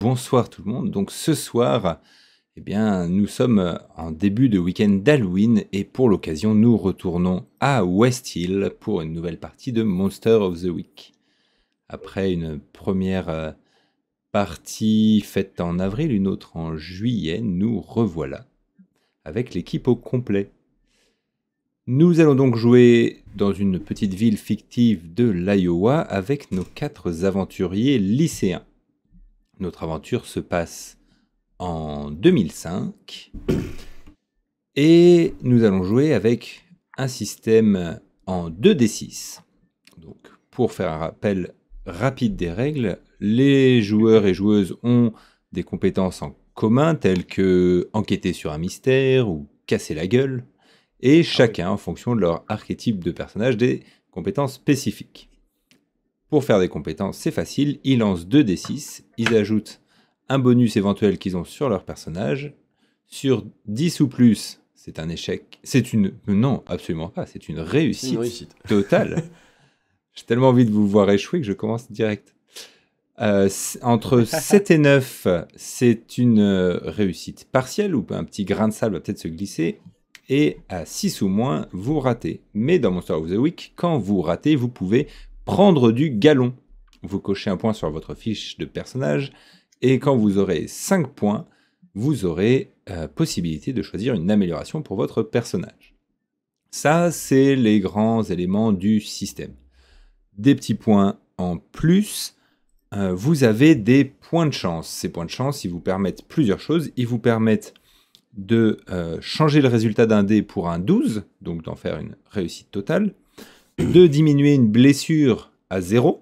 bonsoir tout le monde. Donc ce soir, eh bien, nous sommes en début de week-end d'Halloween et pour l'occasion, nous retournons à West Hill pour une nouvelle partie de Monster of the Week. Après une première partie faite en avril, une autre en juillet, nous revoilà avec l'équipe au complet. Nous allons donc jouer dans une petite ville fictive de l'Iowa avec nos 4 aventuriers lycéens. Notre aventure se passe en 2005 et nous allons jouer avec un système en 2d6. Donc, pour faire un rappel rapide des règles, les joueurs et joueuses ont des compétences en commun telles que enquêter sur un mystère ou casser la gueule. Et chacun, en fonction de leur archétype de personnage, des compétences spécifiques. Pour faire des compétences, c'est facile, ils lancent 2d6, ils ajoutent un bonus éventuel qu'ils ont sur leur personnage. Sur 10 ou plus, c'est un échec. C'est une... Non, absolument pas, c'est une réussite, totale. J'ai tellement envie de vous voir échouer que je commence direct. Entre 7 et 9, c'est une réussite partielle, ou un petit grain de sable va peut-être se glisser. Et à 6 ou moins, vous ratez. Mais dans Monster of the Week, quand vous ratez, vous pouvez prendre du galon. Vous cochez un point sur votre fiche de personnage, et quand vous aurez 5 points, vous aurez possibilité de choisir une amélioration pour votre personnage. Ça, c'est les grands éléments du système. Des petits points en plus, vous avez des points de chance. Ces points de chance, ils vous permettent plusieurs choses. Ils vous permettent de changer le résultat d'un dé pour un 12, donc d'en faire une réussite totale, de diminuer une blessure à 0,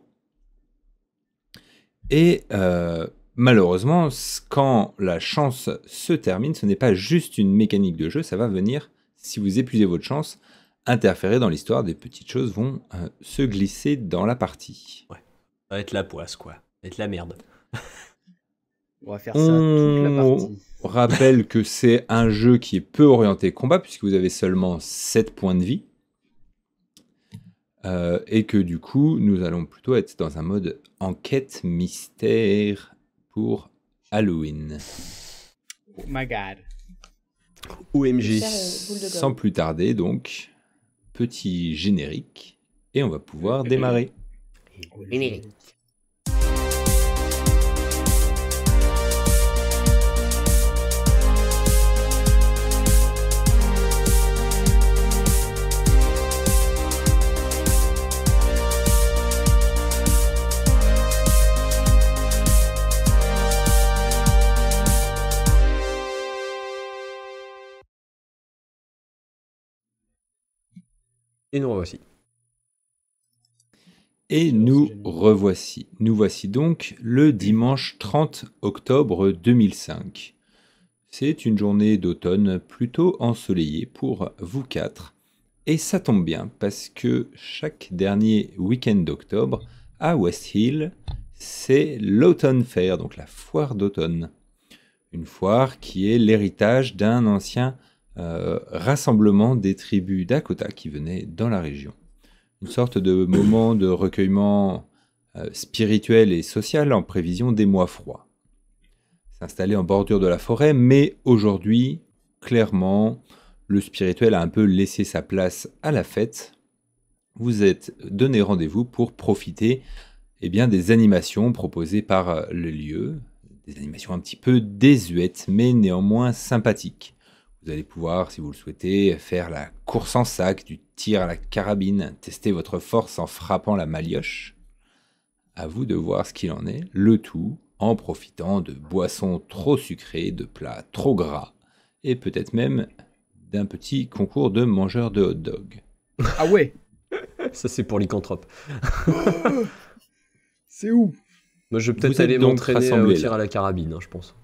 et malheureusement, quand la chance se termine, ce n'est pas juste une mécanique de jeu, ça va venir, si vous épuisez votre chance, interférer dans l'histoire, des petites choses vont se glisser dans la partie. Ouais, ça va être la poisse, quoi, ça va être la merde. On va faire ça toute la partie. Rappelle que c'est un jeu qui est peu orienté combat, puisque vous avez seulement 7 points de vie. Et que du coup, nous allons plutôt être dans un mode enquête mystère pour Halloween. Oh my god. OMG. Sans plus tarder, donc, petit générique. Et on va pouvoir démarrer. Générique. Et nous revoici. Et nous revoici. Nous voici donc le dimanche 30 octobre 2005. C'est une journée d'automne plutôt ensoleillée pour vous 4. Et ça tombe bien parce que chaque dernier week-end d'octobre, à West Hill, c'est l'Autumn Fair, donc la foire d'automne. Une foire qui est l'héritage d'un ancien rassemblement des tribus Dakota qui venaient dans la région. Une sorte de moment de recueillement spirituel et social en prévision des mois froids. C'est installé en bordure de la forêt, mais aujourd'hui, clairement, le spirituel a un peu laissé sa place à la fête. Vous êtes donné rendez-vous pour profiter des animations proposées par le lieu, des animations un petit peu désuètes, mais néanmoins sympathiques. Vous allez pouvoir, si vous le souhaitez, faire la course en sac, du tir à la carabine, tester votre force en frappant la malioche. À vous de voir ce qu'il en est, le tout en profitant de boissons trop sucrées, de plats trop gras, et peut-être même d'un petit concours de mangeurs de hot dog. Ah ouais. Ça c'est pour lycanthrope. C'est où? Moi je vais peut-être aller m'entraîner au tir à la carabine, je pense.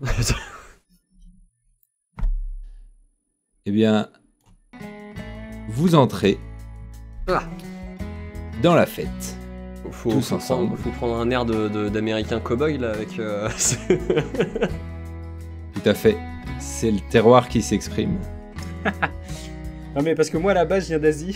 Eh bien, vous entrez dans la fête. Tous ensemble. Faut prendre un air d'américain cow-boy là avec. Tout à fait. C'est le terroir qui s'exprime. Non mais parce que moi à la base je viens d'Asie.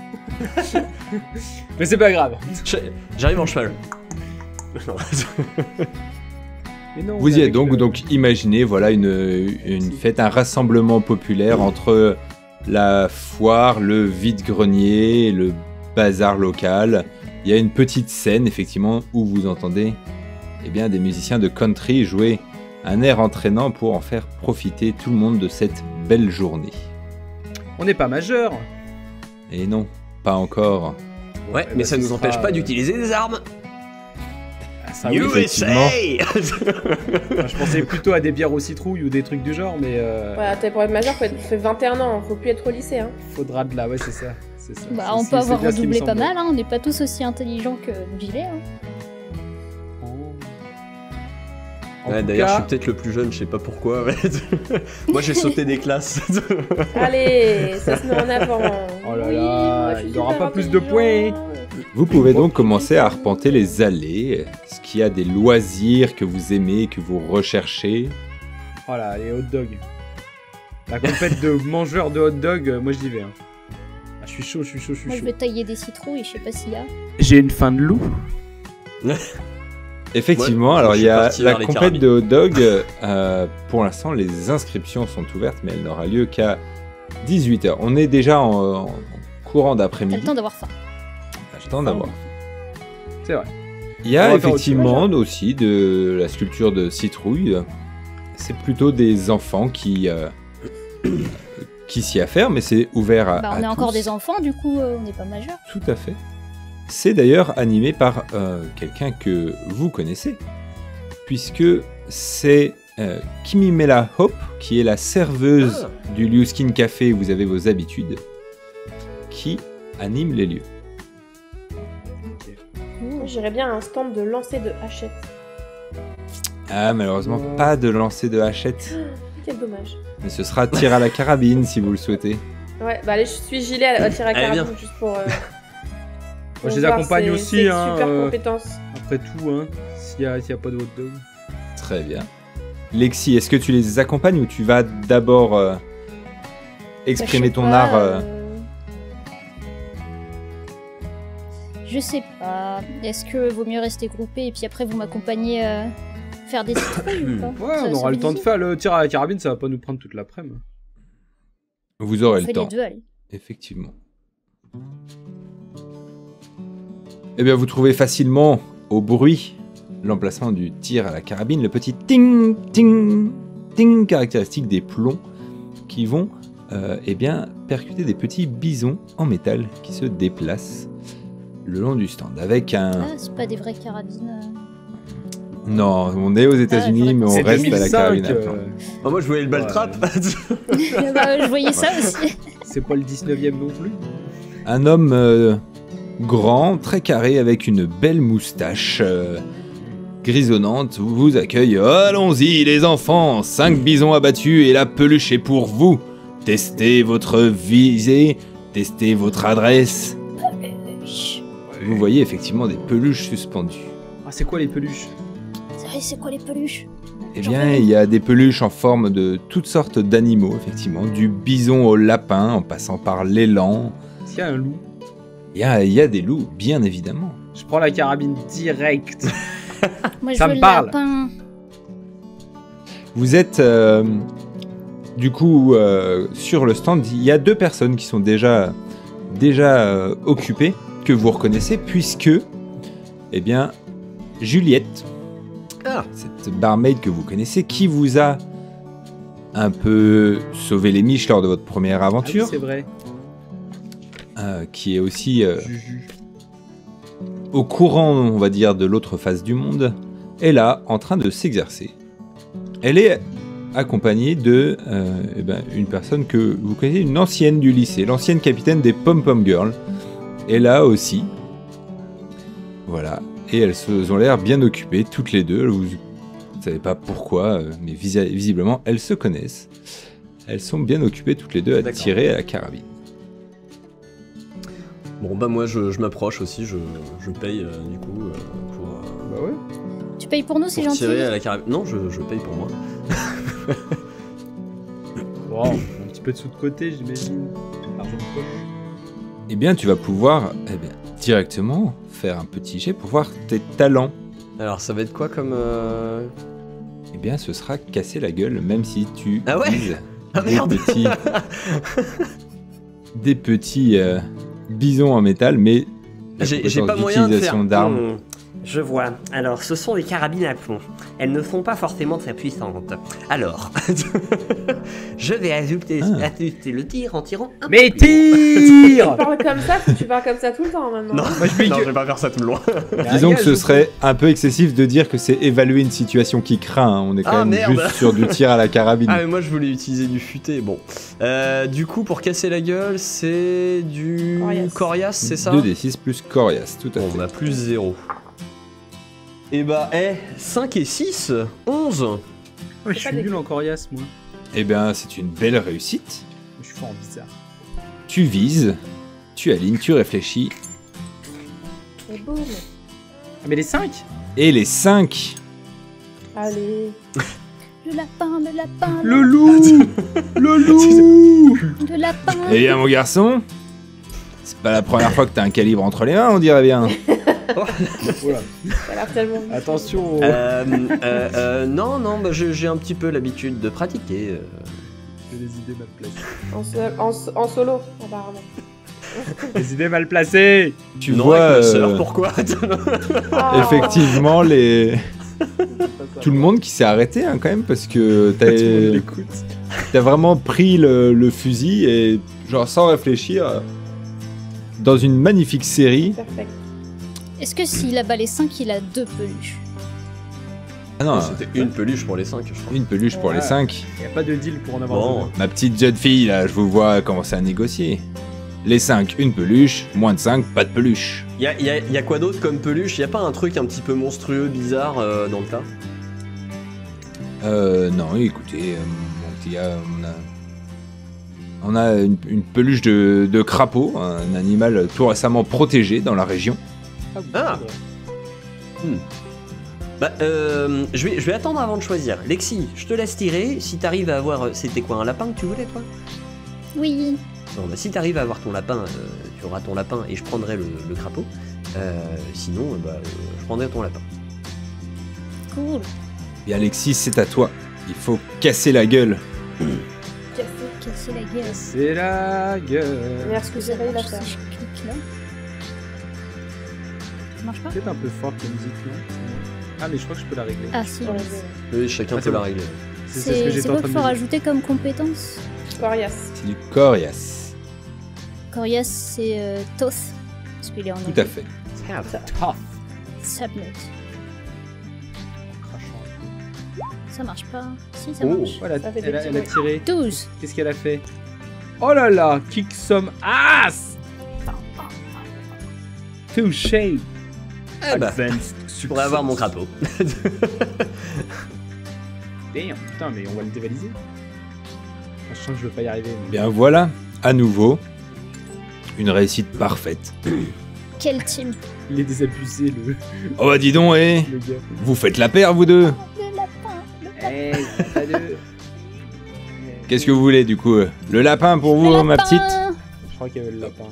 Mais c'est pas grave. J'arrive en cheval. Vous y êtes donc imaginez voilà une fête, un rassemblement populaire entre la foire, le vide-grenier, le bazar local. Il y a une petite scène effectivement où vous entendez des musiciens de country jouer un air entraînant pour en faire profiter tout le monde de cette belle journée. On n'est pas majeur. Et non, pas encore. Ouais, mais ça nous empêche pas d'utiliser des armes. Ça, USA. Je pensais plutôt à des bières aux citrouilles ou des trucs du genre, mais... Voilà, pour être majeur, faut 21 ans, faut plus être au lycée. Hein. Faudra de là, ouais, c'est ça. Bah, on peut avoir redoublé pas mal, hein. On n'est pas tous aussi intelligents que Gilet. Hein. Ouais, d'ailleurs, je suis peut-être le plus jeune, je sais pas pourquoi. Ouais. Moi, j'ai sauté des classes. Allez, ça se met en avant. Oh là là, il n'aura pas plus de points. Vous pouvez donc commencer à arpenter les allées. Est-ce qu'il y a des loisirs que vous aimez, que vous recherchez? Oh là, les hot dogs. La compète de mangeurs de hot dogs, moi je dis vais. Hein. Ah, je suis chaud. Moi je vais tailler des citrouilles, je sais pas s'il y a. J'ai une faim de loup. Effectivement, alors il y a la compète de hot dog. Pour l'instant, les inscriptions sont ouvertes, mais elle n'aura lieu qu'à 18h. On est déjà en courant d'après-midi. T'as le temps d'avoir faim. J'ai le temps d'avoir. C'est vrai. Il y a effectivement aussi de la sculpture de citrouille. C'est plutôt des enfants qui s'y affairent, mais c'est ouvert à on est tous. encore des enfants, du coup, on n'est pas majeurs. Tout à fait. C'est d'ailleurs animé par quelqu'un que vous connaissez, puisque c'est Kimimela Hope, qui est la serveuse du Liu Skin Café où vous avez vos habitudes, qui anime les lieux. J'irais bien à un stand de lancer de hachette. Ah, malheureusement, pas de lancer de hachette. Quel dommage. Mais ce sera tir à la carabine si vous le souhaitez. Ouais, bah allez, je suis gilet à tir à la carabine juste pour... Moi, je les accompagne aussi, hein. Super compétence. Après tout, hein, s'il y a pas de hot dog. Très bien. Lexi, est-ce que tu les accompagnes ou tu vas d'abord exprimer ton art Je sais pas. Est-ce que vaut mieux rester groupé et puis après vous m'accompagnez faire des citrouilles ou pas? Ouais, on aura le temps de faire le tir à la carabine, ça va pas nous prendre toute l'après-midi. Vous aurez le temps. Les deux, allez. Effectivement. Eh bien, vous trouvez facilement au bruit l'emplacement du tir à la carabine, le petit ting, ting, ting caractéristique des plombs qui vont percuter des petits bisons en métal qui se déplacent le long du stand avec un... Ah, c'est pas des vraies carabines. Non, on est aux États-Unis, mais on reste 2005, à la carabine à plein. Oh, moi, je voyais le ball trap. Je voyais ça aussi. C'est pas le 19e non plus. Un homme grand, très carré, avec une belle moustache grisonnante, vous accueille. Allons-y les enfants, 5 bisons abattus et la peluche est pour vous. Testez votre visée, testez votre adresse. Vous voyez effectivement des peluches suspendues. Ah, c'est quoi les peluches? C'est quoi les peluches? Eh bien, il y a des peluches en forme de toutes sortes d'animaux, effectivement. Du bison au lapin, en passant par l'élan. Est-ce qu'il y a un loup? Il y a des loups, bien évidemment. Je prends la carabine direct. Moi, ça me parle. Lapin. Vous êtes du coup sur le stand. Il y a 2 personnes qui sont déjà occupées, que vous reconnaissez, puisque Juliette, cette barmaid que vous connaissez, qui vous a un peu sauvé les miches lors de votre première aventure. Ah oui, c'est vrai. Qui est aussi au courant, on va dire, de l'autre face du monde, est là, en train de s'exercer. Elle est accompagnée de une personne que vous connaissez, une ancienne du lycée, l'ancienne capitaine des Pom Pom Girls, est là aussi. Voilà. Et elles ont l'air bien occupées, toutes les deux. Vous ne savez pas pourquoi, mais visiblement, elles se connaissent. Elles sont bien occupées toutes les deux à tirer à la carabine. Bon bah moi je m'approche aussi, je paye du coup pour... Bah ouais. Tu payes pour nous, c'est gentil. Tirer à la carabine. Non, je paye pour moi. Wow, un petit peu de sous de côté, j'imagine. Argent de poche. Eh bien, tu vas pouvoir directement faire un petit jet pour voir tes talents. Alors ça va être quoi comme... Eh bien, ce sera casser la gueule, même si tu Ah ouais vises Ah merde. des petits bisons en métal, mais la J'ai compétence pas moyen de faire. d'utilisation d'armes. Je vois. Alors, ce sont des carabines à plomb. Elles ne sont pas forcément très puissantes. Alors, je vais ajuster le tir en tirant un Mais peu plus tire. Tu parles comme ça, faut que tu parles comme ça tout le temps maintenant. Non, Moi, je non, vais- je vais pas faire ça tout le long. Disons que ce serait un peu excessif de dire que c'est évaluer une situation qui craint. Hein. On est quand Ah, même merde. juste sur du tir à la carabine. Ah mais moi je voulais utiliser du futé, bon. Du coup pour casser la gueule c'est du Coriace. coriace, c'est ça? 2d6 plus coriace, tout à Bon, fait. on a plus 0. Et bah 5 et 6, 11. Ouais, je suis nul en coriace, moi. Eh bien, c'est une belle réussite. Je suis fort en bizarre. Tu vises, tu alignes, tu réfléchis. Et boum. Ah, mais les 5 Et les 5. Allez. Le lapin, le lapin, Le loup. Le loup. le lapin. Eh bien, mon garçon, c'est pas la première fois que t'as un calibre entre les mains, on dirait bien. Voilà. Ça a l'air tellement. Attention. Non, bah, j'ai un petit peu l'habitude de pratiquer. J'ai des idées mal placées. En solo, apparemment. Des idées mal placées. Tu non, vois, avec ma sœur, pourquoi? Ah. effectivement, tout le monde qui s'est arrêté hein, quand même, parce que Tout le monde l'écoute. t'as vraiment pris le fusil et, genre, sans réfléchir, dans une magnifique série. Perfect. Est-ce que s'il a balé 5, il a 2 peluches? Ah non, C'était une peluche pour les 5, je crois. une peluche pour les Ouais. 5. Il n'y a pas de deal pour en avoir Bon. deux. Ma petite jeune fille, là, je vous vois commencer à négocier. Les 5, une peluche. Moins de 5, pas de peluche. Y a quoi d'autre comme peluche? Y a pas un truc un petit peu monstrueux, bizarre dans le tas? Non, écoutez, mon petit gars, on a une peluche de crapaud, un animal tout récemment protégé dans la région. Ah. Bah, je vais attendre avant de choisir. Lexi, je te laisse tirer. Si t'arrives à avoir... C'était quoi, un lapin que tu voulais, toi? Oui. Bon, bah, si t'arrives à avoir ton lapin, tu auras ton lapin et je prendrai le crapaud. Sinon, je prendrai ton lapin. Cool. Et Alexis, c'est à toi. Il faut casser la gueule. Cassé. Casser la gueule. C'est la gueule. Merci que Ça j'ai failli la marche faire. si je clique là. Ça marche pas? Peut-être un peu forte la musique, non? Ah, mais je crois que je peux la régler. Ah si. Pour les Oui, chacun Ah, c'est peut la bon. régler. C'est ce que C'est j'étais quoi en qu'il train faut de me dire. rajouter comme compétence? Coriace. C'est du coriace. Coriace, c'est Toth. Parce qu'il est en Tout anglais. à fait. Ah, Sabnut. crachant. Ça marche pas. Si, ça Oh. marche. Voilà, Ça fait des elle a petits tiré. 12. Qu'est-ce qu'elle a fait? Oh là là, kick some ass! Touché! Eh bah, Advanced je pourrais avoir mon crapaud. Damn, putain, mais on va le dévaliser. Je sens que je veux pas y arriver. mais- Bien voilà, à nouveau, une réussite parfaite. Quel team? Il est désabusé, Oh bah dis donc, le gars. vous faites la paire, vous deux. Le lapin. Eh, pas de... Qu'est-ce que vous voulez, du coup Le lapin pour vous, Le ma lapin. petite. Je crois qu'il y avait le lapin.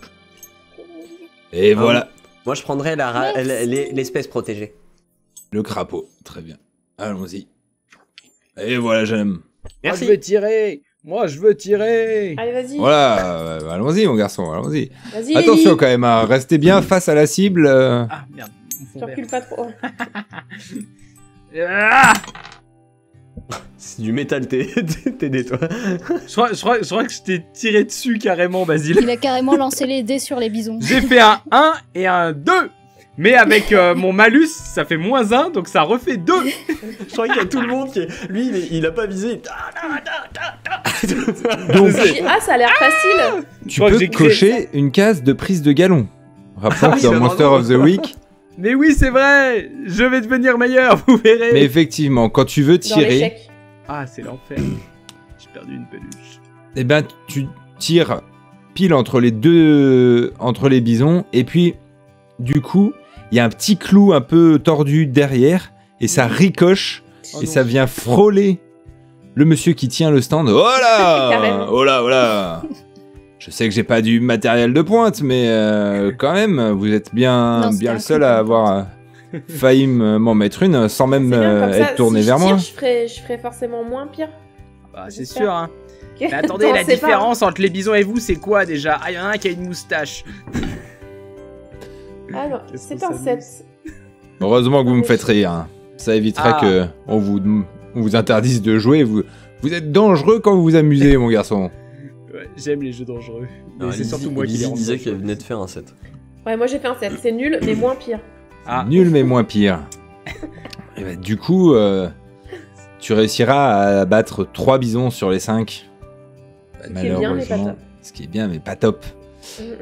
Et Ah voilà, Moi, je prendrais Merci. l'espèce protégée. le crapaud. Très bien. Allons-y. Et voilà, j'aime. Moi, Merci. je veux tirer! Moi, je veux tirer! Allez, vas-y. Voilà, allons-y, mon garçon, allons-y. Vas-y, Attention Lily. quand même, hein, restez bien face à la cible. Ah, merde, mon fond Tu vert. recules pas trop. Ah, C'est du métal, t'es toi. je crois que je t'ai tiré dessus carrément, Basile. Il a carrément lancé les dés sur les bisons. J'ai fait un 1 et un 2! Mais avec mon malus, ça fait -1, donc ça refait 2! Je crois qu'il y a tout le monde qui est... Lui, il a pas visé. Donc, J'ai dit, ah, ça a l'air facile. tu crois que peux j'ai créé cocher une case de prise de galon. Rappelons Ah que oui, dans bah, Monster bravo. of the Week. Mais oui, c'est vrai! Je vais devenir meilleur, vous verrez! Mais effectivement, quand tu veux Dans tirer, l'échec. Ah, c'est l'enfer. J'ai perdu une peluche. eh ben, tu tires pile entre les bisons, et puis, du coup, il y a un petit clou un peu tordu derrière, et ça ricoche, Oh et non. ça vient frôler le monsieur qui tient le stand. Oh là! Carrément. Oh là, oh là! Je sais que j'ai pas du matériel de pointe, mais quand même, vous êtes bien, Non, c'était bien un le seul coup de à avoir failli m'en mettre une sans même C'est bien, comme ça, être tourné si vers je tire, moi. je ferai forcément moins pire. Bah, c'est J'espère. sûr, hein. Ok. Mais attendez, Attends, la c'est pas- différence entre les bisons et vous, c'est quoi déjà? Ah, il y en a un qui a une moustache. Alors, Qu'est-ce c'est que un ça 7. Heureusement que vous me faites rire. Hein. Ça évitera Ah. que on vous interdise de jouer. Vous êtes dangereux quand vous vous amusez, mon garçon. Ouais, j'aime les jeux dangereux. Mais Alors, c'est Lizzie- surtout moi qui les Lizzie rends disait dangereux. qu'elle venait de faire un 7. Ouais, moi j'ai fait un 7. C'est nul, mais moins pire. Ah. Nul mais moins pire. Et bah, du coup, tu réussiras à battre 3 bisons sur les 5. Ce qui est bien, mais pas top. Ce qui est bien, mais pas top. Mm, mm.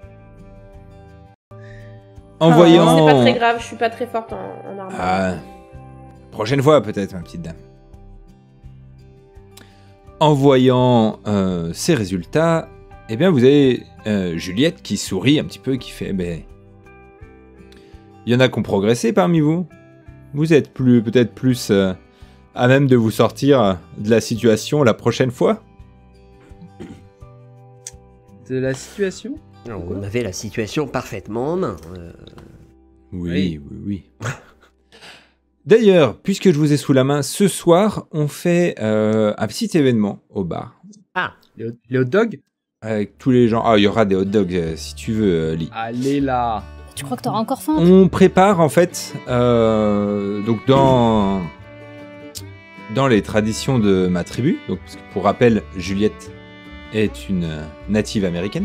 En Non, voyant... c'est pas très grave, je suis pas très forte en armure. Ah, prochaine fois peut-être, ma petite dame. En voyant ces résultats, eh bien vous avez Juliette qui sourit un petit peu, qui fait... Ben, il y en a qui ont progressé parmi vous. Vous êtes peut-être plus à même de vous sortir de la situation la prochaine fois. De la situation? Alors, on avait la situation parfaitement en main. Oui. D'ailleurs, puisque je vous ai sous la main, ce soir, on fait un petit événement au bar. Les hot dogs? Avec tous les gens. Ah, il y aura des hot dogs si tu veux, Lee. Allez là. Tu crois que t'auras encore faim? On prépare en fait, donc dans les traditions de ma tribu, donc parce que pour rappel, Juliette est une native américaine.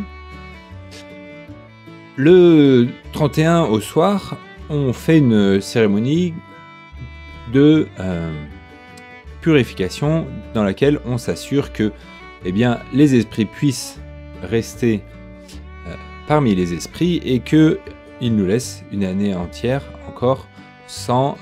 Le 31 au soir, on fait une cérémonie de purification dans laquelle on s'assure que eh bien, les esprits puissent rester parmi les esprits et que ils nous laissent une année entière encore sans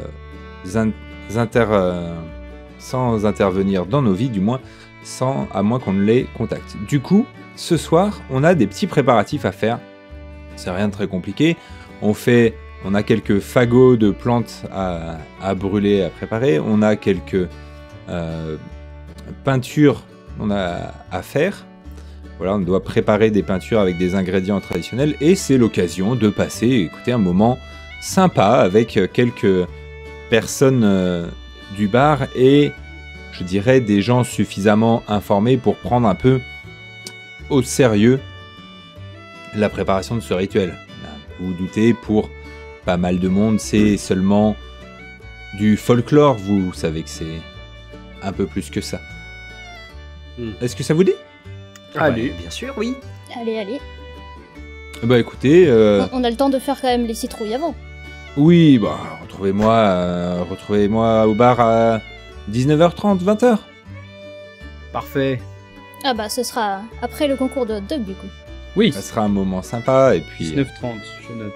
intervenir dans nos vies, du moins à moins qu'on ne les contacte. Du coup, ce soir, on a des petits préparatifs à faire. C'est rien de très compliqué. On a quelques fagots de plantes à brûler, à préparer. On a quelques peintures à faire. Voilà, on doit préparer des peintures avec des ingrédients traditionnels. Et c'est l'occasion de passer, écoutez, un moment sympa avec quelques personnes du bar et, je dirais, des gens suffisamment informés pour prendre un peu au sérieux la préparation de ce rituel. Vous vous doutez, pour pas mal de monde, c'est seulement du folklore. Vous savez que c'est un peu plus que ça. Est-ce que ça vous dit? Allez. Bien sûr, oui. Allez. Bah écoutez, On a le temps de faire quand même les citrouilles avant. oui, bah retrouvez-moi au bar à 19h30, 20h. Parfait. Ah bah ce sera après le concours de hot dog du coup. Oui. Ça sera un moment sympa et puis 19h30, je note.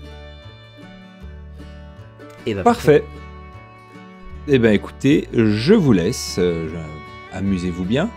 Et bah, parfait. Eh ben écoutez, je vous laisse. Amusez-vous bien.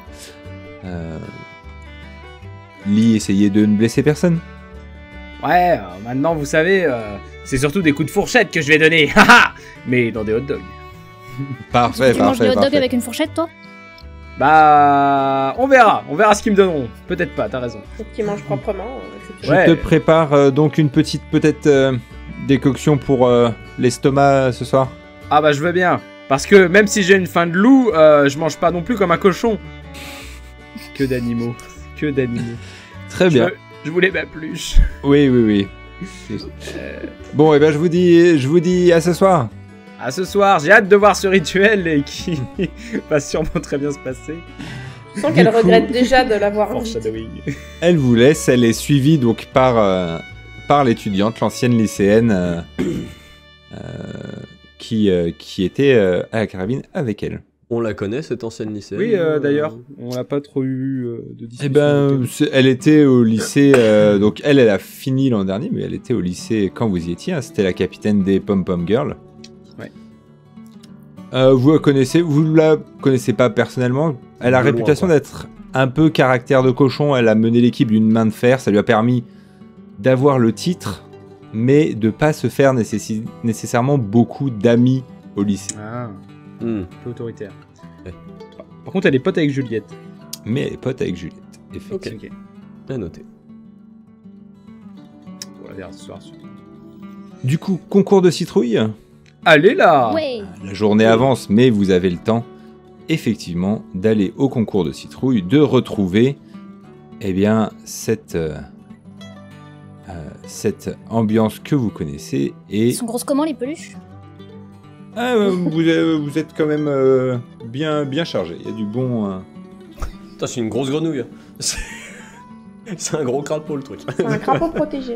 Lee, essayez de ne blesser personne. Ouais, maintenant vous savez, c'est surtout des coups de fourchette que je vais donner. Haha. Mais dans des hot dogs. Parfait, Tu manges des parfait, hot dogs parfait. avec une fourchette toi? Bah, on verra ce qu'ils me donneront. Peut-être pas, t'as raison. Faut qu'ils mangent proprement. Je Ouais. te prépare donc une petite peut-être décoction pour l'estomac ce soir. Ah bah je veux bien. Parce que même si j'ai une faim de loup, je mange pas non plus comme un cochon. Que d'animaux. Que d'animaux. Très bien. Je voulais ma pluche. Oui. Bon, et ben je vous dis à ce soir. À ce soir, j'ai hâte de voir ce rituel et qui va sûrement très bien se passer. Je sens qu'elle Du coup- regrette déjà de l'avoir vu. Foreshadowing. Elle vous laisse, elle est suivie donc par l'étudiante, l'ancienne lycéenne qui était à la carabine avec elle. on la connaît, cette ancienne lycéenne. Oui, d'ailleurs, on n'a pas trop eu de discussion. Eh ben, avec elle. elle était au lycée, donc elle a fini l'an dernier, mais elle était au lycée quand vous y étiez, hein, c'était la capitaine des Pom Pom Girls. Ouais. Vous la connaissez pas personnellement. Elle a De loin, réputation quoi. d'être un peu caractère de cochon, elle a mené l'équipe d'une main de fer, ça lui a permis d'avoir le titre, mais de pas se faire nécessairement beaucoup d'amis au lycée. Ah, Hmm. un peu autoritaire. Ouais. Par contre, elle est pote avec Juliette. Mais elle est pote avec Juliette, effectivement. Ok. À noter. On la verra ce soir. Surtout. Du coup, concours de citrouille. Allez là. Ouais. La journée avance, mais vous avez le temps, effectivement, d'aller au concours de citrouille, de retrouver, eh bien, cette ambiance que vous connaissez. Et Ils sont grosses comment les peluches? vous êtes quand même bien chargé. Il y a du bon. Putain, c'est une grosse grenouille. C'est un gros crapaud le truc. C'est un crapaud protégé.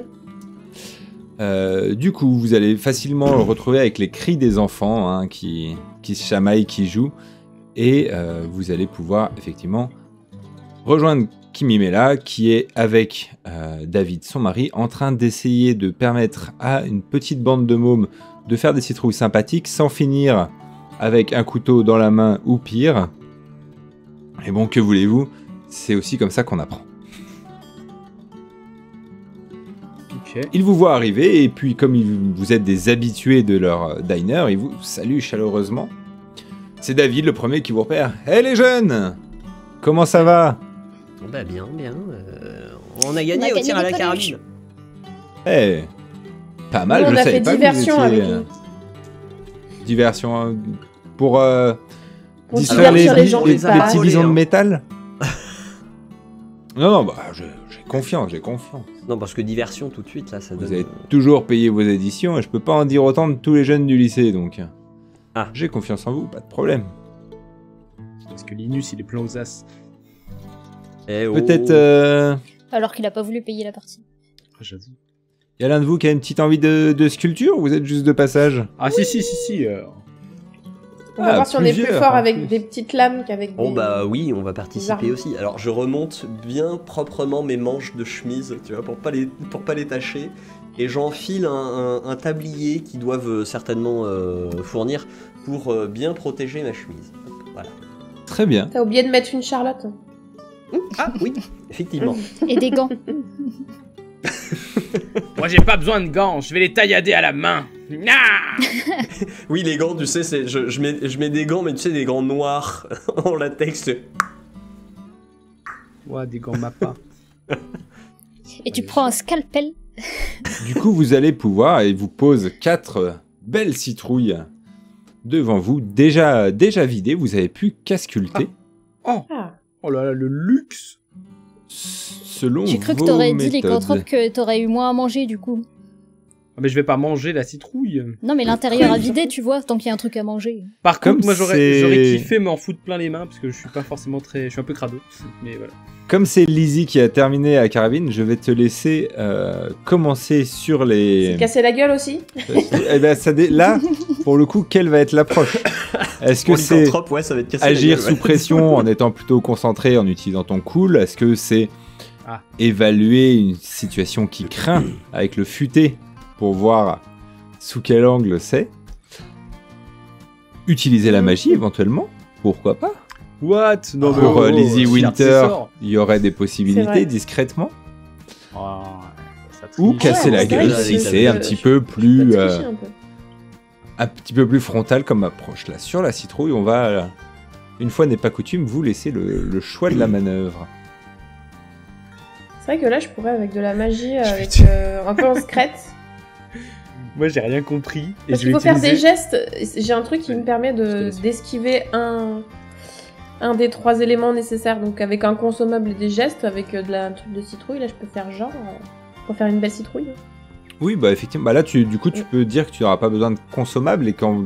Du coup, vous allez facilement le retrouver avec les cris des enfants hein, qui se chamaillent, qui jouent. Et vous allez pouvoir effectivement rejoindre Kimimela, qui est avec David, son mari, en train d'essayer de permettre à une petite bande de mômes de faire des citrouilles sympathiques sans finir avec un couteau dans la main ou pire. Et bon, que voulez-vous, c'est aussi comme ça qu'on apprend. Ok. Ils vous voient arriver et puis comme vous êtes des habitués de leur diner, ils vous saluent chaleureusement. C'est David le premier qui vous repère. Hé les jeunes, comment ça va? Bah bien. On a gagné au gagné tir à des la peluches. Eh, pas mal, Nous, je on a savais fait pas que vous diversion étiez, avec lui. diversion pour Pour distraire divertir les gens les qui passent. petits bisons de hein. métal. Non, bah, j'ai confiance. Non, parce que diversion tout de suite, là, ça Vous donne... avez toujours payé vos éditions et je peux pas en dire autant de tous les jeunes du lycée, donc Ah. j'ai confiance en vous, pas de problème. Parce que Linus, il est plein aux as. Eh oh. Peut-être, Alors qu'il a pas voulu payer la partie. J'avoue. y a l'un de vous qui a une petite envie de sculpture ou vous êtes juste de passage? Ah si. On va voir si on est plus plusieurs, fort en avec plus. des petites lames qu'avec Bon des... bah oui, on va participer armes. aussi. Alors je remonte bien proprement mes manches de chemise, tu vois, pour pas les tacher. Et j'enfile un tablier qu'ils doivent certainement fournir pour bien protéger ma chemise. Voilà. Très bien. T'as oublié de mettre une charlotte. Ah oui, effectivement. Et des gants. Moi, j'ai pas besoin de gants. Je vais les taillader à la main. Ah. Oui, les gants, tu sais, je mets des gants, mais tu sais, des gants noirs en latex. Ouais, des gants Mappa. Et tu prends un scalpel. Du coup, vous allez pouvoir, et vous pose 4 belles citrouilles devant vous, déjà vidées, vous avez plus qu'à sculpter. Oh là là, le luxe. Selon J'ai cru que vos t'aurais dit méthodes. lycanthrope que t'aurais eu moins à manger du coup. Ah, mais je vais pas manger la citrouille. Non mais l'intérieur à vider tu vois, tant qu'il y a un truc à manger. Par Comme contre, moi j'aurais c'est- kiffé m'en foutre plein les mains parce que je suis pas forcément je suis un peu crado. Mais voilà. Comme c'est Lizzie qui a terminé à Carabine, je vais te laisser commencer sur les... C'est casser la gueule aussi. Eh ben, là, pour le coup, quelle va être l'approche? Est-ce que Pour c'est lycanthrope, ouais, ça va être cassé la agir gueule, ouais. sous pression en étant plutôt concentré, en utilisant ton cool? Est-ce que c'est Ah. évaluer une situation qui craint avec le futé pour voir sous quel angle c'est? Utiliser la magie éventuellement? Pourquoi pas? What? Non, mais Pour oh, Lizzie Chilard, c'est Winter, sort. il y aurait des C'est possibilités vrai. discrètement. Oh, ça Ou triche. casser la c'est gueule vrai que si c'est- c'est un petit peu plus Faut tricher un peu. frontal comme approche. Là, sur la citrouille, on va, une fois n'est pas coutume, vous laisser le choix de la manœuvre. C'est vrai que là, je pourrais avec de la magie, avec un peu en secrète. Moi j'ai rien compris. Et Parce je vais qu'il faut faire des utiliser- gestes. J'ai un truc qui me permet Je te laisse. d'esquiver un des 3 éléments nécessaires. Donc avec un consommable et des gestes, avec un truc de citrouille, là, je peux faire genre... pour faire une belle citrouille. Oui, bah effectivement. Bah là, du coup, tu peux dire que tu n'auras pas besoin de consommables et qu'en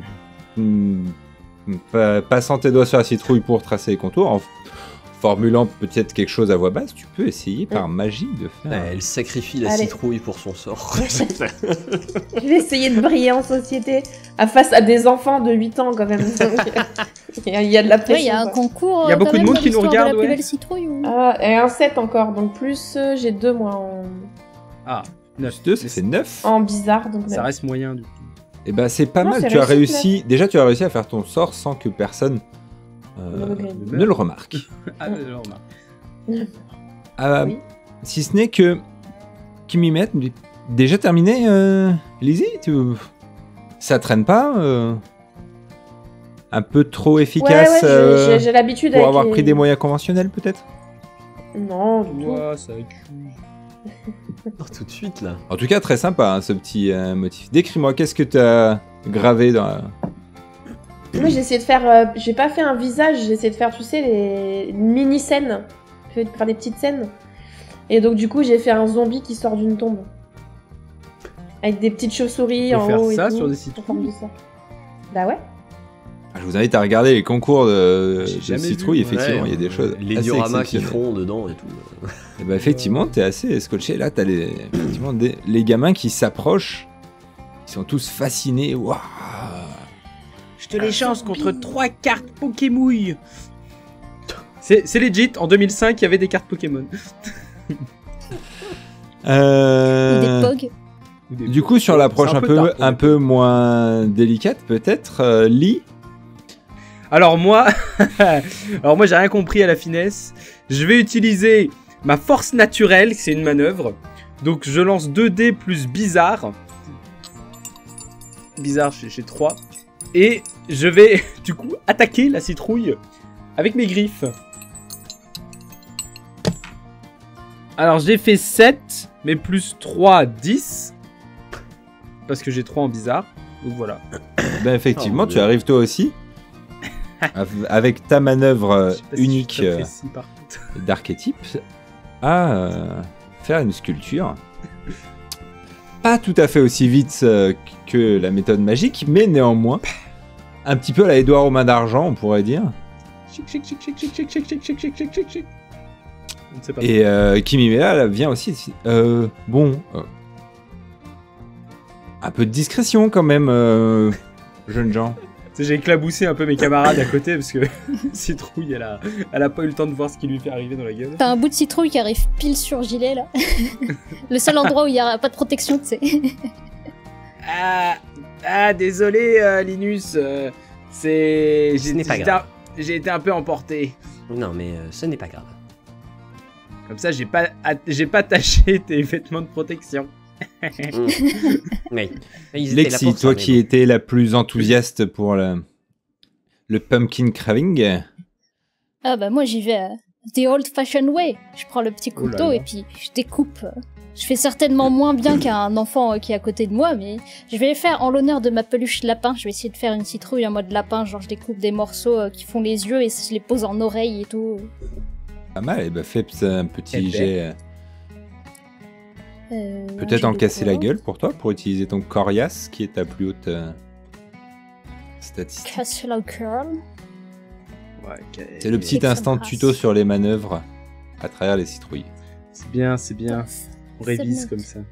passant tes doigts sur la citrouille pour tracer les contours, en formulant peut-être quelque chose à voix basse, tu peux essayer par magie de faire... Ouais, elle sacrifie la Allez. citrouille pour son sort. Je vais essayer de briller en société face à des enfants de 8 ans quand même. Donc, il y a de la pression. Ouais, il y a un quoi. concours. Il y a beaucoup quand de même monde dans qui nous l'histoire regarde, de la plus ouais. belle citrouille ou... Ah, et un 7 encore, donc plus j'ai 2 moi Ah, 9. 2, ça fait 9. en bizarre. Donc Ça reste moyen du coup. Et bah c'est pas Non, mal, c'est tu as réussi, réussi... Déjà, tu as réussi à faire ton sort sans que personne ne le remarque. Ah, alors, bah. Oui. Si ce n'est que Kimimette, déjà terminé, Lizzie, ça traîne pas un peu trop efficace j'ai l'habitude pour avec avoir les- pris des moyens conventionnels peut-être? Non, du tout. Ouais, ça accuse. Non, tout de suite, là. En tout cas, très sympa, hein, ce petit motif. Décris-moi, qu'est-ce que tu as gravé dans la... Moi, j'ai essayé de faire. J'ai pas fait un visage, j'ai essayé de faire, tu sais, les mini-scènes. J'ai fait faire des petites scènes. Et donc, du coup, j'ai fait un zombie qui sort d'une tombe. Avec des petites chauves-souris Tu peux en faire haut. ça et tout, sur des en citrouilles forme de ça. Bah ouais. Ah, je vous invite à regarder les concours de J'ai jamais citrouilles, vu. effectivement, Ouais, il y a des choses Les assez dioramas qui exceptionnelles. font dedans et tout. Et bah, effectivement, t'es assez scotché. Là, t'as effectivement les gamins qui s'approchent. Ils sont tous fascinés. Waouh! Je te les chance contre 3 cartes Pokémouille. C'est legit, en 2005, il y avait des cartes Pokémon. Ou des POG. Du coup, sur l'approche C'est un peu tard pour un les peu moins délicate, peut-être, Lee. Alors moi, j'ai rien compris à la finesse. Je vais utiliser ma force naturelle, c'est une manœuvre. Donc je lance 2 dés plus bizarre. Bizarre, j'ai 3. Et je vais du coup attaquer la citrouille avec mes griffes. Alors j'ai fait 7, mais plus 3, 10. Parce que j'ai 3 en bizarre. Donc voilà. Ben, effectivement, Oh, tu Dieu. arrives toi aussi. Avec ta manœuvre Je sais pas si unique je suis très précis, par contre. d'archétype à faire une sculpture. Pas tout à fait aussi vite que la méthode magique, mais néanmoins un petit peu à la Édouard aux mains d'argent, on pourrait dire. Chic, chic, chic, chic, chic, chic, chic, chic, chic, chic, chic, chic, chic. Je ne sais pas. Et Kimimela elle vient aussi. Un peu de discrétion quand même, jeunes gens. Tu sais, j'ai éclaboussé un peu mes camarades à côté parce que Citrouille, elle a pas eu le temps de voir ce qui lui fait arriver dans la gueule. T'as un bout de citrouille qui arrive pile sur Gilet là. Le seul endroit où il y a pas de protection, tu sais. Désolé Linus, Ce n'est pas grave. J'ai été un peu emporté. Non, mais ce n'est pas grave. Comme ça, j'ai pas taché tes vêtements de protection. Oui. Ils étaient là Lexi, pour ça, toi mais qui bon. étais la plus enthousiaste pour le pumpkin carving, Ah bah moi j'y vais the old fashioned way. Je prends le petit Oh là couteau là. et puis je découpe. Je fais certainement moins bien qu'un enfant qui est à côté de moi, mais je vais le faire en l'honneur de ma peluche lapin. Je vais essayer de faire une citrouille en mode lapin, genre je découpe des morceaux qui font les yeux et je les pose en oreille et tout. pas mal, et bah fais un petit Eh ben. jet. Un Peut-être jet en de casser quoi la gueule pour toi, pour utiliser ton coriace, qui est ta plus haute statistique. Casser la gueule. Ouais, C'est le petit Fais que ça instant brasse. tuto sur les manœuvres à travers les citrouilles. C'est bien, c'est bien. On révise C'est comme ça.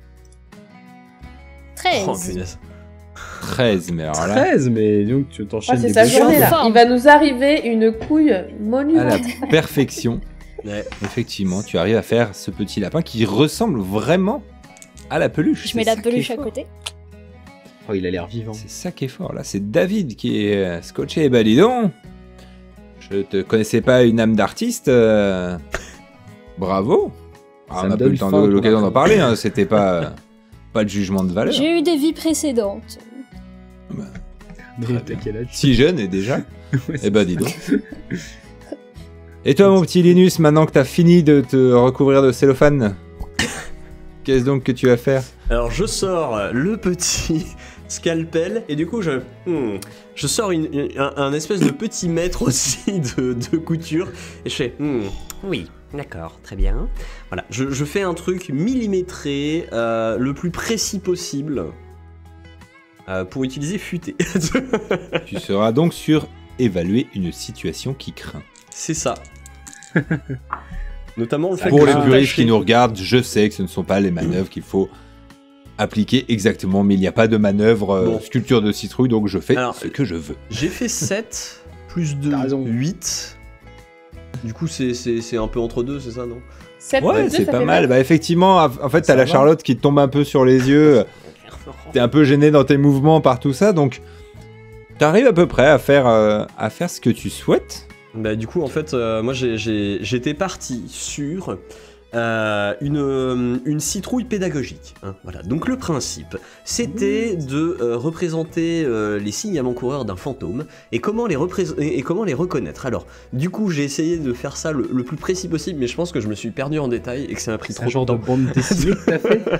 13. Oh, punaise. 13, mais alors là, 13, mais donc tu t'enchaînes Ah, c'est des sa bouchons. journée là. Forme. Il va nous arriver une couille à monumentale. la perfection, Ouais. effectivement, tu arrives à faire ce petit lapin qui ressemble vraiment à la peluche. Je C'est mets la ça qui est peluche à fort. côté. Oh, il a l'air vivant. C'est ça qui est fort. Là, c'est David qui est scotché. Et bah, dis donc, je te connaissais pas une âme d'artiste. Bravo. Ah, Ça on me n'a pas eu donne le temps faim pour l'occasion d'en la parler. Hein. C'était pas de jugement de valeur. J'ai eu des vies précédentes. Mais t'as quel âge? Si jeune et déjà. Ouais, Eh bah, dis donc. Et toi, mon petit Linus, maintenant que t'as fini de te recouvrir de cellophane, qu'est-ce donc que tu vas faire? Alors je sors le petit scalpel et du coup je sors un espèce de petit mètre aussi de couture et je fais Oui, d'accord, très bien. voilà, je fais un truc millimétré le plus précis possible pour utiliser futé. Tu seras donc sur évaluer une situation qui craint. C'est ça. Notamment le fait Pour que les je puristes tâche qui les- nous regardent, je sais que ce ne sont pas les manœuvres qu'il faut appliquer exactement, mais il n'y a pas de manœuvre Bon. sculpture de citrouille, donc je fais Alors, ce que je veux. J'ai fait 7 plus 2, T'as raison. 8. Du coup c'est un peu entre deux, c'est ça, non? 7 Ouais, plus 2, c'est ça pas fait mal. 9. Bah effectivement, en fait, t'as Ça la va. Charlotte qui te tombe un peu sur les yeux. T'es un peu gêné dans tes mouvements par tout ça, donc t'arrives à peu près à faire ce que tu souhaites. Bah du coup en fait moi j'étais parti sur une citrouille pédagogique. Hein, voilà. Donc le principe, c'était de représenter les signes avant-coureurs d'un fantôme et comment les reconnaître. Alors, du coup, j'ai essayé de faire ça le plus précis possible, mais je pense que je me suis perdu en détail et que ça m'a pris C'est trop un genre de de temps. bande dessinée que t'as fait.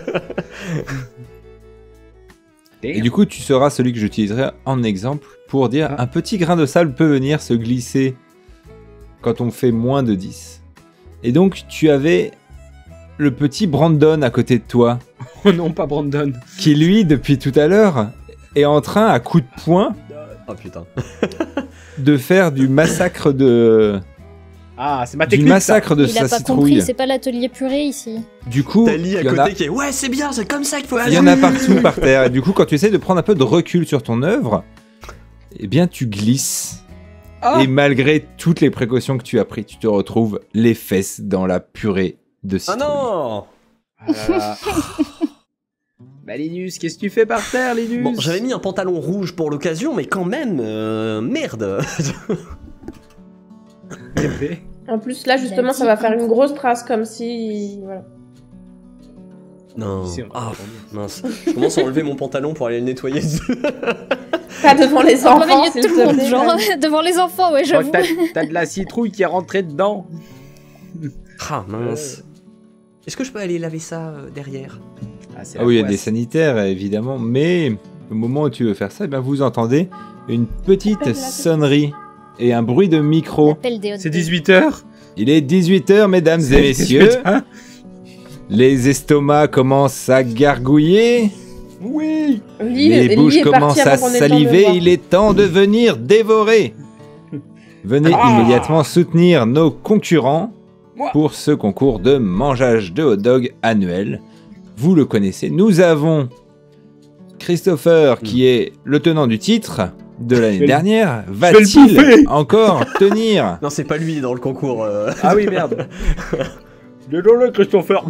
Et du coup, tu seras celui que j'utiliserai en exemple pour dire Ah. un petit grain de sable peut venir se glisser quand on fait moins de 10. Et donc, tu avais le petit Brandon à côté de toi, Oh non, pas Brandon. qui lui, depuis tout à l'heure, est en train, à coups de poing, Oh putain. de faire du massacre de... Ah, c'est ma du technique. massacre de Il sa a pas citrouille. compris, c'est pas l'atelier purée ici. Du coup, Tali à il y en côté a- qui est ouais, c'est bien, c'est comme ça qu'il faut il aller. y en a partout par terre. Et du coup, quand tu essaies de prendre un peu de recul sur ton œuvre, eh bien, tu glisses. Ah. Et malgré toutes les précautions que tu as prises, tu te retrouves les fesses dans la purée de Ah citrouille. non. Ah là là. Bah Linus, qu'est-ce que tu fais par terre, Linus? Bon, j'avais mis un pantalon rouge pour l'occasion, mais quand même, merde. Épée. En plus, là, justement, ça va faire une grosse trace, comme si... Voilà. Non. Si, on va Ah, attendre. mince. Je commence à enlever mon pantalon pour aller le nettoyer. Pas devant les En plein enfants, milieu de s'il tout te le monde, plaît. genre devant les enfants, ouais, Je crois que j'avoue. t'as de la citrouille qui est rentrée dedans. Ah mince. Est-ce que je peux aller laver ça derrière? C'est Ah oui, il y a des sanitaires, évidemment. Mais au moment où tu veux faire ça, eh bien, vous entendez une petite sonnerie et un bruit de micro. L'appel des C'est 18h. Il est 18h, mesdames et messieurs. Les estomacs commencent à gargouiller. Oui. Les Lee bouches est parti commencent à avant qu'on ait le temps de le saliver. voir. Il est temps de venir dévorer. Venez immédiatement soutenir nos concurrents Moi. pour ce concours de mangeage de hot dog annuel. Vous le connaissez. Nous avons Christopher qui est le tenant du titre de l'année vais le- dernière. vais le Va-t-il bouffer. encore tenir? Non, c'est pas lui dans le concours. Ah oui, merde. Désolé, Christopher.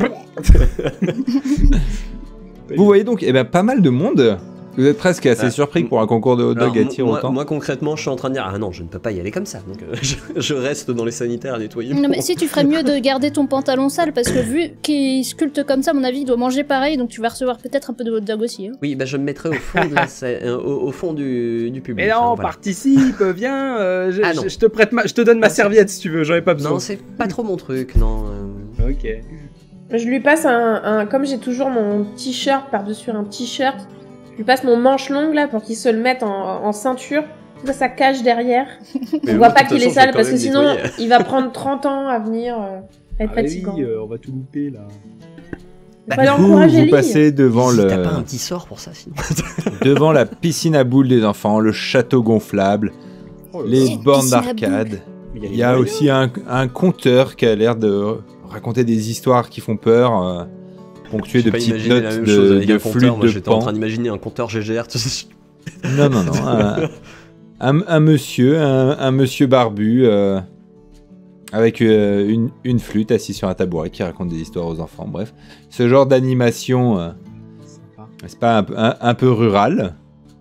Vous voyez donc eh ben, pas mal de monde. Vous êtes presque assez Ah. surpris pour un concours de hot Alors, dog attire moi, autant. moi, concrètement, je suis en train de dire ah non, je ne peux pas y aller comme ça. Donc je reste dans les sanitaires à nettoyer. Non mais si tu ferais mieux de garder ton pantalon sale parce que vu qu'il sculpte comme ça, à mon avis, il doit manger pareil, donc tu vas recevoir peut-être un peu de hot dog aussi. Hein. Oui, bah je me mettrai au fond, de au fond du public. Mais non, hein, voilà. participe, viens. Ah non. Je te prête je te donne ma serviette si tu veux, j'en ai pas besoin. Non, c'est pas trop mon truc, non. Ok. Je lui passe comme j'ai toujours mon t-shirt par-dessus un t-shirt, je lui passe mon manche longue là pour qu'il se le mette en ceinture. Ça cache derrière. Mais On moi, voit pas de toute qu'il est façon, je vais sale quand parce que même sinon nettoyer. il va prendre 30 ans à venir être Ah oui, fatigant. on va tout louper là. Faut Bah, aller Du coup, encourager vous Lee. passez devant, Si le... t'as pas un petit sort pour ça, sinon. devant la piscine à boules des enfants, le château gonflable, Oh là les là. bornes Piscine à d'arcade. Mais Il y a aussi un conteur qui a l'air de raconter des histoires qui font peur, ponctuées de J'ai pas petites imaginé la notes même chose avec de un compteur. flûte Moi, de j'étais en train pan. d'imaginer un compteur GGR. Tu sais. Non, non, non. Un monsieur barbu avec une flûte assis sur un tabouret qui raconte des histoires aux enfants. Bref, ce genre d'animation, c'est pas un peu rural.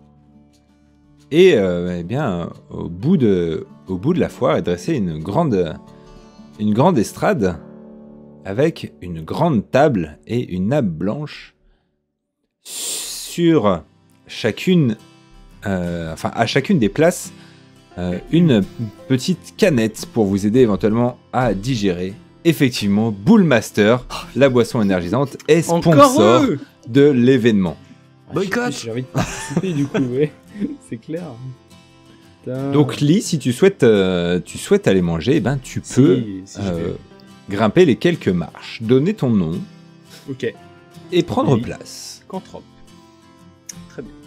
Et eh bien, au bout de la foire est dressée une grande estrade avec une grande table et une nappe blanche sur chacune, à chacune des places, une petite canette pour vous aider éventuellement à digérer. Effectivement, Bullmaster, la boisson énergisante, est Encore sponsor eux. de l'événement. Boycott. J'ai envie de participer du coup, ouais. C'est clair. Putain. Donc Lee, si tu souhaites aller manger, eh ben, tu peux Si je vais. grimper les quelques marches, donner ton nom Ok. et prendre Oui. place. Cantrope. Très bien.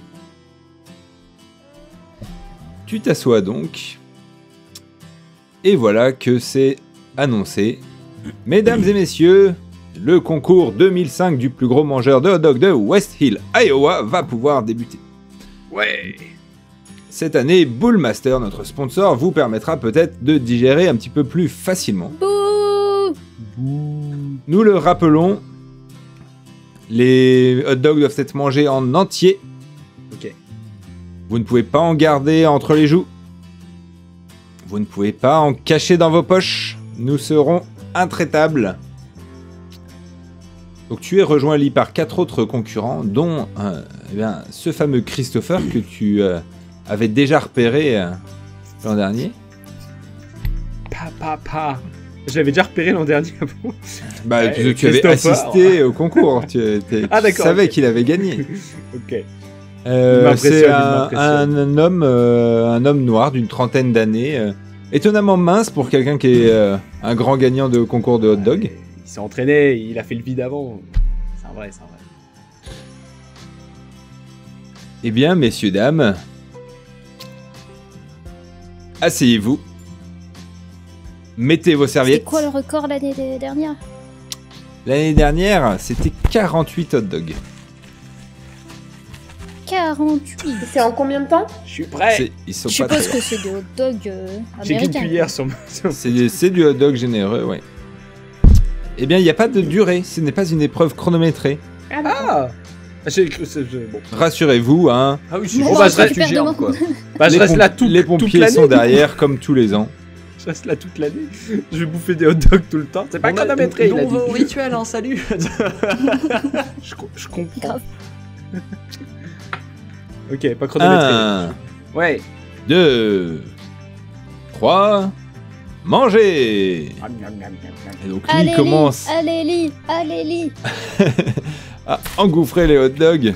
Tu t'assois donc, et voilà que c'est annoncé. Mesdames et messieurs, le concours 2005 du plus gros mangeur de hot dog de West Hill, Iowa, va pouvoir débuter. Ouais. Cette année, Bullmaster, notre sponsor, vous permettra peut-être de digérer un petit peu plus facilement. Bouh. Nous le rappelons, les hot dogs doivent être mangés en entier. Ok. Vous ne pouvez pas en garder entre les joues. Vous ne pouvez pas en cacher dans vos poches. Nous serons intraitables. Donc tu es rejoint Lee par 4 autres concurrents, dont eh bien, ce fameux Christopher que tu avais déjà repéré l'an dernier. Je l'avais déjà repéré l'an dernier. Bah, Ouais, tu avais Christopher. assisté au concours, tu savais ok. qu'il avait gagné. Ok. C'est m'impressionne, un homme noir d'une trentaine d'années, étonnamment mince pour quelqu'un qui est un grand gagnant de concours de hot dog. Il s'est entraîné, il a fait le vide avant. C'est un vrai. Eh bien, messieurs, dames, asseyez-vous. Mettez vos C'était serviettes. quoi le record l'année dernière? L'année dernière, c'était 48 hot dogs. 48. C'est en combien de temps? Je suis prêt. Ils sont Je pas suppose très... que c'est des hot dogs J'ai qu'une américains. cuillère sur C'est du hot dog généreux, ouais. Eh bien, il n'y a pas de durée. Ce n'est pas une épreuve chronométrée. Ah, d'accord. Ah j'ai cru bon. Rassurez-vous, hein. Ah oui, c'est Bon, juste bah, un je truc récupère géant, demain. quoi. Bah, je reste là toute les toute pompiers l'année. sont derrière, comme tous les ans. Je reste là toute l'année. Je vais bouffer des hot dogs tout le temps. C'est pas Bon, bah, chronométré, nous, il a on va dit. au rituel, hein, salut. Je comprends. Grave. Ok, pas chronométré. 1, Ouais. 2, 3, mangez. Et donc lui Allez, commence Lee, allez, Lee. à engouffrer les hot dogs.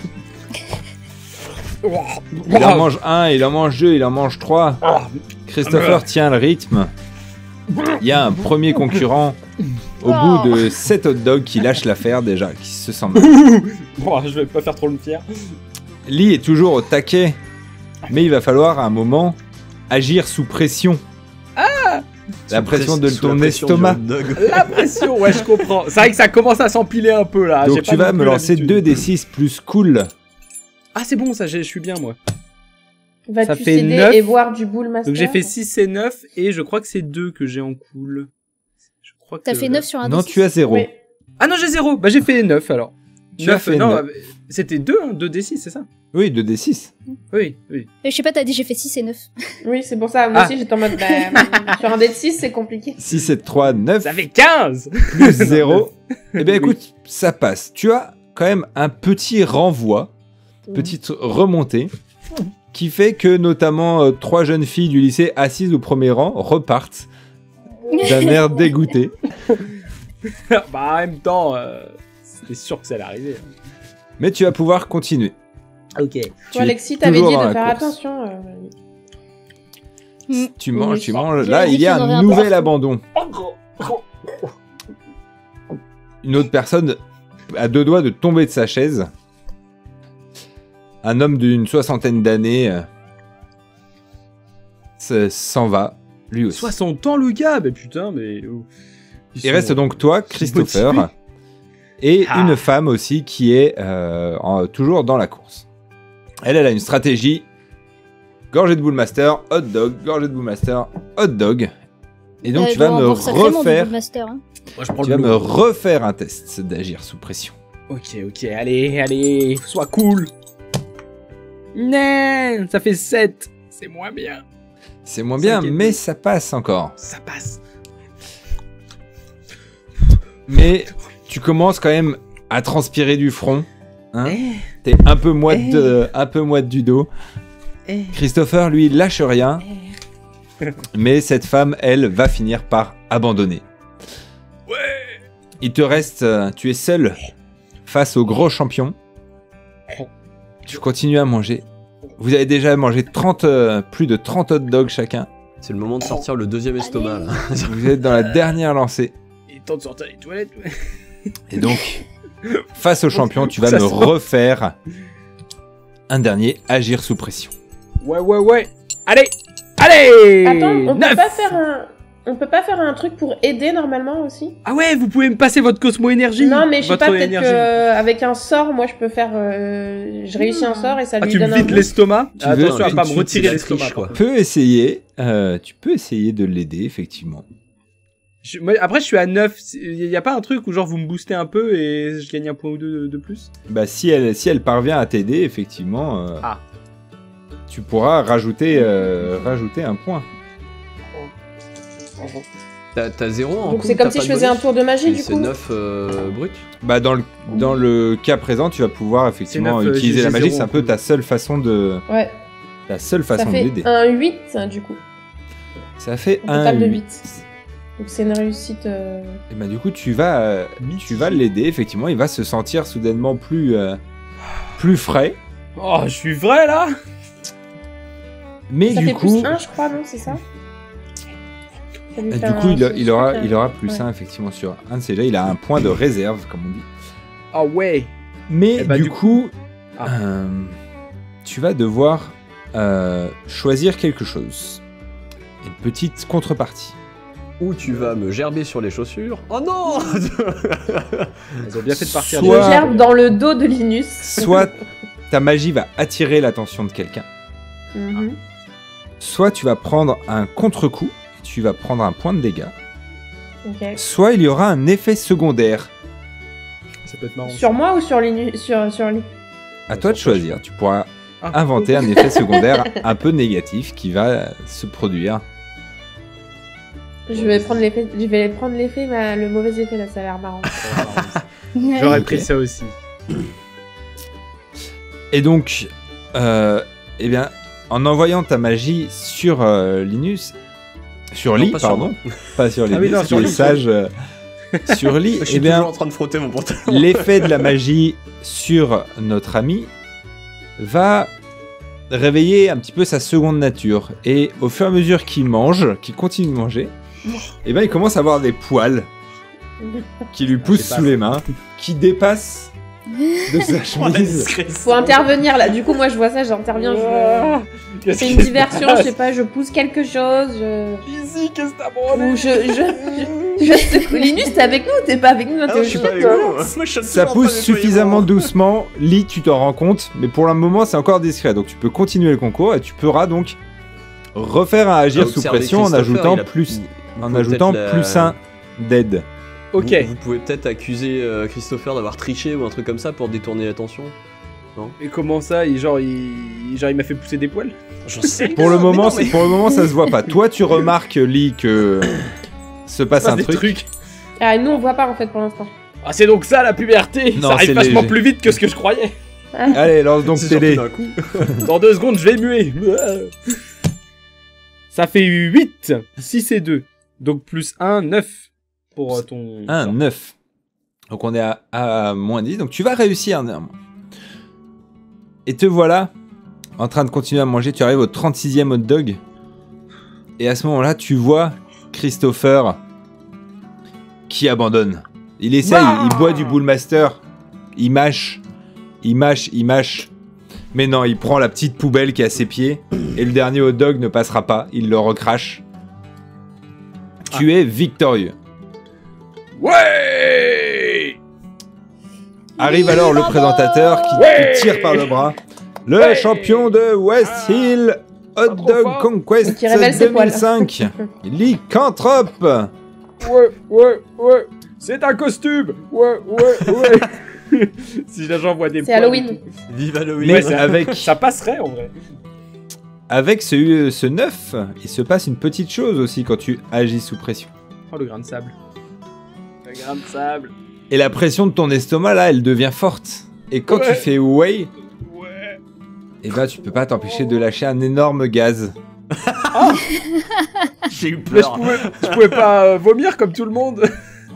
Il en mange un, il en mange deux, il en mange trois. Christopher tient le rythme. Il y a un premier concurrent au bout de 7 hot dogs qui lâche l'affaire déjà, qui se sent mal. Bon, je vais pas faire trop le fier. Lee est toujours au taquet, mais il va falloir à un moment agir sous pression. La pression de Sous la ton pression estomac. du hot dog. La pression, ouais, je comprends. C'est vrai que ça commence à s'empiler un peu là. Donc J'ai tu pas vas non me plus lancer l'habitude. 2d6 plus cool. Ah, c'est bon, ça, je suis bien moi. Vas-tu Ça fait céder 9. et boire du Bull Master? Donc j'ai fait 6 et 9, et je crois que c'est 2 que j'ai en cool. Je crois que T'as fait 9 sur un Non, D6. tu as 0. Oui. Ah non, j'ai 0. Bah j'ai fait 9 alors. Tu as fait non, 9. c'était 2, hein, 2d6, c'est ça? Oui, 2d6. Oui. Je sais pas, t'as dit j'ai fait 6 et 9. Oui, c'est pour ça. Moi Ah. aussi, j'étais en mode, bah, sur un dé de 6, c'est compliqué. 6, 7, 3, 9. Ça fait 15. Plus 0. Eh bien écoute, ça passe. Tu as quand même un petit renvoi, petite remontée, qui fait que notamment 3 jeunes filles du lycée assises au premier rang repartent d'un air dégoûté. Bah en même temps, c'était sûr que ça allait arriver. Mais tu vas pouvoir continuer. Ok. Tu Toi, es Alexis, t'avais toujours dit dans de la faire course. attention. Tu manges, Oui. tu manges. J'ai Là, dit il y a qu'il y en aurait un un nouvel partout. abandon. Une autre personne à 2 doigts de tomber de sa chaise. Un homme d'une 60aine d'années s'en va, lui aussi. 60 ans le gars, mais putain, mais... Il reste donc toi, Christopher, motivés. et Ah. une femme aussi qui est toujours dans la course. Elle a une stratégie. Gorgée de Bullmaster, hot dog, gorgée de Bullmaster, hot dog. Et donc tu vas me refaire... Moi, je prends Tu le vas me lot. refaire un test d'agir sous pression. Ok, allez, sois cool. Non, ça fait 7. C'est moins bien. C'est moins bien, 5 et mais 2. ça passe encore. Ça passe. Mais tu commences quand même à transpirer du front. Hein. T'es un peu moite du dos. Christopher, lui, lâche rien. Mais cette femme, elle, va finir par abandonner. Il te reste... tu es seul face au gros champion. Tu continues à manger. Vous avez déjà mangé plus de 30 hot dogs chacun. C'est le moment de sortir le deuxième estomac, là. Vous êtes dans la dernière lancée. Il est temps de sortir les toilettes. Et donc, face au champion, tu vas Ça me sent. refaire un dernier agir sous pression. Ouais. Allez. Attends, on 9. peut pas faire un truc pour aider normalement aussi? Ah ouais, vous pouvez me passer votre Cosmo Énergie. Non, mais je sais Votre pas, peut-être énergie. qu'avec un sort, moi je peux faire. Je réussis un sort et ça Ah, lui tu me donne un vides boost. l'estomac. Tu veux- Attention à tout pas de me suite, retirer c'est la l'estomac. triche, quoi. Tu peux essayer de l'aider, effectivement. Après, je suis à 9. Il y a pas un truc où genre vous me boostez un peu et je gagne un point ou deux de plus? Bah, si elle parvient à t'aider, effectivement, Ah. tu pourras rajouter un point. T'as 0 en Donc coup, c'est comme t'as si pas je de faisais un bonus tour de magie du C'est coup. 9 brut. Bah dans le cas présent, tu vas pouvoir effectivement C'est 9, utiliser j'ai la magie. zéro C'est un en peu coup. ta seule façon de Ouais, ta seule ça façon de fait l'aider. un 8 du coup. Ça fait Un un total de 8. 8. Donc c'est une réussite. Et bah du coup tu vas l'aider. Effectivement, il va se sentir soudainement plus frais. Oh, je suis vrai là. Mais Ça du fait coup, plus 1, je crois, non, c'est ça, Ça lui du fait coup, un- il aura plus Ouais. 1 effectivement sur un de ces jets. Il a un point de réserve, comme on dit. Ah ouais. Mais Eh bah, du du coup, Ah. tu vas devoir choisir quelque chose. Une petite contrepartie. Ou tu vas me gerber sur les chaussures. Oh non Ils ont bien fait de partir. Je Soit- gerbe dans le dos de Linus. Soit ta magie va attirer l'attention de quelqu'un, Mhm. soit tu vas prendre un contre-coup, et tu vas prendre un point de dégâts, Ok. soit il y aura un effet secondaire. Ça peut être marrant. Sur moi ou sur Linus sur lui À toi de choisir. Tu pourras Ah. inventer un effet secondaire un peu négatif qui va se produire. Je vais prendre l'effet, mais le mauvais effet là, ça a l'air marrant. J'aurais Ok. pris ça aussi. Et donc, eh bien, en envoyant ta magie sur Linus, sur Non, Lee, pas sur pardon, pas sur Linus, Ah oui, non, sur sur les Lee. sages, sur Lee, Je suis eh bien, toujours en train de frotter mon pantalon. l'effet de la magie sur notre ami va réveiller un petit peu sa seconde nature. Et au fur et à mesure qu'il mange, qu'il continue de manger, eh ben, il commence à avoir des poils qui lui poussent dépasse. sous les mains, qui dépassent de sa chemise. Faut intervenir là. Du coup, moi, je vois ça, j'interviens. Je fais une diversion, je sais pas, je pousse quelque chose. Lizzie, qu'est-ce que t'as Ou branlé? je secoue. Linus, t'es avec nous ou t'es pas avec nous? Ah non, je suis pas avec vous. Moi, je suis Ça toujours en train pousse de nettoyer suffisamment mon- doucement. Lee, tu t'en rends compte, mais pour le moment, c'est encore discret. Donc, tu peux continuer le concours et tu pourras donc refaire un agir sous Observez pression en Christopher, ajoutant il a- plus, vous en pouvez ajoutant peut-être plus la- 1 d'aide. Ok. Vous pouvez peut-être accuser Christopher d'avoir triché ou un truc comme ça pour détourner l'attention. Et comment ça? Il m'a fait pousser des poils? J'en sais Pour le moment, pour le moment, ça se voit pas. Toi, tu remarques, Lee, que se passe un Des truc. trucs. Ah, nous, on voit pas en fait pour l'instant. Ah, c'est donc ça la puberté. Non, Ça arrive c'est vachement léger. plus vite que ce que je croyais. Allez, lance donc C'est télé. surtout d'un coup. Dans 2 secondes, je vais muer. Ça fait 8, 6 et 2. Donc plus 1, 9 pour ton... 1, 9. Donc, on est à moins 10. Donc, tu vas réussir néanmoins. Et te voilà en train de continuer à manger. Tu arrives au 36e hot dog. Et à ce moment-là, tu vois Christopher qui abandonne. Il essaye, Ah il boit du Bullmaster. Il mâche. Mais non, il prend la petite poubelle qui est à ses pieds. Et le dernier hot dog ne passera pas. Il le recrache. Tu es victorieux. Ouais. Arrive alors le présentateur qui te tire par le bras. Le Ouais. champion de West Hill Hot trop Dog fort. Conquest Qui révèle ses poils. 2005. Lycanthrope. Ouais. C'est un costume. Ouais. Si j'envoie des C'est poils. Halloween. Vive Halloween. Mais ça- avec, Ça passerait en vrai. avec ce 9, il se passe une petite chose aussi quand tu agis sous pression. Oh, le grain de sable. Le grain de sable. Et la pression de ton estomac, là, elle devient forte. Et quand Ouais. tu fais way, Ouais. eh ben, tu peux pas t'empêcher de lâcher un énorme gaz. J'ai eu Mais peur. je pouvais pas vomir comme tout le monde.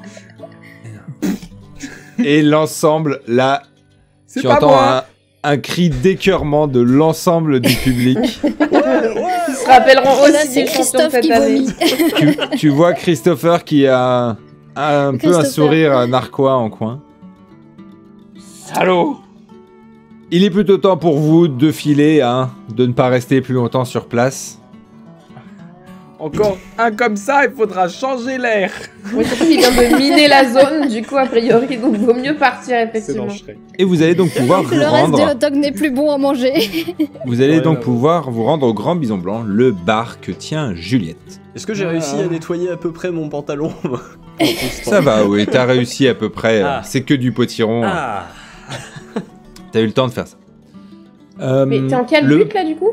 Et l'ensemble, là, C'est tu pas entends moi. un cri d'écœurement de l'ensemble du public. Ils se rappelleront Et là, aussi c'est des champions de Christophe cette qui année. vomit. Tu vois Christopher qui a un peu un Christopher. sourire narquois en coin. Salaud. Il est plutôt temps pour vous de filer, hein, de ne pas rester plus longtemps sur place. Encore un comme ça, il faudra changer l'air. Oui, surtout qu'il vient de miner la zone, du coup, a priori, donc vaut mieux partir, C'est effectivement. dans Shrek. Et vous allez donc pouvoir vous Le reste des hot rendre. dogs n'est plus bon à manger. Vous allez Ouais, donc ouais. pouvoir vous rendre au Grand Bison Blanc, le bar que tient Juliette. Est-ce que j'ai réussi à nettoyer à peu près mon pantalon? Ça va, oui, t'as réussi à peu près. Ah. C'est que du potiron. Ah. T'as eu le temps de faire ça. Mais t'es en quel le- but là, du coup?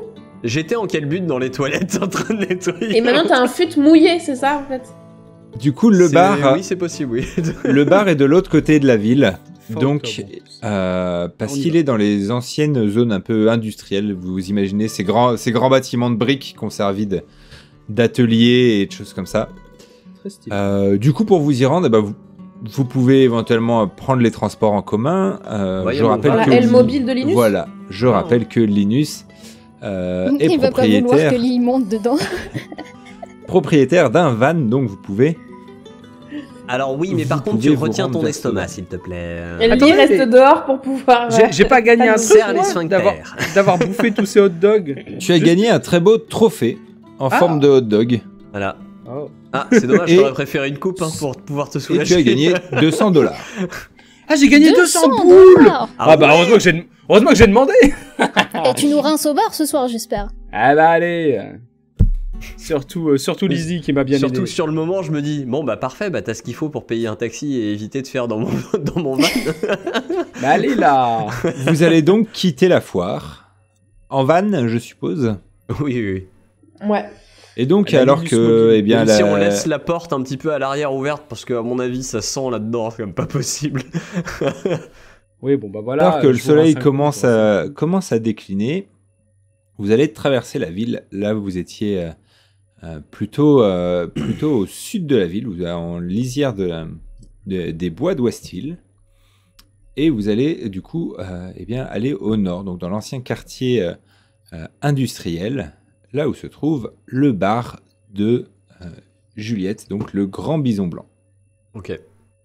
J'étais en quel but dans les toilettes en train de nettoyer? Et maintenant, t'as un fut mouillé, c'est ça, en fait? Du coup, le bar, Oui, c'est possible, oui. le bar est de l'autre côté de la ville. Fin Donc, octobre. parce On y qu'il va. est dans les anciennes zones un peu industrielles, vous imaginez ces grands bâtiments de briques qui ont servi d'ateliers et de choses comme ça. Très stylé. Du coup, pour vous y rendre, eh ben, vous pouvez éventuellement prendre les transports en commun. Ouais, Je on rappelle va. que La L mobile de Linus. Voilà, je rappelle que Linus est Il va pas vouloir propriétaire, que Lily monte dedans. propriétaire d'un van, donc vous pouvez. Alors oui, mais Vous par contre, pouvez tu vous retiens rendre ton vers estomac, cela. s'il te plaît. Et Attendez, Lily reste mais- dehors pour pouvoir. J'ai pas gagné un truc, Serre les moi, sphincters. d'avoir bouffé tous ces hot dogs. Tu as gagné un très beau trophée en Ah. forme de hot dog Voilà. Oh. Ah, c'est dommage, Et- j'aurais préféré une coupe pour pouvoir te et soulager. tu as gagné $200. Ah, j'ai gagné 200 $200. boules. Ah Bah heureusement que j'ai demandé. Et tu nous rinces au bar ce soir, j'espère. Ah bah allez. Surtout Lizzie qui m'a bien Surtout aidé. sur le moment, je me dis, bon bah parfait, bah t'as ce qu'il faut pour payer un taxi et éviter de faire dans mon, dans mon van. Bah allez là. Vous allez donc quitter la foire en van, je suppose. Oui, oui, oui. Ouais. Et donc, Elle a alors mis du que, smoking. eh bien, Même si la- on laisse la porte un petit peu à l'arrière ouverte, parce qu'à mon avis, ça sent là-dedans, c'est quand même pas possible. Oui, bon bah voilà. alors que le je vous soleil rince un coup, commence à décliner, vous allez traverser la ville. Là, vous étiez plutôt au sud de la ville, vous êtes en lisière des bois de Westhill. Et vous allez du coup eh bien, aller au nord, donc dans l'ancien quartier industriel, là où se trouve le bar de Juliette, donc le Grand Bison Blanc. Ok.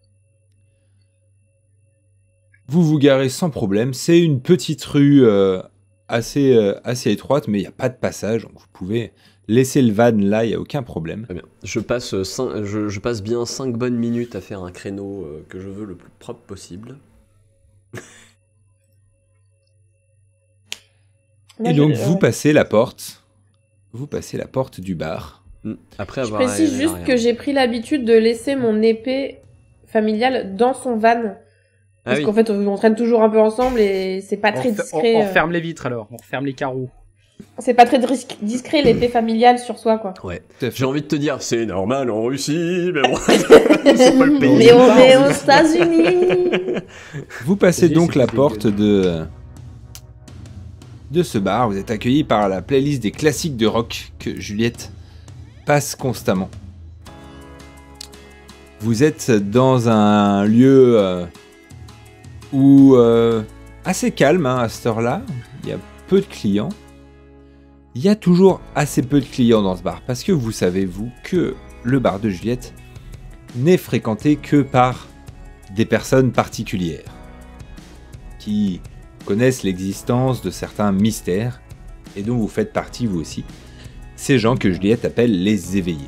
Vous vous garez sans problème, c'est une petite rue assez étroite, mais il n'y a pas de passage, donc vous pouvez laisser le van là, il n'y a aucun problème. Très bien. Je passe bien 5 bonnes minutes à faire un créneau que je veux le plus propre possible. Moi, Et donc je- vous passez la porte du bar. Après Je avoir précise allé juste l'arrière. que j'ai pris l'habitude de laisser mon épée familiale dans son van. Ah Parce oui. qu'en fait, on traîne toujours un peu ensemble et c'est pas très discret. On referme les vitres alors. On referme les carreaux. C'est pas très discret l'épée familiale sur soi, quoi. Ouais. Tout à fait. J'ai envie de te dire, c'est normal en Russie, mais bon. C'est pas le pays. Mais on est aux États-Unis. Vous passez Vas-y, donc c'est la dégueu. porte de ce bar, vous êtes accueilli par la playlist des classiques de rock que Juliette passe constamment. Vous êtes dans un lieu assez calme à cette heure-là, il y a peu de clients. Il y a toujours assez peu de clients dans ce bar, parce que vous savez, vous, que le bar de Juliette n'est fréquenté que par des personnes particulières qui connaissent l'existence de certains mystères et dont vous faites partie vous aussi. Ces gens que Juliette appelle les éveillés.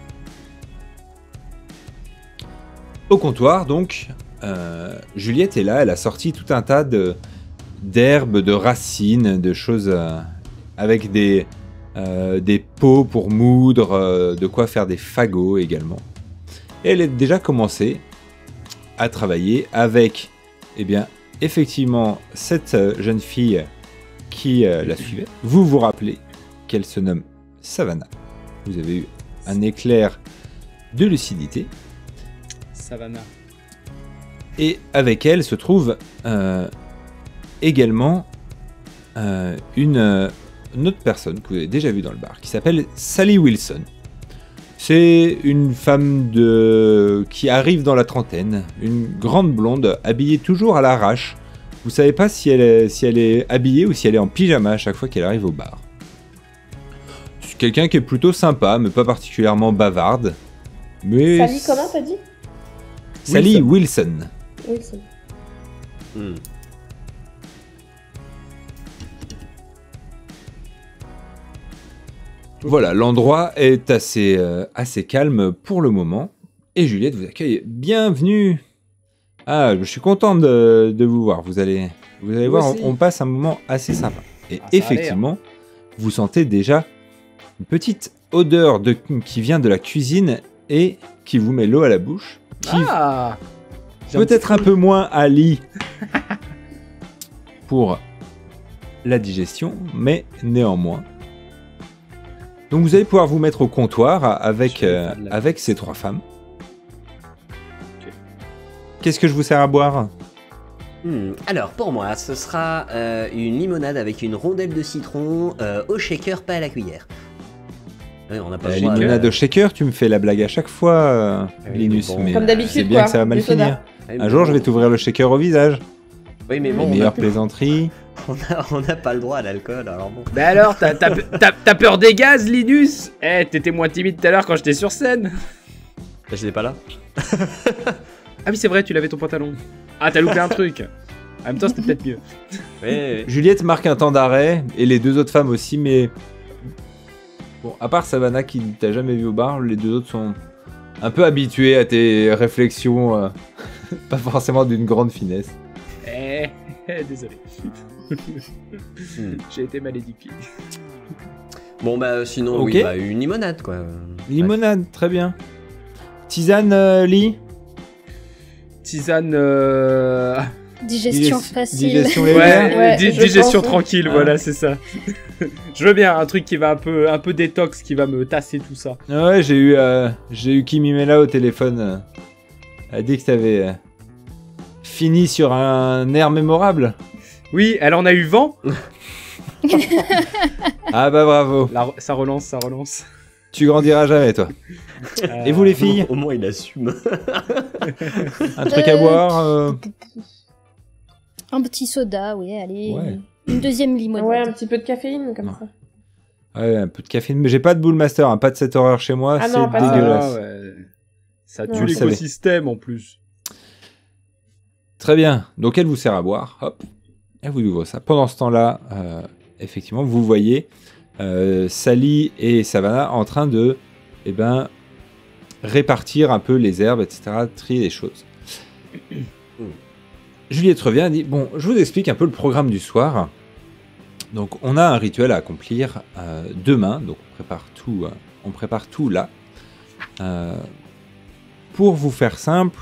Au comptoir, donc, Juliette est là, elle a sorti tout un tas d'herbes, de racines, de choses avec des pots pour moudre, de quoi faire des fagots également. Et elle a déjà commencé à travailler avec, eh bien, effectivement, cette jeune fille qui la suivait. Vous vous rappelez qu'elle se nomme Savannah. Vous avez eu un éclair de lucidité. Savannah. Et avec elle se trouve également une autre personne que vous avez déjà vue dans le bar, qui s'appelle Sally Wilson. C'est une femme qui arrive dans la trentaine, une grande blonde, habillée toujours à l'arrache. Vous savez pas si elle est habillée ou si elle est en pyjama à chaque fois qu'elle arrive au bar. C'est quelqu'un qui est plutôt sympa, mais pas particulièrement bavarde. Mais Sally, comment t'as dit? Sally Wilson. Wilson. Hmm. Voilà, l'endroit est assez calme pour le moment. Et Juliette vous accueille. Bienvenue. Ah, je suis content de vous voir. Vous allez Moi voir, aussi. on passe un moment assez sympa. Et Ah, ça a effectivement, vous sentez déjà une petite odeur qui vient de la cuisine et qui vous met l'eau à la bouche. Qui Ah. peut-être un peu moins à lit pour la digestion, mais néanmoins, Donc vous allez pouvoir vous mettre au comptoir avec, Je vais faire de la- avec ces 3 femmes. Ok. Qu'est-ce que je vous sers à boire? Alors, pour moi, ce sera une limonade avec une rondelle de citron au shaker, pas à la cuillère. Oui, on n'a pas La le droit, limonade au shaker, tu me fais la blague à chaque fois, oui, Linus. mais bon. Mais Comme d'habitude, c'est bien quoi, que ça va mal du soda. finir. Ah, mais Un jour, je bon. vais t'ouvrir le shaker au visage. Oui, mais bon, Les meilleures plaisanteries. on n'a pas le droit à l'alcool, alors bon. Mais alors, t'as peur des gaz, Linus? Eh, t'étais moins timide tout à l'heure quand j'étais sur scène. Je n'étais pas là. Ah oui, c'est vrai, tu lavais ton pantalon. Ah, t'as loupé un truc. En même temps, c'était peut-être mieux. Oui. Juliette marque un temps d'arrêt, et les 2 autres femmes aussi, mais... Bon, à part Savannah qui t'a jamais vu au bar, les 2 autres sont un peu habitués à tes réflexions, pas forcément d'une grande finesse. Désolé. Hmm. J'ai été mal éduqué. Bon, bah, sinon, Ok. oui, bah, une limonade, quoi. Limonade, très bien. Tisane, Lee? Tisane. Digestion facile. Digestion légère. Ouais, Ouais, je digestion pense, oui. tranquille, Ah. voilà, c'est ça. Je veux bien un truc qui va un peu détox, qui va me tasser tout ça. Ouais, j'ai eu Kimimela au téléphone. Elle a dit que t'avais fini sur un air mémorable. Oui, elle en a eu vent. Ah bah bravo. Ça relance. Tu grandiras jamais, toi. Et vous les filles? Au moins, il assume. Un truc à boire Un petit soda, oui, allez. Ouais. Une deuxième limonade. Ouais, un petit peu de caféine, comme Non. ça. Ouais, un peu de café. Mais j'ai pas de Bull Master, hein, pas de cette horreur chez moi, Ah c'est non, pas ça. dégueulasse. ouais. Ça Vous tue le savez. l'écosystème en plus. Très bien. Donc elle vous sert à boire. Hop. Elle vous ouvre ça. Pendant ce temps-là, effectivement, vous voyez Sally et Savannah en train de répartir un peu les herbes, etc. Trier les choses. Juliette revient et dit, bon, je vous explique un peu le programme du soir. Donc on a un rituel à accomplir demain. Donc on prépare tout là. Pour vous faire simple,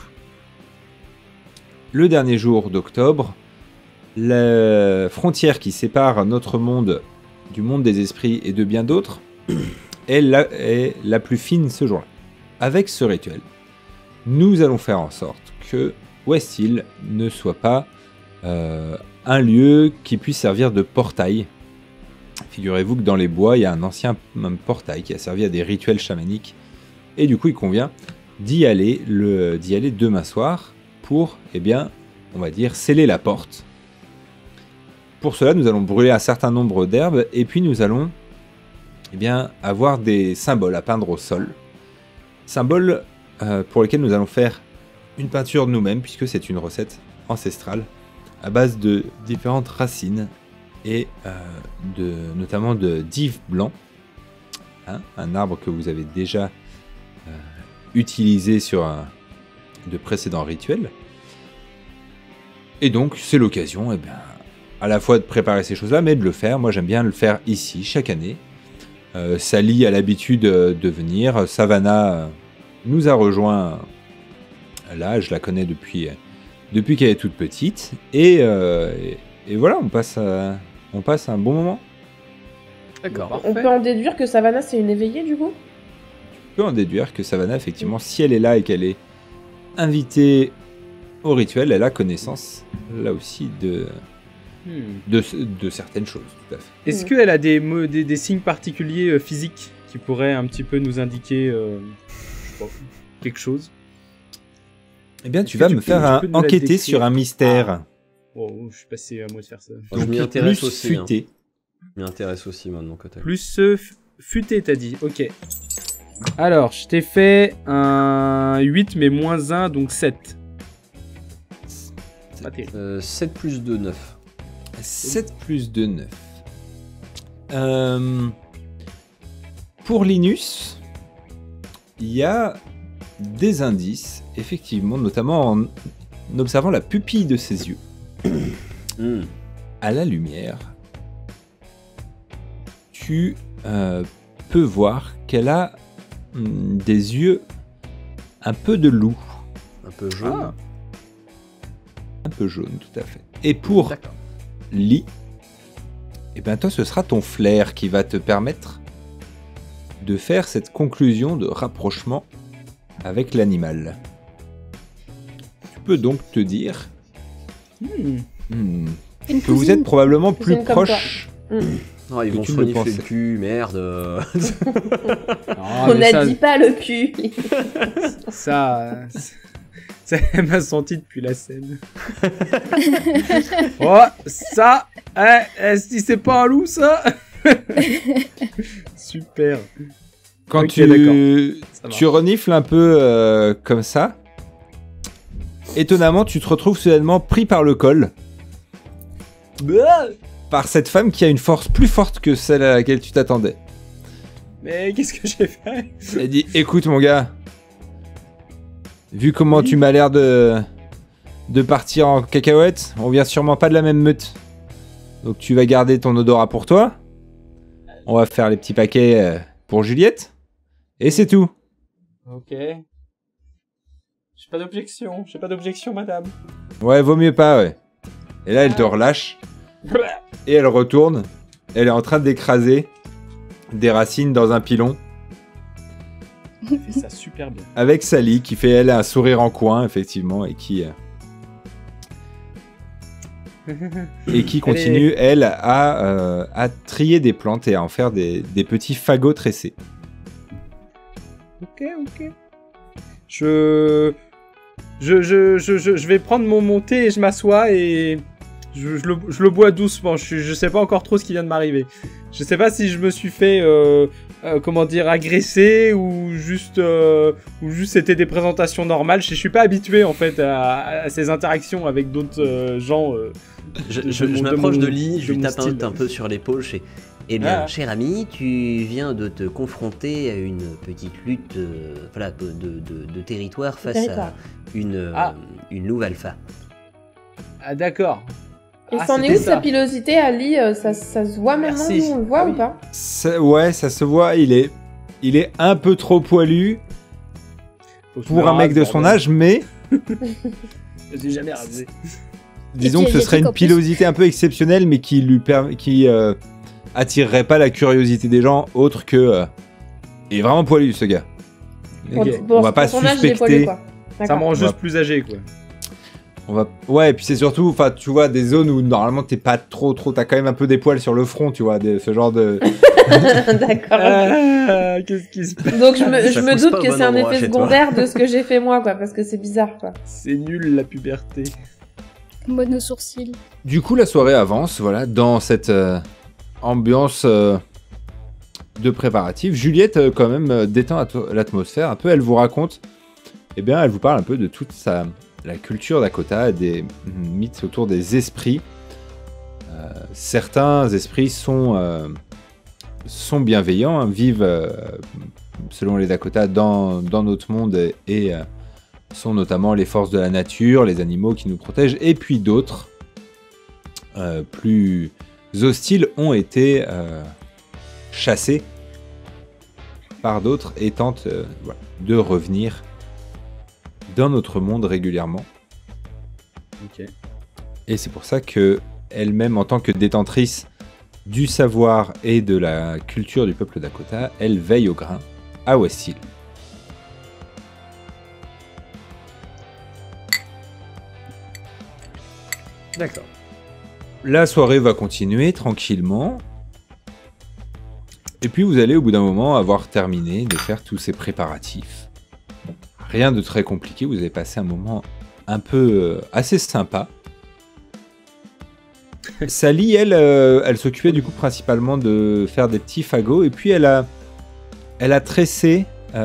le dernier jour d'octobre, la frontière qui sépare notre monde du monde des esprits et de bien d'autres est la plus fine ce jour-là. Avec ce rituel, nous allons faire en sorte que West Hill ne soit pas un lieu qui puisse servir de portail. Figurez-vous que dans les bois, il y a un ancien portail qui a servi à des rituels chamaniques. Et du coup, il convient d'y aller demain soir pour, on va dire, sceller la porte. Pour cela, nous allons brûler un certain nombre d'herbes et puis nous allons avoir des symboles à peindre au sol. Symboles pour lesquels nous allons faire une peinture de nous-mêmes puisque c'est une recette ancestrale à base de différentes racines et notamment de d'if blanc, un arbre que vous avez déjà utilisé sur de précédents rituels. Et donc c'est l'occasion à la fois de préparer ces choses-là, mais de le faire. Moi j'aime bien le faire ici, chaque année. Sally a l'habitude de venir. Savannah nous a rejoint là, je la connais depuis qu'elle est toute petite. Et voilà, on passe un bon moment. D'accord. On peut en déduire que Savannah, c'est une éveillée, du coup? On peut en déduire que Savannah, effectivement, si elle est là et qu'elle est invitée au rituel, elle a connaissance, là aussi, de certaines choses, tout à fait. Est-ce qu'elle a des signes particuliers physiques qui pourraient un petit peu nous indiquer je sais pas, quelque chose? Eh bien, Est-ce tu que vas tu me peux- faire tu peux nous la enquêter décrire? sur un mystère. Oh, je suis passé à moi de faire ça. Je m'y intéresse plus aussi, hein. futé. Je m'y intéresse aussi, moi, de mon côté. Plus futé, t'as dit. Ok. Alors, je t'ai fait un 8, mais moins 1, donc 7. Pas terrible. 7 plus 2, 9. 7 plus 2, 9. Pour Linus, il y a des indices, effectivement, notamment en observant la pupille de ses yeux. Hmm. À la lumière, tu peux voir qu'elle a des yeux un peu de loup, Un peu jaune. Ah, un peu jaune, tout à fait. Et pour D'accord. Lee, eh ben toi, ce sera ton flair qui va te permettre de faire cette conclusion de rapprochement avec l'animal. Tu peux donc te dire Une que vous cousine. êtes probablement plus Cousine comme proche. Oh, ils Que vont tu se le renifler pensais. le cul, merde. Ah, On mais n'a dit pas le cul. Ça elle m'a senti depuis la scène. Oh, ça, si c'est pas un loup, ça. Super. Quand Ok, d'accord. Ça tu renifles un peu comme ça, étonnamment, tu te retrouves soudainement pris par le col par cette femme qui a une force plus forte que celle à laquelle tu t'attendais. Mais qu'est-ce que j'ai fait? Elle dit, écoute mon gars, vu comment tu m'as l'air de partir en cacahuète, on vient sûrement pas de la même meute. Donc tu vas garder ton odorat pour toi. On va faire les petits paquets pour Juliette. Et c'est tout. Ok. J'ai pas d'objection, madame. Ouais, vaut mieux pas, ouais. Et là, elle te relâche. Et elle retourne. Elle est en train d'écraser des racines dans un pilon. Elle fait ça super bien. Avec Sally, qui fait, elle, un sourire en coin, effectivement, et qui continue, elle, à trier des plantes et à en faire des petits fagots tressés. Ok. Je vais prendre mon thé et je m'assois et je le bois doucement. Je sais pas encore trop ce qui vient de m'arriver. Je sais pas si je me suis fait agresser ou juste c'était des présentations normales. Je suis pas habitué en fait à ces interactions avec d'autres gens. Je m'approche de Lee, je lui mon tape style. un peu sur l'épaule. Eh bien, Ah. Cher ami, tu viens de te confronter à une petite lutte de territoire face Territoire. à une louve alpha. Ah d'accord. Et Ah, c'en est c'était où ça. sa pilosité, Ali? Ça se voit maintenant, Merci. nous, on le voit Ah oui. ou pas? Ouais, ça se voit, il est un peu trop poilu Faut que je pour me un mec rase, de son bordel. âge, mais Je l'ai jamais rasé. disons que ce puis, serait une en plus- pilosité un peu exceptionnelle, mais qui attirerait pas la curiosité des gens, autre que... il est vraiment poilu, ce gars. Ok. On va pas pour son âge, il est suspecter. poilu, quoi. Ça me D'accord. rend On juste va- plus âgé quoi. Ouais, et puis c'est surtout, enfin, tu vois, des zones où normalement t'es pas trop, t'as quand même un peu des poils sur le front, tu vois, ce genre de... D'accord. ok. Qu'est-ce qui se passe? Donc je Ça me pousse doute pas au que bon c'est un endroit effet chez toi. secondaire de ce que j'ai fait moi, quoi, parce que c'est bizarre, quoi. C'est nul la puberté. Mono-sourcil. Du coup, la soirée avance, voilà, dans cette ambiance de préparatifs. Juliette, quand même, détend l'atmosphère un peu. Elle vous raconte, eh bien, elle vous parle un peu de toute la culture Dakota, des mythes autour des esprits. Certains esprits sont bienveillants, hein, vivent, selon les Dakota, dans notre monde et sont notamment les forces de la nature, les animaux qui nous protègent, et puis d'autres plus hostiles ont été chassés par d'autres et tentent de revenir dans notre monde régulièrement. Ok. Et c'est pour ça que elle-même, en tant que détentrice du savoir et de la culture du peuple Dakota, elle veille au grain à West Hill. D'accord. La soirée va continuer tranquillement. Et puis vous allez au bout d'un moment avoir terminé de faire tous ces préparatifs. Rien de très compliqué, vous avez passé un moment un peu assez sympa. Sally, elle s'occupait du coup principalement de faire des petits fagots et puis elle a tressé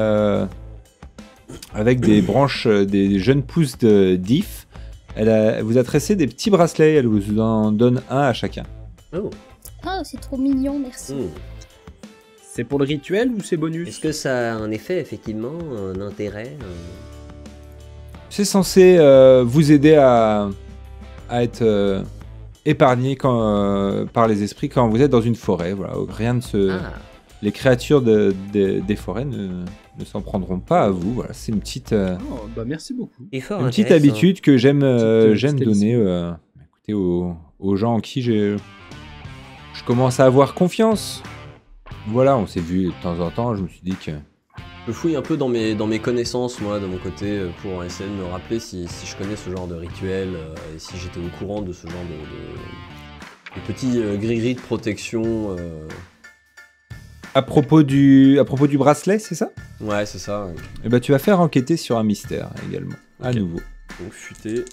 avec des branches, des jeunes pousses d'if. Elle vous a tressé des petits bracelets, elle vous en donne un à chacun. Oh. Ah, c'est trop mignon, merci. C'est pour le rituel ou c'est bonus? Est-ce que ça a un effet, effectivement, un intérêt C'est censé vous aider à être épargné par les esprits quand vous êtes dans une forêt. Voilà, rien ne se... Ah, Les créatures des forêts ne s'en prendront pas à vous. Voilà, c'est une petite Oh, bah merci beaucoup. et fort une petite intéressant. habitude que j'aime Petite donner écoutez, aux gens en qui je commence à avoir confiance. Voilà, on s'est vu de temps en temps, je me suis dit que... Je fouille un peu dans mes connaissances, moi, de mon côté, pour essayer de me rappeler si je connais ce genre de rituel et si j'étais au courant de ce genre de petits gris-gris de protection. À propos du bracelet, c'est ça? Ouais, c'est ça. Ouais. Eh ben, tu vas faire enquêter sur un mystère également, à Ok. nouveau. Donc, futé.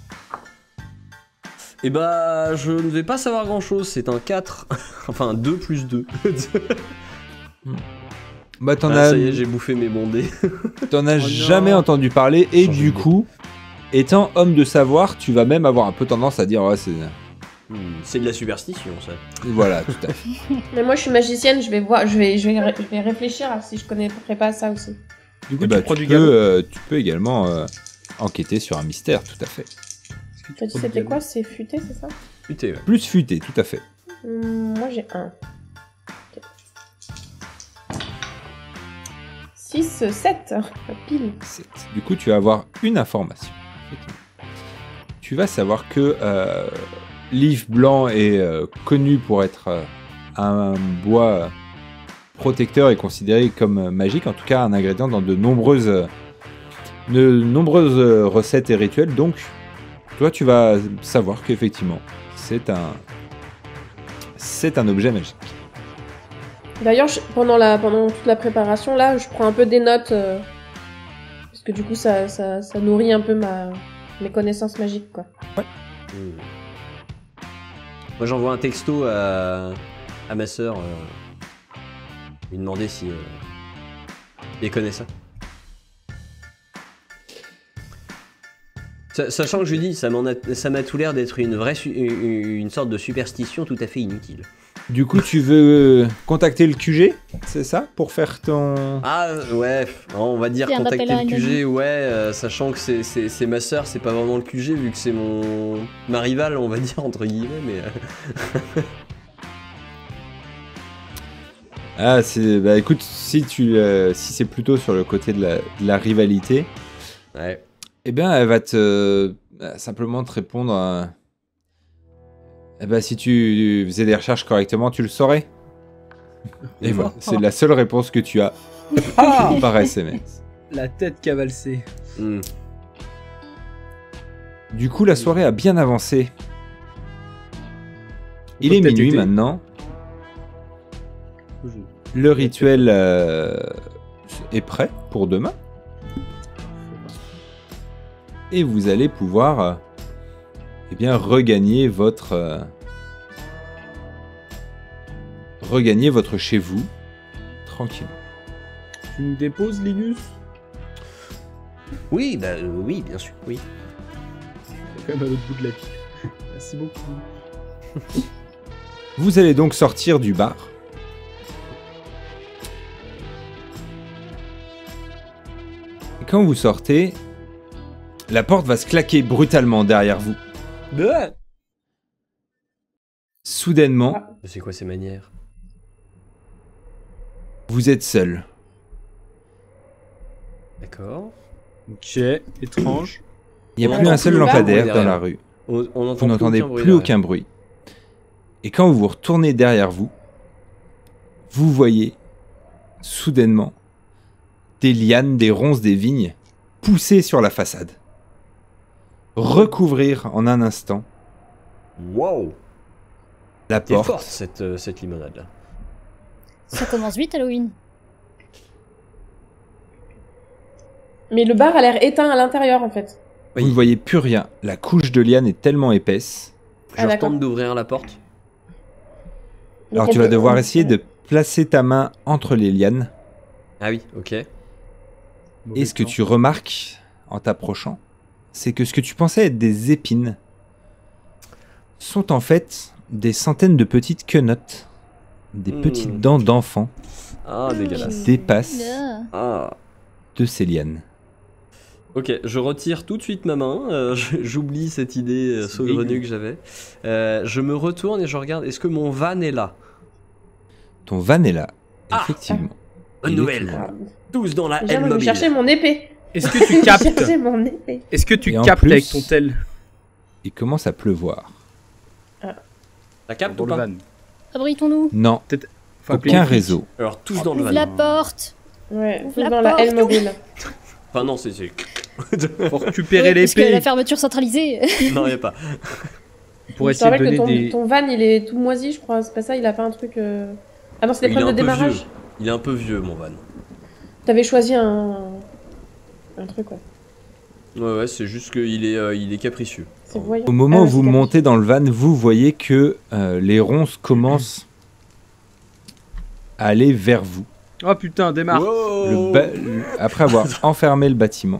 Et bah, je ne vais pas savoir grand-chose, c'est un 4. Enfin, un 2 plus 2. Bah, t'en Ah, as, ça y est, j'ai bouffé mes bondés. t'en as Oh non. jamais entendu parler, et Changer du d'idée. coup, étant homme de savoir, tu vas même avoir un peu tendance à dire, ouais, c'est... C'est de la superstition, ça. Voilà, tout à fait. Mais moi, je suis magicienne, je vais voir, je vais réfléchir à si je connaîtrais pas ça aussi. Du coup, Eh bah, tu prends tu du galop. tu peux également enquêter sur un mystère, tout à fait. Est-ce que tu T'as dit prends du c'était galop quoi? C'est futé, c'est ça? Futé, ouais. Plus futé, tout à fait. Moi, j'ai 1. 6, 7. Pile. 7. Du coup, tu vas avoir une information. Effectivement. Tu vas savoir que l'if blanc est connu pour être un bois protecteur et considéré comme magique, en tout cas un ingrédient dans de nombreuses recettes et rituels. Donc, toi, tu vas savoir qu'effectivement, c'est un objet magique. D'ailleurs, pendant toute la préparation, là, je prends un peu des notes. Parce que du coup, ça nourrit un peu mes connaissances magiques, quoi. Moi, j'envoie un texto à ma sœur. Lui demander si elle connaît ça. Sachant que je lui dis, ça m'a tout l'air d'être une sorte de superstition tout à fait inutile. Du coup, tu veux contacter le QG, c'est ça? Pour faire ton... Ah ouais, on va dire C'est un contacter appel à le un QG, ouais, sachant que c'est ma sœur, c'est pas vraiment le QG vu que c'est ma rivale, on va dire entre guillemets, mais Ah, bah écoute, si c'est plutôt sur le côté de la rivalité, ouais. eh bien, elle va te simplement te répondre. Eh ben, si tu faisais des recherches correctement, tu le saurais. Et voilà, c'est la seule réponse que tu as Ah par SMS. La tête cavalcée. Hmm. Du coup, la soirée a bien avancé. Il peut est peut-être minuit été. maintenant. Le rituel est prêt pour demain. Et vous allez pouvoir eh bien, regagner votre chez vous tranquille. Tu nous déposes, Linus? Oui, bah oui, bien sûr, oui. C'est quand même à l'autre bout de la ville. Merci beaucoup. Vous allez donc sortir du bar. Et quand vous sortez, la porte va se claquer brutalement derrière vous. Soudainement, C'est quoi ces manières? vous êtes seul. D'accord. Ok, étrange. Il n'y On a plus entend un seul plus le lampadaire bruit dans la derrière. rue. On Vous entend n'entendez bruit plus derrière. aucun bruit. Et quand vous vous retournez derrière vous, vous voyez soudainement des lianes, des ronces, des vignes pousser sur la façade. Recouvrir en un instant Wow, la t'es porte. forte cette limonade là. Ça commence vite, Halloween. Mais le bar a l'air éteint à l'intérieur, en fait. Vous ne voyez plus rien. La couche de liane est tellement épaisse. Je d'accord. retente d'ouvrir la porte. Alors Donc, tu on vas peut- devoir on- essayer de placer ta main entre les lianes. Ah oui, ok. Et ce que tu remarques en t'approchant, c'est que ce que tu pensais être des épines sont en fait des centaines de petites quenottes, des petites dents d'enfant Ah, dégueulasse. qui dépassent Ah. Ah. de ces lianes. Ok, je retire tout de suite ma main, j'oublie cette idée C'est saugrenue dégueu. que j'avais. Je me retourne et je regarde, est-ce que mon van est là? Ton van est là, Ah. effectivement. Bonne Il est nouvelle. toujours là. Tous dans la Déjà, moi, je vais mobile. chercher mon épée. Est-ce que tu Je vais captes chercher mon épée. Est-ce que tu Et en captes plus- avec ton tel Il commence à pleuvoir. La capte dans ou le pas? van? Abritons-nous. Non, Faut appeler aucun les flics. réseau. Alors, tous dans le Ouvre van. la porte. Ouais, Ouvre tous la dans la porte. L mobile. Enfin, non, c'est. Faut récupérer Parce que l'épée. la fermeture centralisée. Non, y a pas. Pour Je te essayer de rappelle que donner des... ton van, il est tout moisi, je crois. C'est pas ça, il a pas un truc... Ah non, c'est des Il est problèmes de un peu démarrage. vieux. Il est un peu vieux, mon van. T'avais choisi un truc, ouais. Ouais, c'est juste qu'il est capricieux. C'est voyant. Au moment Ah où ouais, vous c'est montez dans le van, vous voyez que les ronces commencent à aller vers vous. Oh putain, démarre. Wow. Après avoir enfermé le bâtiment.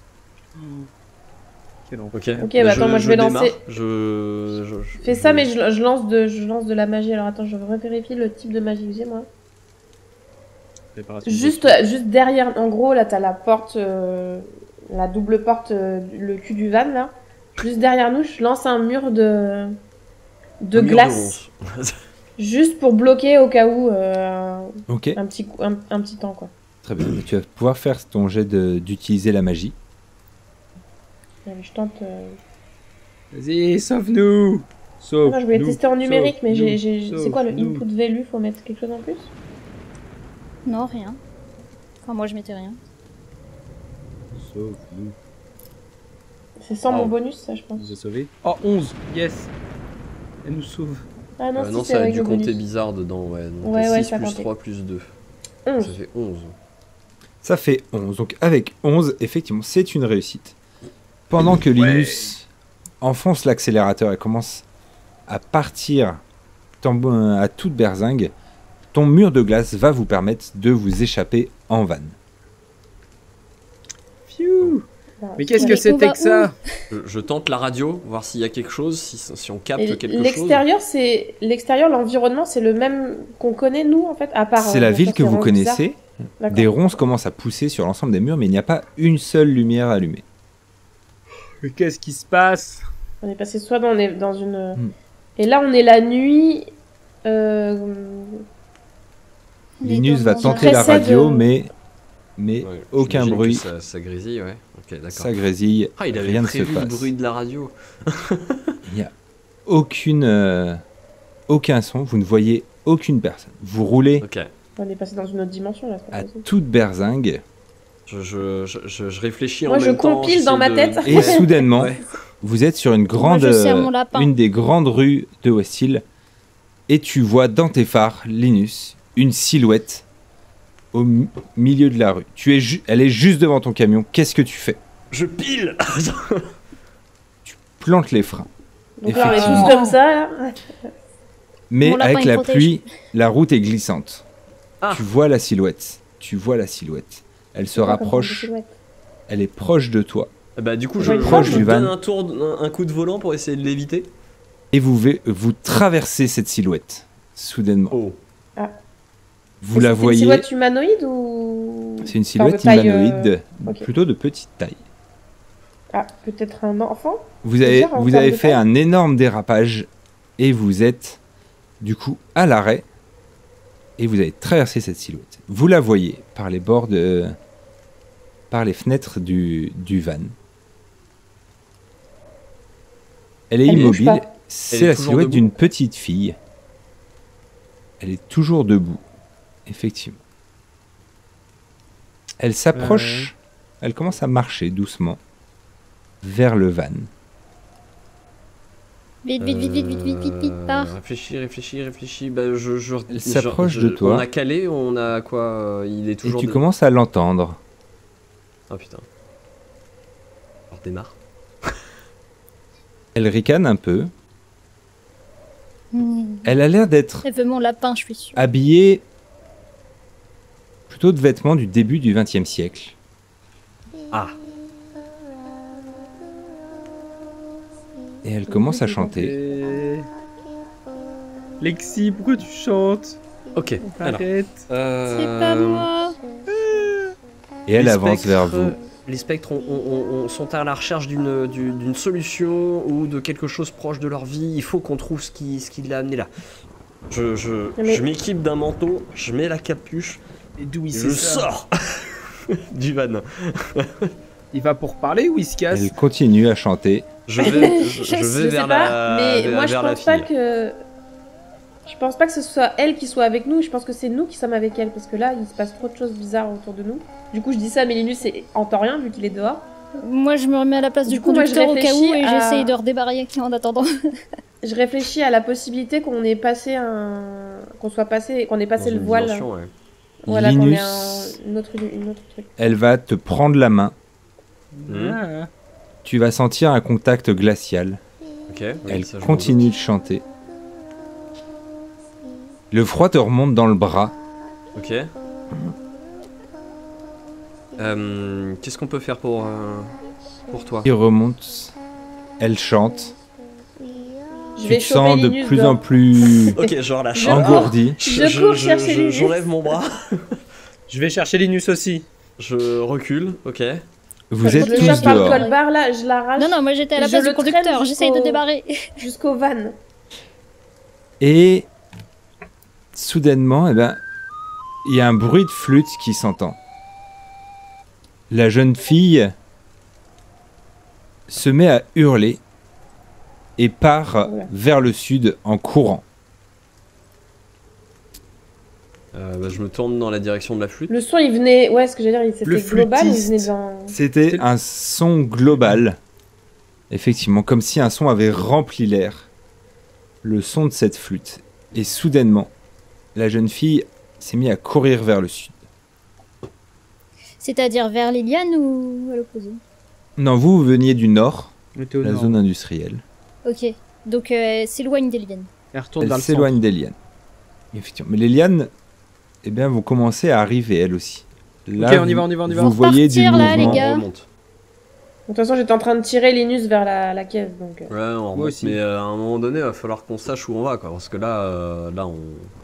Quel enfer. Ok, Ok, bah attends, moi, je vais démarre. lancer. Je Fais ça, mais je lance de la magie. Alors attends, je vérifie le type de magie que j'ai, moi. Préparation. Juste derrière, en gros, là, t'as la porte, la double porte, le cul du van, là. Juste derrière nous, je lance un mur de Mur glace. ronces. Juste pour bloquer au cas où Ok, un petit temps, quoi. très bien. Tu vas pouvoir faire ton jet d'utiliser la magie. Allez, je tente. Vas-y, sauve-nous. Sauve. Non, je voulais tester en numérique, mais c'est quoi le sauve-nous. input value? Faut mettre quelque chose en plus? Non, rien. Enfin, moi, je mettais rien. Sauve-nous. C'est sans Oh. mon bonus, ça, je On pense. nous a sauvés. Oh, 11. Yes. Elle nous sauve. Ah non, Non, si, c'est ça a avec dû le compter bonus. bizarre dedans, ouais. Donc Ouais, ouais, 6 ça a plus compté. 3 plus 2. 11. Ça fait 11. Ça fait 11. Donc avec 11, effectivement, c'est une réussite. Pendant que Linus enfonce l'accélérateur et commence à partir à toute berzingue, ton mur de glace va vous permettre de vous échapper en van. Phew. Bah, Mais qu'est-ce ouais. que on c'était va que ça? Je tente la radio, voir s'il y a quelque chose, si on capte Et quelque chose. l'extérieur, l'environnement, c'est le même qu'on connaît, nous, en fait, à part... C'est la bien ville sûr, que ces vous ronces connaissez. bizarres. D'accord. Des ronces commencent à pousser sur l'ensemble des murs, mais il n'y a pas une seule lumière allumée. Mais qu'est-ce qui se passe? On est passé soit on est dans une... Hmm. Et là, on est la nuit... Linus va dans un tenter la précède, radio, mais Ouais, aucun j'imagine bruit. que Ça grésille, ouais. Ok, d'accord. Ça grésille, Ah, il avait rien ne se prévu le passe. bruit de la radio. Il n'y a aucun son, vous ne voyez aucune personne. Vous roulez Ok. On est passé dans une autre dimension, là. c'est pas à possible. toute berzingue Je réfléchis Moi, en je même temps. compile dans ma j'essaie de- tête. et Ouais. soudainement, Ouais. vous êtes sur une grande, je serre mon lapin. une des grandes rues de West Hill et tu vois dans tes phares, Linus, une silhouette au milieu de la rue. Elle est juste devant ton camion. Qu'est-ce que tu fais? Je pile. Plante les freins. Donc là, on est Effectivement. tous comme ça, là. Mais Mon lapin, avec il la protège. pluie, la route est glissante. Ah. Tu vois la silhouette. Elle se rapproche. Elle est proche de toi. Bah du coup, Ouais, je proche je du donne van. un coup de volant pour essayer de l'éviter. Et vous traversez cette silhouette. Soudainement. Oh. Vous la C'est une voyez. silhouette humanoïde ou... C'est une silhouette Enfin, de taille, humanoïde, ok. plutôt de petite taille. Ah, peut-être un enfant? Vous avez, Déjà, en vous termes avez de fait taille un énorme dérapage et vous êtes du coup à l'arrêt et vous avez traversé cette silhouette. Vous la voyez par les bords par les fenêtres du van. Elle est Elle bouge immobile. pas. C'est Elle est la toujours silhouette debout d'une petite fille. Elle est toujours debout, effectivement. Elle s'approche. Elle commence à marcher doucement vers le van. Vite, vite, vite, vite, vite, vite, vite, vite, pars. Réfléchis. Bah, Elle s'approche de toi. On a calé, on a quoi il est Et toujours. tu commences à l'entendre. Oh putain. Alors démarre. Elle ricane un peu. Hmm. Elle a l'air d'être Elle veut mon lapin, je suis sûre. habillée plutôt de vêtements du début du XXe siècle. Ah. Et elle commence à chanter. Lexi, pourquoi tu chantes? Ok. Alors. Arrête. C'est pas moi. Et elle les avance vers spectres, vous. Les spectres sont à la recherche d'une solution ou de quelque chose proche de leur vie. Il faut qu'on trouve ce qui l'a amené là. Mais- Je m'équipe d'un manteau, je mets la capuche, Et d'où et il je sait ça? sors du van. Il va pour parler ou il se casse? Elle continue à chanter. Je vais Je vers sais la pas, mais moi, je vers la pense pas fille. que... Je pense pas que ce soit elle qui soit avec nous, je pense que c'est nous qui sommes avec elle, parce que là, il se passe trop de choses bizarres autour de nous. Du coup, je dis ça, mais Linus entend rien, vu qu'il est dehors. Moi, je me remets à la place du Du coup, moi, je conducteur au cas où réfléchis et à- j'essaye de redébarrer en attendant. Je réfléchis à la possibilité qu'on ait passé qu'on ait passé Dans le une voile. dimension, ouais. Voilà, qu'on ait Linus, une autre truc. elle va te prendre la main. Ah. Tu vas sentir un contact glacial. Ok. oui, Elle ça, je m'en continue de chanter. Le froid te remonte dans le bras. doute. Ok. Qu'est-ce qu'on peut faire pour toi? Il remonte. Elle chante. Je Tu vais te choper sens de Linus plus en dehors. plus Ok, genre la Je- engourdi. Je cours chercher Linus. J'enlève mon bras. Je vais chercher Linus aussi. Je recule, ok. Vous Je êtes le tous chope par le dehors. colbar là, je l'arrache Non, non, moi j'étais à la Je place le du conducteur, traîne j'essaye de jusqu'au- débarrer. jusqu'au van. Et soudainement, eh ben, il y a un bruit de flûte qui s'entend. La jeune fille se met à hurler et part Oula. vers le sud en courant. Je me tourne dans la direction de la flûte. Le son, il venait. Ouais, ce que j'allais dire, Le c'était global, il flûtiste. venait dans. C'était C'est- un son global, effectivement, comme si un son avait rempli l'air. Le son de cette flûte. Et soudainement, la jeune fille s'est mise à courir vers le sud. C'est-à-dire vers Liliane ou à l'opposé? Non, vous veniez du nord, On était au la nord. zone industrielle. Ok, donc s'éloigne des lianes. Elle retourne Elle vers le s'éloigne des lianes. Effectivement. Mais les lianes, eh bien, vont commencer à arriver, elles aussi. Là, Ok, on y va, on y va, on y va. Vous voyez du Partir, là, les mouvement. gars. On remonte. De toute façon, j'étais en train de tirer Linus vers la caisse, donc. Ouais, on remonte. aussi. Mais à un moment donné, il va falloir qu'on sache où on va, quoi. Parce que là, on.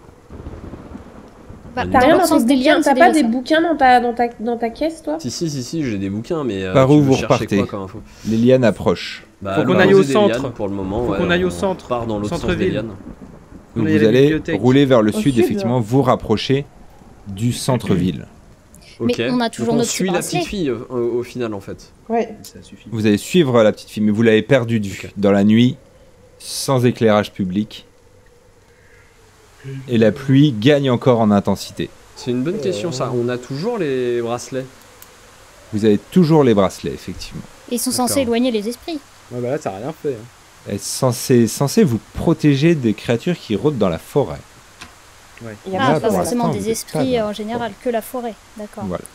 Bah, T'as dans rien le dans sens tes des bouquins? lianes, T'as c'est pas déjà des ça. bouquins dans ta caisse, toi? Si, j'ai des bouquins, mais. Par tu où veux vous chercher repartez quoi comme info? Les lianes approchent. Bah, Faut qu'on le aille au musée des centre. lianes, pour le moment. Faut ouais, qu'on aille au on centre. part dans l'autre sens des Centre-ville. lianes. On Donc est à vous la allez bibliothèque. rouler vers le Au sud, sud, effectivement, vous rapprochez du centre-ville. Ok. Mais on a toujours Donc on notre suit la bracelet. petite fille au final, en fait. Ouais. Ça suffit. Vous allez suivre la petite fille, mais vous l'avez perdue de vue dans la nuit, sans éclairage public. Et la pluie gagne encore en intensité. C'est une bonne question, ça. On a toujours les bracelets. Vous avez toujours les bracelets, effectivement. Ils sont D'accord. censés éloigner les esprits. Ouais, bah là, ça a rien fait. hein. Elle est censée vous protéger des créatures qui rôdent dans la forêt. Il y a Ah, Là, pas pour forcément l'instant, des vous êtes esprits pas dans en la général, que la forêt. D'accord. Voilà.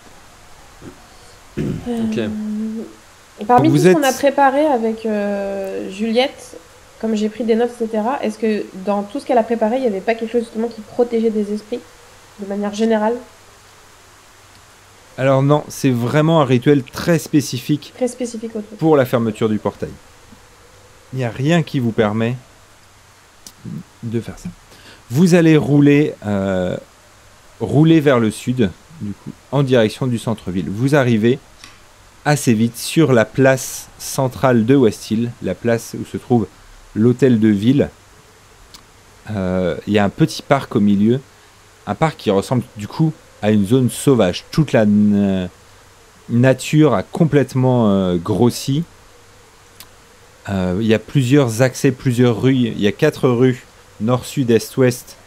Ok. Et parmi Vous tout ce qu'on êtes- a préparé avec Juliette, comme j'ai pris des notes, etc., est-ce que dans tout ce qu'elle a préparé, il n'y avait pas quelque chose justement qui protégeait des esprits, de manière générale, Alors non, c'est vraiment un rituel très spécifique très spécifique au truc? pour la fermeture du portail. Il n'y a rien qui vous permet de faire ça. Vous allez rouler vers le sud, du coup, en direction du centre-ville. Vous arrivez assez vite sur la place centrale de West Hill, la place où se trouve l'hôtel de ville. Il y a un petit parc au milieu, un parc qui ressemble du coup à une zone sauvage. Toute la nature a complètement grossi. Il y a plusieurs accès, plusieurs rues. Il y a 4 rues, nord, sud, est, ouest.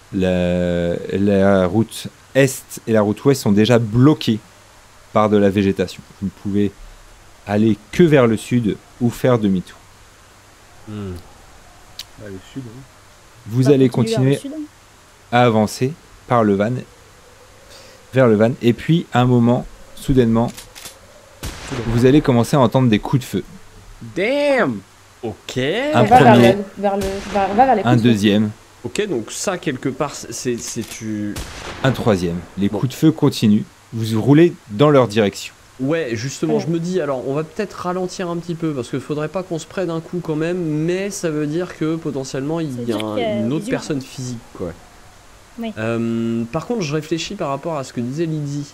La route est et la route ouest sont déjà bloquées par de la végétation. Vous ne pouvez aller que vers le sud ou faire demi-tour. Hmm. Bah, le sud. hein. Vous On va allez vers le continuer sud. à avancer par le van, vers le van, et puis à un moment, soudainement, vous allez commencer à entendre des coups de feu. Damn! Ok. Un On va premier. vers on va vers les Un coups de feu. deuxième, Ok, donc ça, quelque part, c'est tu. un troisième. Les Bon. coups de feu continuent. Vous roulez dans leur direction. Ouais, justement, Ouais. je me dis, alors, on va peut-être ralentir un petit peu, parce qu'il faudrait pas qu'on se prenne un coup quand même, mais ça veut dire que potentiellement, Ça il veut y a dire qu'il y a une des autre humains. personne physique, quoi. Oui. Par contre, je réfléchis par rapport à ce que disait Lydie.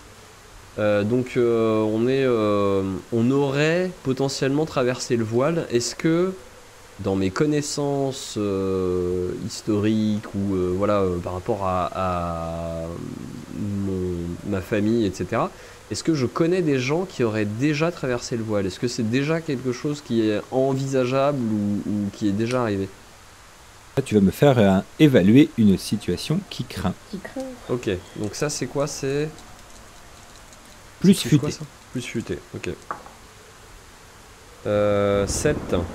On aurait potentiellement traversé le voile. Est-ce que, dans mes connaissances historiques ou par rapport à ma famille, etc., est-ce que je connais des gens qui auraient déjà traversé le voile? Est-ce que c'est déjà quelque chose qui est envisageable ou qui est déjà arrivé? Là, tu vas me faire évaluer une situation qui craint. Qui craint. Ok, donc ça c'est quoi? C'est Plus c'est quoi, futé. ça Plus futé, ok. 7.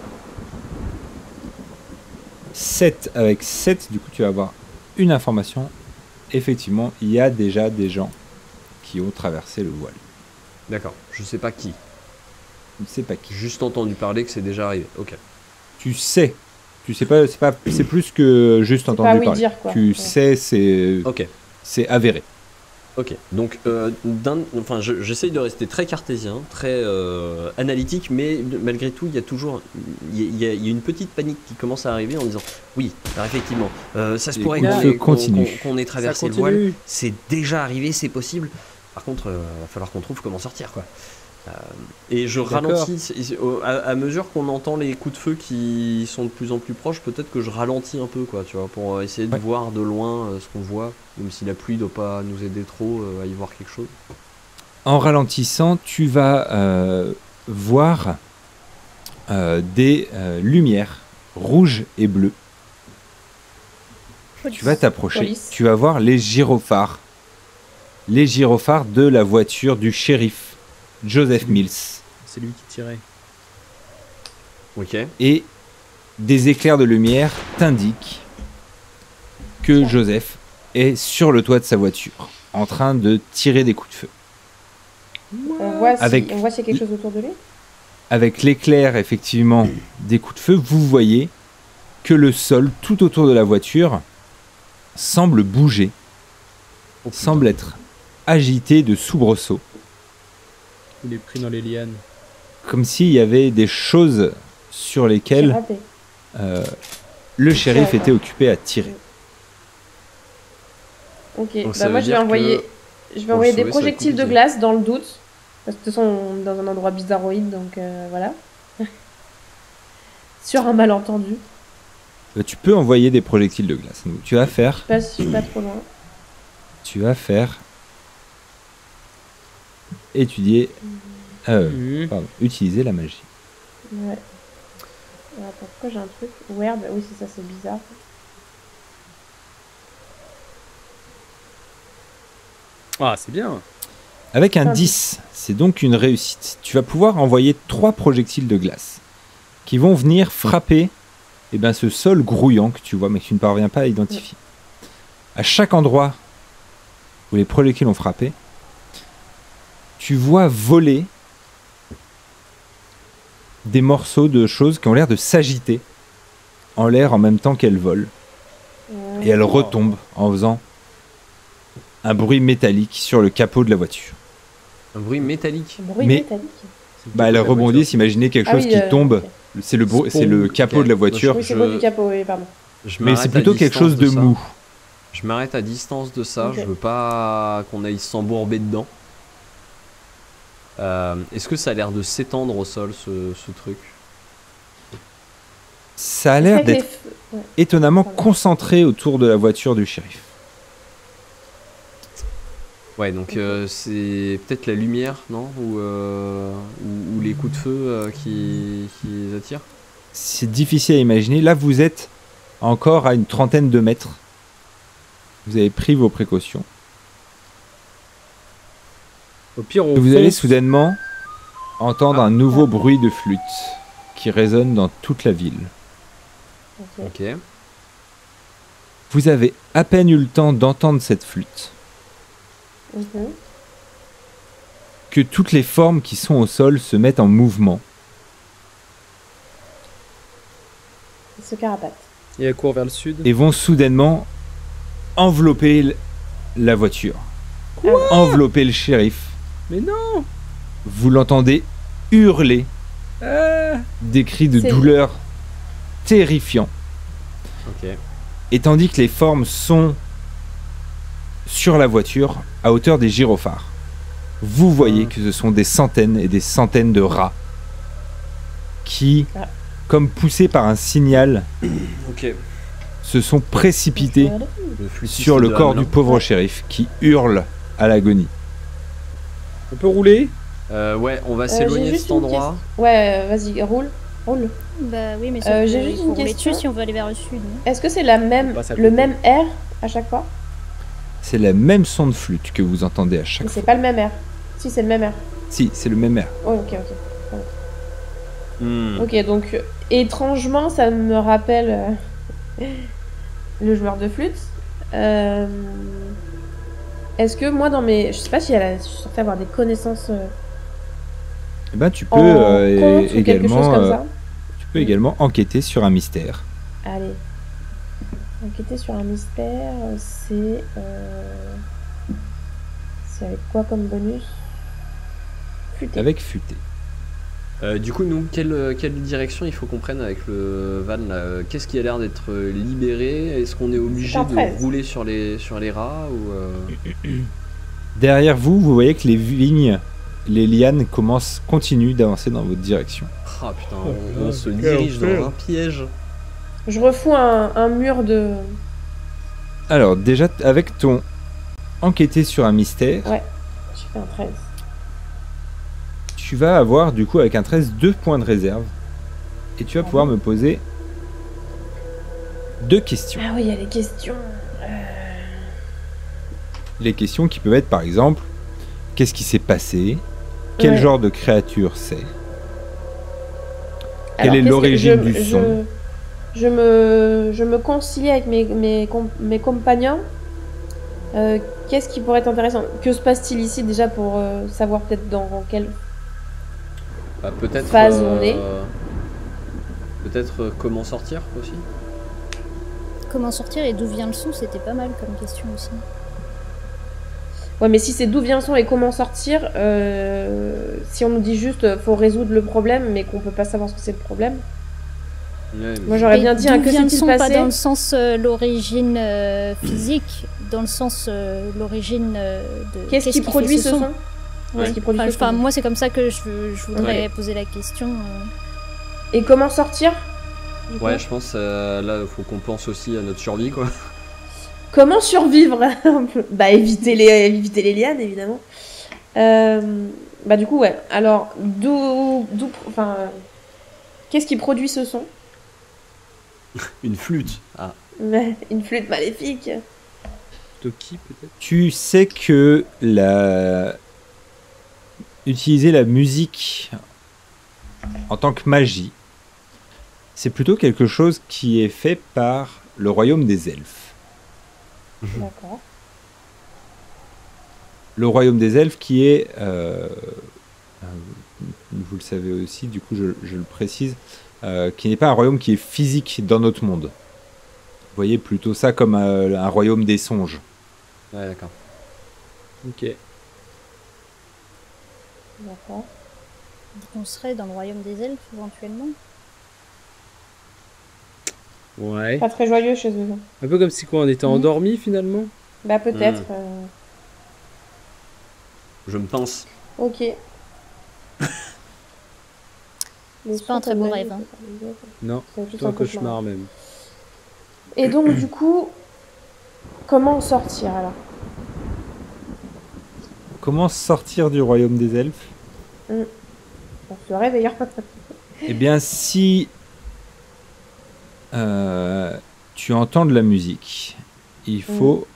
7 avec 7, du coup tu vas avoir une information. Effectivement, il y a déjà des gens qui ont traversé le voile. D'accord, je sais pas qui. Je ne sais pas qui. J'ai juste entendu parler que c'est déjà arrivé. Ok. Tu sais. Tu sais pas, c'est plus que juste C'est entendu pas oui parler. dire, quoi. Tu Ouais. sais, Ok. c'est avéré. Ok, donc enfin, j'essaye de rester très cartésien, très analytique, mais malgré tout, il y a toujours il y a une petite panique qui commence à arriver en disant oui, alors effectivement, ça se Les pourrait coups de feu continuent. qu'on ait traversé le voile, c'est déjà arrivé, c'est possible. Par contre, va falloir qu'on trouve comment sortir, quoi. Et je ralentis à mesure qu'on entend les coups de feu qui sont de plus en plus proches. Peut-être que je ralentis un peu, quoi, tu vois, pour essayer de Ouais. voir de loin ce qu'on voit, même si la pluie doit pas nous aider trop à y voir quelque chose. En ralentissant, tu vas voir des lumières rouges et bleues. Tu vas t'approcher. Police. Tu vas voir les gyrophares. Les gyrophares de la voiture du shérif Joseph Mills. C'est lui qui tirait. Ok. Et des éclairs de lumière t'indiquent que Joseph est sur le toit de sa voiture, en train de tirer des coups de feu. On voit Avec- s'il y a quelque chose autour de lui. Avec l'éclair, effectivement, des coups de feu, vous voyez que le sol tout autour de la voiture semble bouger, Oh, putain. semble être agité de soubresauts, Il est pris dans les lianes. comme s'il y avait des choses sur J'ai lesquelles raté. le shérif était occupé à tirer. Ok, Donc, ça bah moi veut je vais dire envoyer, que je vais pour envoyer le des sauver, ça va être projectiles de compliqué. glace dans le doute. Parce que de toute façon, on est dans un endroit bizarroïde, donc voilà. Sur un malentendu. Tu peux envoyer des projectiles de glace. Donc, tu vas faire Je suis pas trop loin. étudier, utiliser la magie. Ouais. Alors, attends, pourquoi j'ai un truc? Weird, oui c'est ça, c'est bizarre. Ah, c'est bien. Avec un Ah, 10, c'est donc une réussite. Tu vas pouvoir envoyer 3 projectiles de glace qui vont venir frapper ce sol grouillant que tu vois mais que tu ne parviens pas à identifier. À chaque endroit où les projectiles ont frappé, tu vois voler des morceaux de choses qui ont l'air de s'agiter en l'air en même temps qu'elles volent. Et elles retombent en faisant un bruit métallique sur le capot de la voiture. Un bruit métallique. Un bruit Mais- métallique. Elles rebondissent, imaginez quelque chose qui tombe. ok. C'est le capot Ok. de la voiture. Oui, c'est le du capot, oui, pardon. Je Mais m'arrête c'est à plutôt quelque distance chose de ça. mou. Je m'arrête à distance de ça. Ok. Je veux pas qu'on aille s'embourber dedans. Est-ce que ça a l'air de s'étendre au sol, ce truc? Ça a l'air Est-ce qu'avec d'être les feux- ouais. étonnamment Pardon. concentré autour de la voiture du shérif. Ouais, donc c'est peut-être la lumière, non? Ou les coups de feu qui les attirent? C'est difficile à imaginer. Là, vous êtes encore à une trentaine de mètres. Vous avez pris vos précautions. Au pire, on Vous allez fonce. soudainement entendre un nouveau bruit de flûte qui résonne dans toute la ville. Ok. Ok. Vous avez à peine eu le temps d'entendre cette flûte Mhm. que toutes les formes qui sont au sol se mettent en mouvement. Il se carapate. Et elle court vers le sud. Et vont soudainement envelopper la voiture. Envelopper le shérif. Mais non. Vous l'entendez hurler Ah. des cris de C'est- douleur terrifiants. Ok. Et tandis que les formes sont sur la voiture, à hauteur des gyrophares, vous voyez que ce sont des centaines et des centaines de rats qui, Ah. comme poussés par un signal, Ok. se sont précipités Le flûtiste sur le de corps Hamelin. du pauvre shérif qui hurle à l'agonie. On peut rouler. Ouais, on va j'ai s'éloigner de juste cet une endroit. Ouais, vas-y, roule. Roule. Bah oui, mais J'ai sauf juste qu'il faut une rouler question. dessus si on veut aller vers le sud. non Est-ce que c'est la même, On passe à le côté. même air à chaque fois? C'est la même son de flûte que vous entendez à Mais chaque c'est fois. pas le même air. Si, c'est le même air. Si, c'est le même air. Oh, ok. Hmm. Ok, donc étrangement, ça me rappelle le joueur de flûte. Est-ce que moi, dans mes. Je sais pas si je suis censée avoir des connaissances Eh ben, tu peux en conte ou quelque chose également, comme ça. tu peux également enquêter sur un mystère. Allez. Enquêter sur un mystère, c'est. C'est avec quoi comme bonus? Futé. Avec futé. Du coup, nous, quelle direction il faut qu'on prenne avec le van là? Qu'est-ce qui a l'air d'être libéré? Est-ce qu'on est obligé C'est un de 13. rouler sur les rats ou Derrière vous, vous voyez que les vignes, les lianes continuent d'avancer dans votre direction. Ah putain, on se dirige dans un piège. Je refous un mur de. Alors, déjà, avec ton enquêter sur un mystère, Ouais, j'ai fait un 13. tu vas avoir, du coup, avec un 13, 2 points de réserve. Et tu vas pouvoir me poser 2 questions. Ah oui, il y a les questions. Les questions qui peuvent être, par exemple, qu'est-ce qui s'est passé? Quel Ouais. genre de créature c'est? Quelle Alors, est qu'est-ce que- l'origine du son? Je me concilie avec mes compagnons. Qu'est-ce qui pourrait être intéressant? Que se passe-t-il ici déjà pour savoir peut-être dans quelle... Bah, peut-être. Phase on est. Peut-être comment sortir aussi. Comment sortir et d'où vient le son, c'était pas mal comme question aussi. Ouais, mais si c'est d'où vient le son et comment sortir, si on nous dit juste faut résoudre le problème, mais qu'on peut pas savoir ce que c'est le problème. Ouais, mais- Moi j'aurais Et bien dit d'où un que vient le s'est-il son, pas passé. dans le sens l'origine physique, dans le sens l'origine de... Qu'est-ce qui fait produit ce son? Ouais. Qu'est-ce qui produit ce Enfin, son? moi c'est comme ça que je voudrais poser la question. Et comment sortir du coup Ouais, je pense là, il faut qu'on pense aussi à notre survie, quoi. Comment survivre? Bah éviter les lianes évidemment. Bah du coup ouais. Alors enfin qu'est-ce qui produit ce son? Une flûte. Ah. Une flûte maléfique. Toki peut-être. Tu sais que utiliser la musique en tant que magie, c'est plutôt quelque chose qui est fait par le royaume des elfes. D'accord. Le royaume des elfes qui est, vous le savez aussi, du coup je le précise, qui n'est pas un royaume qui est physique dans notre monde. Vous voyez plutôt ça comme un royaume des songes. Ouais, d'accord. Ok. D'accord. On serait dans le royaume des elfes éventuellement. Ouais. Pas très joyeux chez eux. Un peu comme si quoi, on était endormi finalement. Bah peut-être. Je me pense. Ok. C'est pas un très beau rêve. Hein. Non, C'est juste plutôt un cauchemar même. Et donc du coup, comment sortir alors? Comment sortir du royaume des elfes? On se réveille. Eh bien, si tu entends de la musique, il faut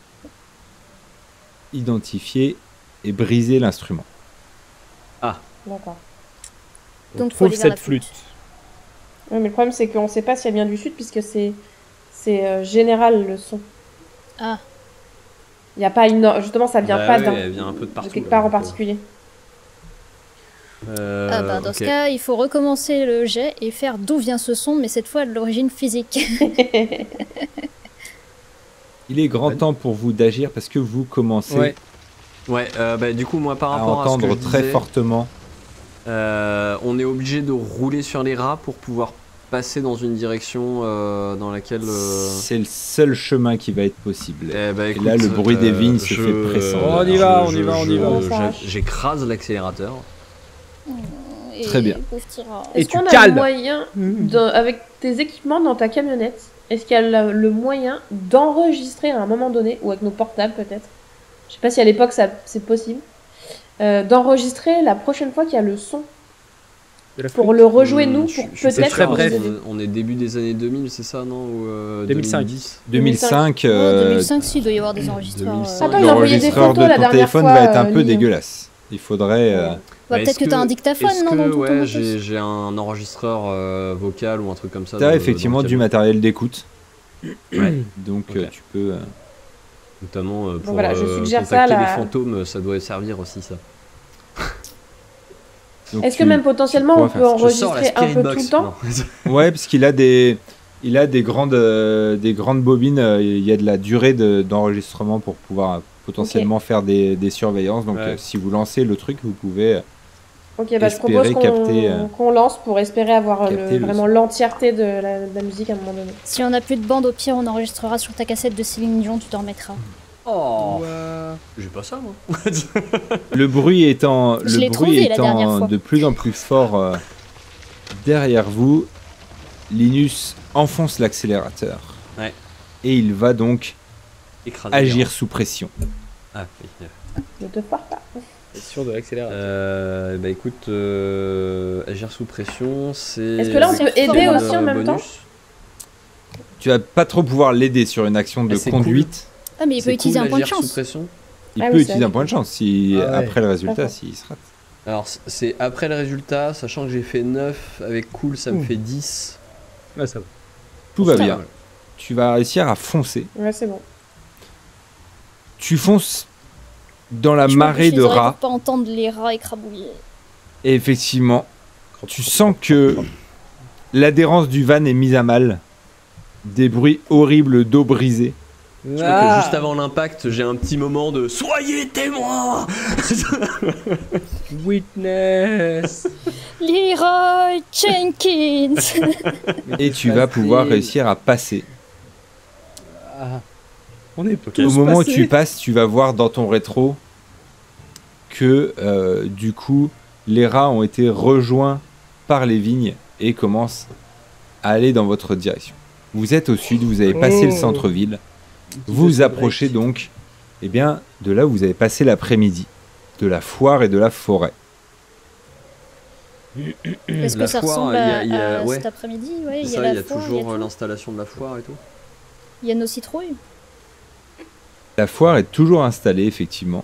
identifier et briser l'instrument. D'accord. On Donc, faut trouve aller vers la cette flûte. Ouais, mais le problème c'est qu'on sait pas si elle vient du sud puisque c'est général le son. Ah, Il y a pas une justement ça vient Bah pas ouais, d'un elle vient un peu de de partout. quelque là, part en donc, particulier. ah bah, dans ok. ce cas, il faut recommencer le jet et faire d'où vient ce son, mais cette fois de l'origine physique. Il est grand temps pour vous d'agir parce que vous commencez Ouais. Ouais, bah du coup, moi, par à rapport à ce que entendre je très disais, fortement. on est obligé de rouler sur les rats pour pouvoir passer dans une direction dans laquelle... C'est le seul chemin qui va être possible. Eh bah, Et écoute, là, le bruit des vignes se je- fait pressant. On y va, on y va, on y va. J'écrase l'accélérateur. Et Très bien. pauvre petit rat. Et Est-ce tu qu'on a cales. le moyen, avec tes équipements dans ta camionnette, est-ce qu'il y a le moyen d'enregistrer à un moment donné, ou avec nos portables peut-être, je sais pas si à l'époque c'est possible, d'enregistrer la prochaine fois qu'il y a le son De la pour flûte. le rejouer nous, Je- pour je suis peut-être. très pas sûr, bref. On est début des années 2000, c'est ça, non? Ou 2005. 2010. 2005, Oh, 2005, si, il doit y avoir des enregistreurs. 2005. Attends, il a envoyé des l'enregistreur photos de la ton dernière téléphone fois, va être un peu Lily. dégueulasse. Il faudrait... Bah, Est-ce peut-être que t'as un dictaphone, est-ce non, que, dans ton ouais, matos j'ai un enregistreur vocal ou un truc comme ça. T'as dans- effectivement dans le du camion. matériel d'écoute. Ouais. Donc Ok. tu peux... Notamment pour voilà, je suggère contacter ça, les là. fantômes, ça doit servir aussi ça. donc Est-ce que tu- même potentiellement on pourras peut faire ça. enregistrer un peu tout le temps? Ouais, parce qu'il a des grandes bobines. Il y a de la durée d'enregistrement pour pouvoir potentiellement faire des surveillances. Donc Ouais. si vous lancez le truc, vous pouvez... Ok, bah je Espérer propose capter, qu'on lance pour espérer avoir capter le vraiment l'entièreté de la musique à un moment donné. Si on a plus de bande, au pire, on enregistrera sur ta cassette de Céline Dion, tu t'en remettras. Oh, j'ai pas ça moi. Le bruit étant, Je l'ai trouvé la dernière fois. de plus en plus fort derrière vous, Linus enfonce l'accélérateur. Ouais. Et il va donc Écraser agir les sous pression. rangs. Ah oui. Ne te foire pas. C'est sûr de l'accélérateur. Bah écoute, agir sous pression, c'est. Est-ce que là on peut C'est aider fort, aussi en même temps? Tu vas pas trop pouvoir l'aider sur une action de Ah, c'est conduite. Ah, mais il peut utiliser un point de Sous chance. pression. Il Ah peut oui, c'est utiliser un vrai. point de chance si Ah ouais. après le résultat, D'accord. s'il se rate. Alors c'est après le résultat, sachant que j'ai fait 9 avec cool, ça me Ouh. fait 10. Ah, ça va. Tout va Ça bien. va. Tu vas réussir à foncer. Ouais, c'est bon. Tu fonces dans la Je marée m'approche de les oreilles rats. pour pas entendre les rats écrabouiller. Et effectivement, tu sens que l'adhérence du van est mise à mal. Des bruits horribles d'eau brisée. Je crois que juste avant l'impact, j'ai un petit moment de soyez témoin. Witness. Leroy Jenkins. Et tu vas pouvoir réussir à passer. Ah. On est Ok. tous Au moment où passés. tu passes, tu vas voir dans ton rétro que du coup, les rats ont été rejoints par les vignes et commencent à aller dans votre direction. Vous êtes au sud, vous avez passé le Oh. centre-ville. Vous approchez donc eh bien, de là où vous avez passé l'après-midi, de la foire et de la forêt. Est-ce que La ça foire, ressemble à ouais. cet après-midi? Ouais, C'est il y a ça, la il y a foire, toujours tout. l'installation de la foire et tout. Il y a nos citrouilles. La foire est toujours installée, effectivement.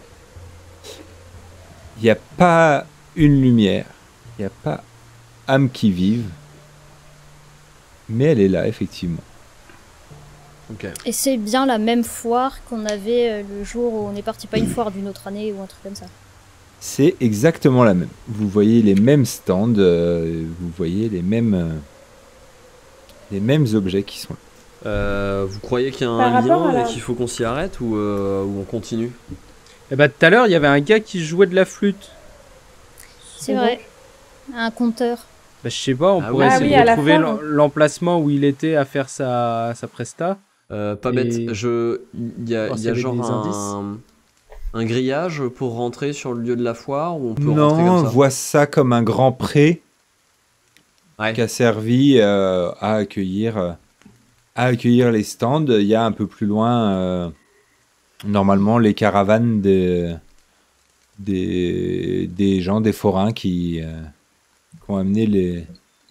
Il n'y a pas une lumière, il n'y a pas âme qui vive, mais elle est là, effectivement. Ok. Et c'est bien la même foire qu'on avait le jour où on est parti, pas une foire d'une autre année ou un truc comme ça. C'est exactement la même. Vous voyez les mêmes stands, vous voyez les mêmes objets qui sont là. Vous croyez qu'il y a Par un rapport lien à la- et qu'il faut qu'on s'y arrête ou on continue? Eh bah, tout à l'heure, il y avait un gars qui jouait de la flûte. C'est vrai. Un compteur. Bah, je sais pas, on Ah pourrait oui. essayer Ah oui, de à la retrouver foire. l'emplacement où il était à faire sa presta. Pas Et- bête. Il y a, voir il s'il y a y avait genre des un grillage pour rentrer sur le lieu de la foire ou on peut rentrer Non, comme on ça? voit ça comme un grand pré Ouais. qui a servi à accueillir les stands. Il y a un peu plus loin, normalement, les caravanes des gens, des forains qui ont amené les...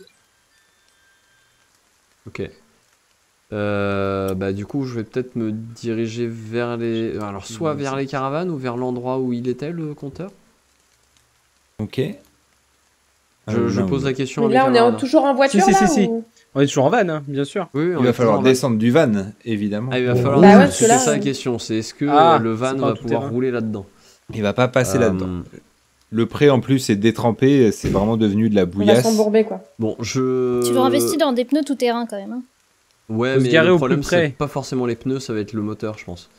Ok. Bah du coup, je vais peut-être me diriger vers les. Alors, soit vers les caravanes ou vers l'endroit où il était le compteur. Ok. Je Non, pose la question. Mais à mes là, on est camarades. toujours en voiture Si, là si. ou- On est toujours en van, hein, bien sûr. Oui, Il va falloir descendre. descendre du van, évidemment. Ah, il va falloir. Bah ouais, descendre. parce que là, C'était ça la on- question. C'est est-ce que Ah, le van c'est pas un va pouvoir tout-terrain. rouler là-dedans? Il va pas passer là-dedans. Euh, Le pré, en plus, est détrempé. C'est vraiment devenu de la On va bouillasse. s'embourber quoi. Bon, je. Tu dois investir dans des pneus tout terrain quand même. Hein. Ouais, Faut se mais garer le au problème, plus près. c'est pas forcément les pneus, ça va être le moteur, je pense.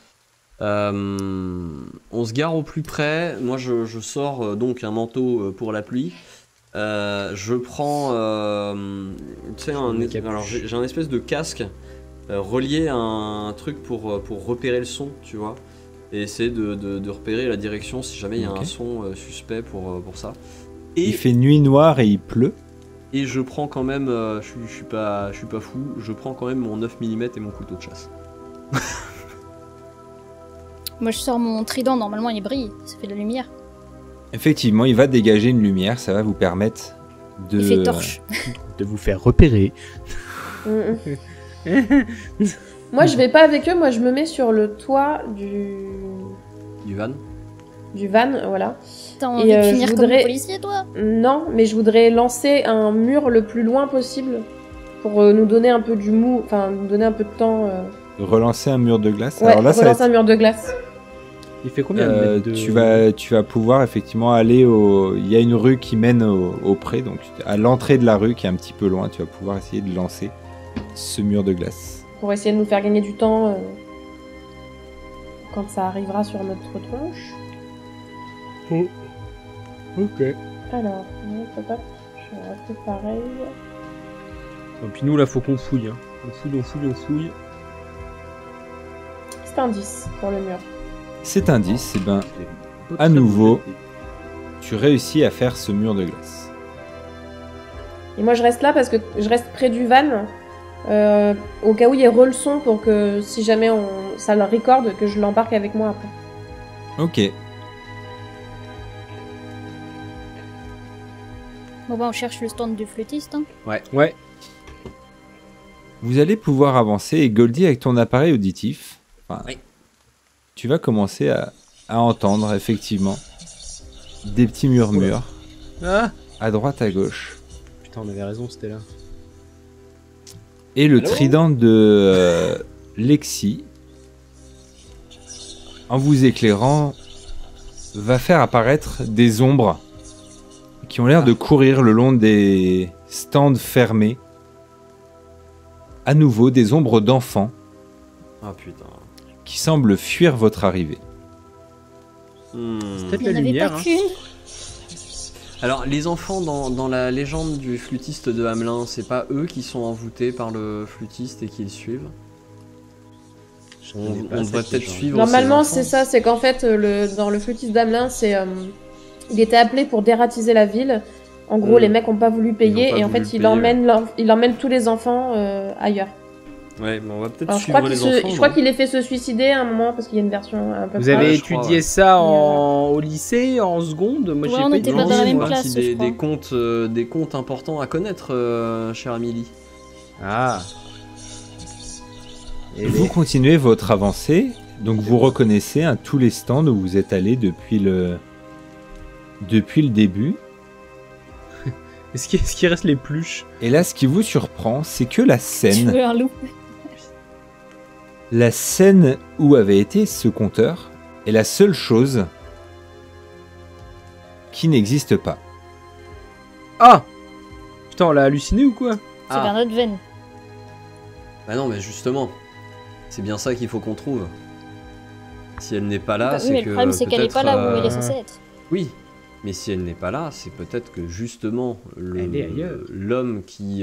On se gare au plus près. Moi, je sors donc un manteau pour la pluie. Je prends, tu sais, Une capuche. alors j'ai un espèce de casque relié à un truc pour repérer le son, tu vois, et essayer de repérer la direction si jamais il y a Ok. un son suspect pour ça. Il Et, fait nuit noire et il pleut. et je prends quand même, je suis pas fou, je prends quand même mon 9 mm et mon couteau de chasse. Moi je sors mon trident, normalement il brille, ça fait de la lumière. Effectivement, il va dégager une lumière. Ça va vous permettre Il fait torche. de vous faire repérer. Moi, je vais pas avec eux. Moi, je me mets sur le toit Du van. du van, voilà. T'as Et, envie de je finir comme voudrais- le policier, toi? Non, mais je voudrais lancer un mur le plus loin possible pour nous donner un peu du mou, enfin nous donner un peu de temps. Relancer un mur de glace. Ouais, Alors là, ça va relancer un mur de glace. Il fait combien de mètres de... tu vas pouvoir effectivement aller au... Il y a une rue qui mène au pré, donc à l'entrée de la rue qui est un petit peu loin, tu vas pouvoir essayer de lancer ce mur de glace. Pour essayer de nous faire gagner du temps quand ça arrivera sur notre tronche. Ok. Alors, je vais rester pareil. Et puis nous, là, faut qu'on fouille. Hein. On fouille. C'est un 10 pour le mur. C'est un 10, et ben à nouveau, tu réussis à faire ce mur de glace. Et moi je reste là parce que je reste près du van au cas où il y ait releçon pour que si jamais ça le recorde, que je l'embarque avec moi après. Ok. Bon bah on cherche le stand du flûtiste. Hein. Ouais. Vous allez pouvoir avancer et Goldie, avec ton appareil auditif, Oui. tu vas commencer à entendre effectivement des petits murmures Ah à droite à gauche. putain, on avait raison, c'était là. Et le Allô trident de Lexi, en vous éclairant, va faire apparaître des ombres qui ont l'air de courir le long des stands fermés. À nouveau, des ombres d'enfants Ah putain. qui semblent fuir votre arrivée. C'est peut-être Il n'y la en avait lumière. pas Hein. qu'une. Alors, les enfants dans la légende du flûtiste de Hamelin, c'est pas eux qui sont envoûtés par le flûtiste et qui le suivent? On devrait peut-être suivre. Normalement ces c'est enfants. ça, c'est qu'en fait dans le flûtiste d'Amelin, il était appelé pour dératiser la ville. En gros, les mecs ont pas voulu payer Ils ont pas et en voulu fait payer, il emmène tous les enfants ailleurs. Ouais, mais on va peut-être Alors, je suivre crois les qu'il enfants. je crois non qu'il ait fait se suicider à un moment parce qu'il y a une version un peu Vous proche. avez je crois, étudié ouais. ça au lycée, en seconde? Moi, Ouais, j'ai on pas était eu pas de- dans la c'est même moi classe, qui je crois. des comptes importants à connaître, chère Amélie. Ah. Et Vous continuez votre avancée, donc vous reconnaissez tous les stands où vous êtes allé depuis le début. Est-ce qu'il reste les pluches? Et là, ce qui vous surprend, c'est que la Tu scène veux un loup? La scène où avait été ce compteur est la seule chose qui n'existe pas. Ah putain, on l'a halluciné ou quoi? C'est vers notre veine. Bah non, mais justement, c'est bien ça qu'il faut qu'on trouve. Si elle n'est pas là, Bah oui, c'est mais que le problème c'est qu'elle est pas là où elle est peut-être, censée être. Oui, mais si elle n'est pas là, c'est peut-être que justement Elle est ailleurs. l'homme qui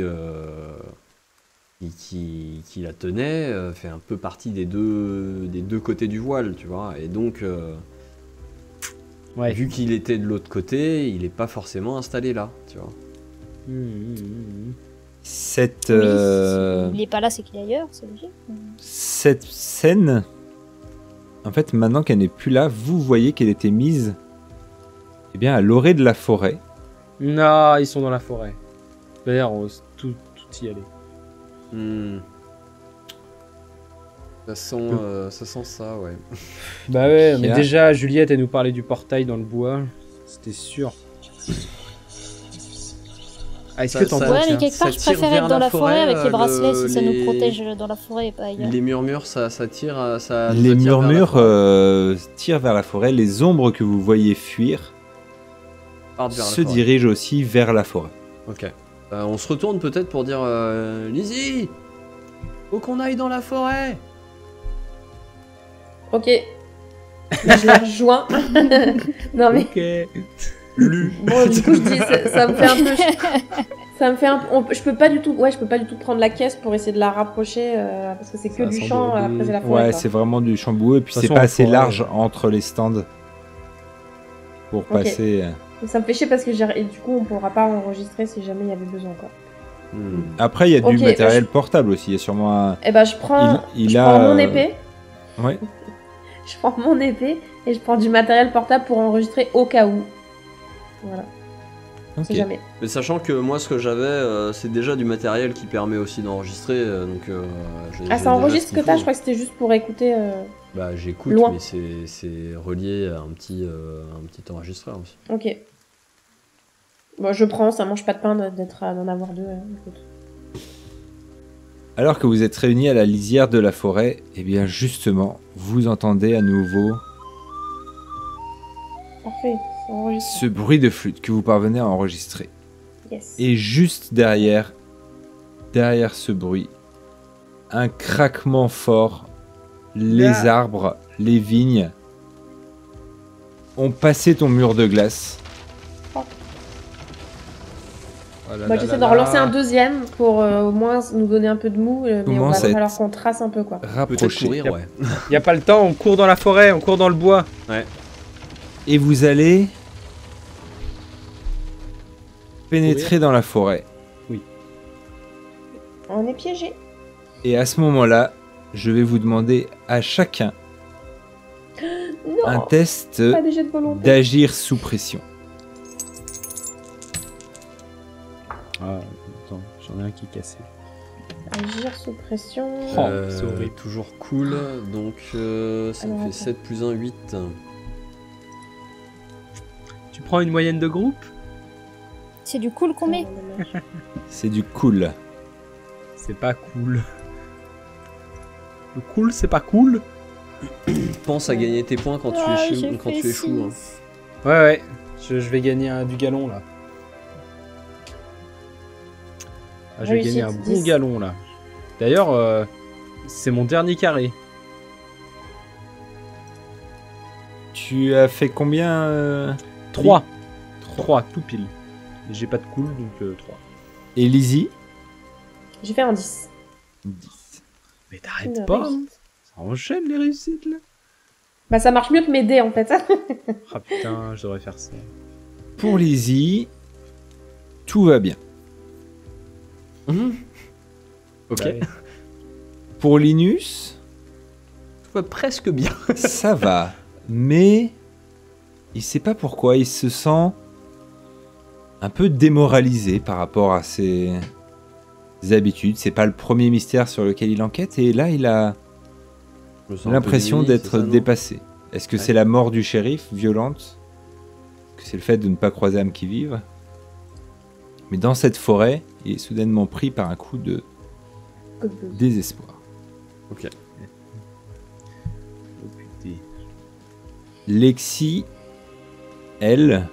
la tenait fait un peu partie des deux côtés du voile, tu vois. Et donc, Ouais. vu qu'il était de l'autre côté, il n'est pas forcément installé là, tu vois. Cette, Oui, s'il est pas là, c'est qu'il est ailleurs, c'est logique. cette scène, en fait, maintenant qu'elle n'est plus là, vous voyez qu'elle était mise à l'orée de la forêt. Non, ils sont dans la forêt. D'ailleurs, tout y aller. Ça sent ça, ouais. Bah ouais, mais Kia. déjà, Juliette, elle nous parlait du portail dans le bois. C'était sûr. Ah, est-ce Ça- que t'entends? ça- Ouais, mais tiens, quelque part, ça je tire préfère vers être dans la la forêt forêt, avec les bracelets si ça les- nous protège dans la forêt et pas ailleurs. Les murmures, ça tire, ça. Les ça tire vers la murmures forêt. tirent vers la forêt. Les ombres que vous voyez fuir Partent vers la se forêt. dirigent aussi vers la forêt. Ok. On se retourne peut-être pour dire Lizzie, faut qu'on aille dans la forêt. Ok. Bah, je la rejoins. Non mais Ok. bon, du coup je dis ça me fait un peu. Ça me fait je peux pas du tout. Ouais, je peux pas du tout prendre la caisse pour essayer de la rapprocher parce que c'est que Ça du sent champ. de- Après c'est la forêt. Ouais, quoi. c'est vraiment du chamboueux et puis De toute c'est façon, pas en assez forêt, large entre les stands pour passer. Donc, ça me fait chier parce que et du coup on pourra pas enregistrer si jamais il y avait besoin quoi. Après, il y a du Ok, matériel portable aussi. Il y a sûrement un. Eh ben je prends. Il je a, prends mon épée. Ouais. Je prends mon épée et je prends du matériel portable pour enregistrer au cas où. Voilà. On sait Ok. jamais. Mais sachant que moi, ce que j'avais, c'est déjà du matériel qui permet aussi d'enregistrer, donc j'ai Ah, j'ai ça déjà enregistre ce que qu'il t'as, faut. je crois que c'était juste pour écouter. Bah, j'écoute, Loin. mais c'est relié à un petit enregistreur aussi. Ok. Bon, je prends, ça mange pas de pain d'en avoir deux. Écoute. Alors que vous êtes réunis à la lisière de la forêt, eh bien justement, vous entendez à nouveau Parfait, ça enregistre. ce bruit de flûte que vous parvenez à enregistrer. Yes. Et juste derrière ce bruit, un craquement fort. Les arbres, les vignes ont passé ton mur de glace. Oh là Moi, là j'essaie là d'en là. relancer un deuxième pour au moins nous donner un peu de mou, mais on Commence va à être- falloir qu'on trace un peu quoi. Peut-être Rapprochez. courir, ouais. Y a pas le temps, on court dans la forêt, on court dans le bois. Et vous allez pénétrer dans la forêt. On est piégé. Et à ce moment-là, je vais vous demander à chacun un Non, test pas des jets de volonté. d'agir sous pression. Ah, attends, j'en ai un qui est cassé. Agir sous pression. Oh, c'est horrible. Toujours cool, donc ça me Alors, fait attends. 7 plus 1, 8. Tu prends une moyenne de groupe? C'est du cool qu'on met. C'est du cool. C'est pas cool. Le cool, c'est pas cool? Pense à gagner tes points quand tu Ah, échoues. j'ai Quand fait tu échoues hein. six. Ouais, je vais gagner du galon là. Ah, je vais Réussite, gagner un bon 10. galon là. D'ailleurs, c'est mon dernier carré. Tu as fait combien 3. 3, tout pile. Et j'ai pas de cool, donc 3. Et Lizzie J'ai fait un 10. 10. Mais t'arrêtes Une pas, réussite. ça enchaîne les réussites là. Bah ça marche mieux que mes dés en fait. Ah putain, je devrais faire ça. Pour Lizzie, tout va bien. Ok. Ouais. Pour Linus, Tout va presque bien. ça va. Mais il sait pas pourquoi, il se sent un peu démoralisé par rapport à ses habitudes. C'est pas le premier mystère sur lequel il enquête et là il a Je me sens un peu l'impression démuni, d'être c'est ça, non dépassé. Est-ce que Ouais. c'est la mort du shérif violente? Est-ce que c'est le fait de ne pas croiser âme qui vive? Mais dans cette forêt, il est soudainement pris par un coup de désespoir. Ok. Oh putain. Lexi, elle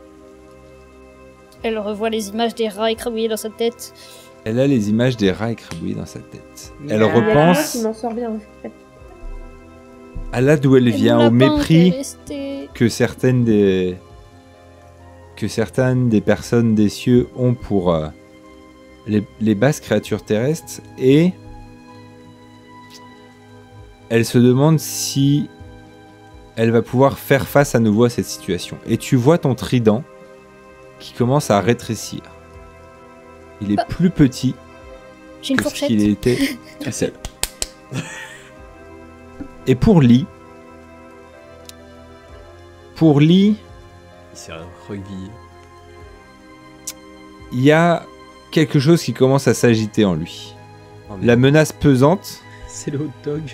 Elle revoit les images des rats écrabouillés dans sa tête. a les images des rats écrabouillés dans sa tête. Elle Il y a que moi repense qui m'en sort bien en fait. à là d'où elle Et vient, mon au lapin mépris est resté. que certaines des personnes des cieux ont pour les basses créatures terrestres, et elle se demande si elle va pouvoir faire face à nouveau à cette situation. Et tu vois ton trident qui commence à rétrécir. Il est plus petit J'ai une que ce fourchette. qu'il était tout seul. Et pour Lee, Il s'est recvillé. il y a quelque chose qui commence à s'agiter en lui. Oh, La menace pesante, C'est le hot dog.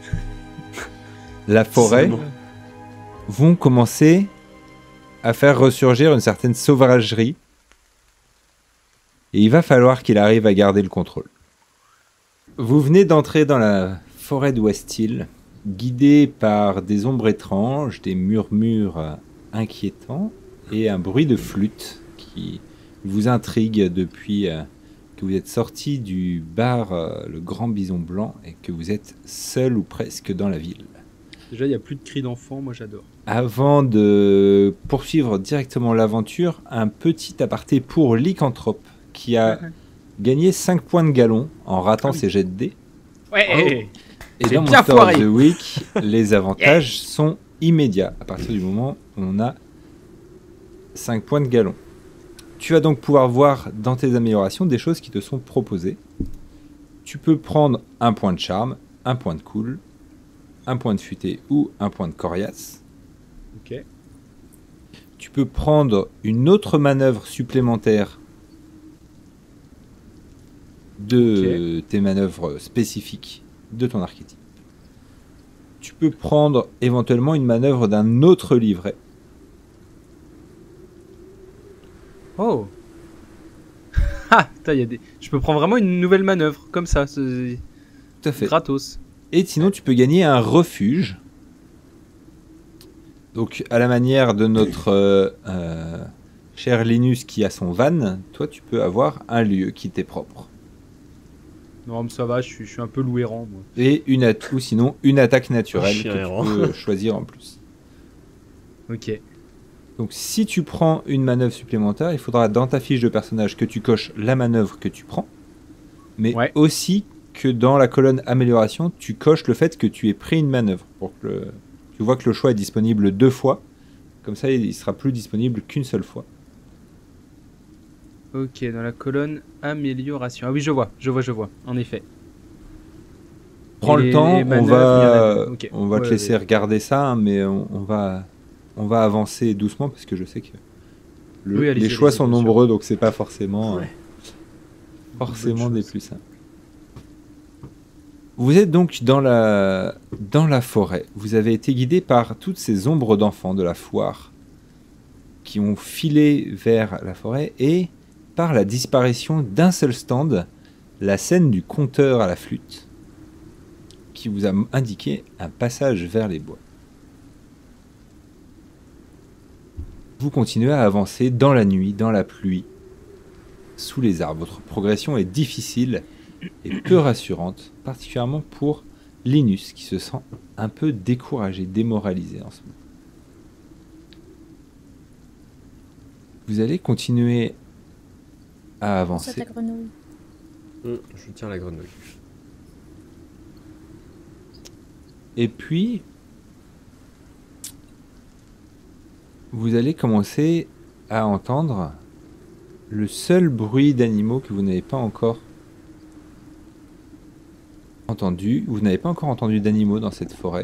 la forêt, Seulement. vont commencer à faire ressurgir une certaine sauvagerie. Et il va falloir qu'il arrive à garder le contrôle. Vous venez d'entrer dans la forêt de West Hill, guidé par des ombres étranges, des murmures inquiétants et un bruit de flûte qui vous intrigue depuis que vous êtes sorti du bar Le Grand Bison Blanc et que vous êtes seul ou presque dans la ville. Déjà, il y a plus de cris d'enfants, moi j'adore. Avant de poursuivre directement l'aventure, un petit aparté pour Lycanthrope qui a gagné 5 points de galon en ratant Ah oui. ses jets de dés. Ouais. Et J'ai dans bien Monster foiré. of the Week, les avantages sont immédiats à partir du moment où on a 5 points de galon. Tu vas donc pouvoir voir dans tes améliorations des choses qui te sont proposées. Tu peux prendre un point de charme, un point de cool, un point de futé ou un point de coriace. Ok. tu peux prendre une autre manœuvre supplémentaire de tes manœuvres spécifiques de ton archétype. Tu peux prendre éventuellement une manœuvre d'un autre livret. Oh. Ah, putain, je peux prendre vraiment une nouvelle manœuvre, comme ça, c'est Tout à fait. gratos. Et sinon, tu peux gagner un refuge. Donc, à la manière de notre cher Linus qui a son van, toi, tu peux avoir un lieu qui t'est propre. Non, mais ça va, je suis un peu loup errant, moi. Et une atout, sinon une attaque naturelle Chien que errant. tu peux choisir en plus. Ok. Donc, si tu prends une manœuvre supplémentaire, il faudra dans ta fiche de personnage que tu coches la manœuvre que tu prends, mais Ouais. aussi que dans la colonne amélioration, tu coches le fait que tu aies pris une manœuvre pour que tu vois que le choix est disponible 2 fois. Comme ça, il sera plus disponible qu'une seule fois. Ok, dans la colonne amélioration. Ah oui, je vois, en effet. Prends Et le temps, les on manœuvres, va, il y en a- ok. on va te Ouais, laisser ouais. regarder ça, hein, mais on va avancer doucement parce que je sais que Oui, allez-y, les choix allez-y, sont bien sûr. nombreux, donc c'est pas forcément, Ouais. forcément Bonne des chose. plus simples. Vous êtes donc dans la forêt. Vous avez été guidé par toutes ces ombres d'enfants de la foire qui ont filé vers la forêt et par la disparition d'un seul stand, la scène du conteur à la flûte qui vous a indiqué un passage vers les bois. Vous continuez à avancer dans la nuit, dans la pluie, sous les arbres. Votre progression est difficile et peu rassurante, particulièrement pour Linus qui se sent un peu découragé, démoralisé en ce moment. Vous allez continuer à Ça, avancer. ta grenouille. Je tiens la grenouille. Et puis, vous allez commencer à entendre le seul bruit d'animaux que vous n'avez pas encore entendu. Vous n'avez pas encore entendu d'animaux dans cette forêt.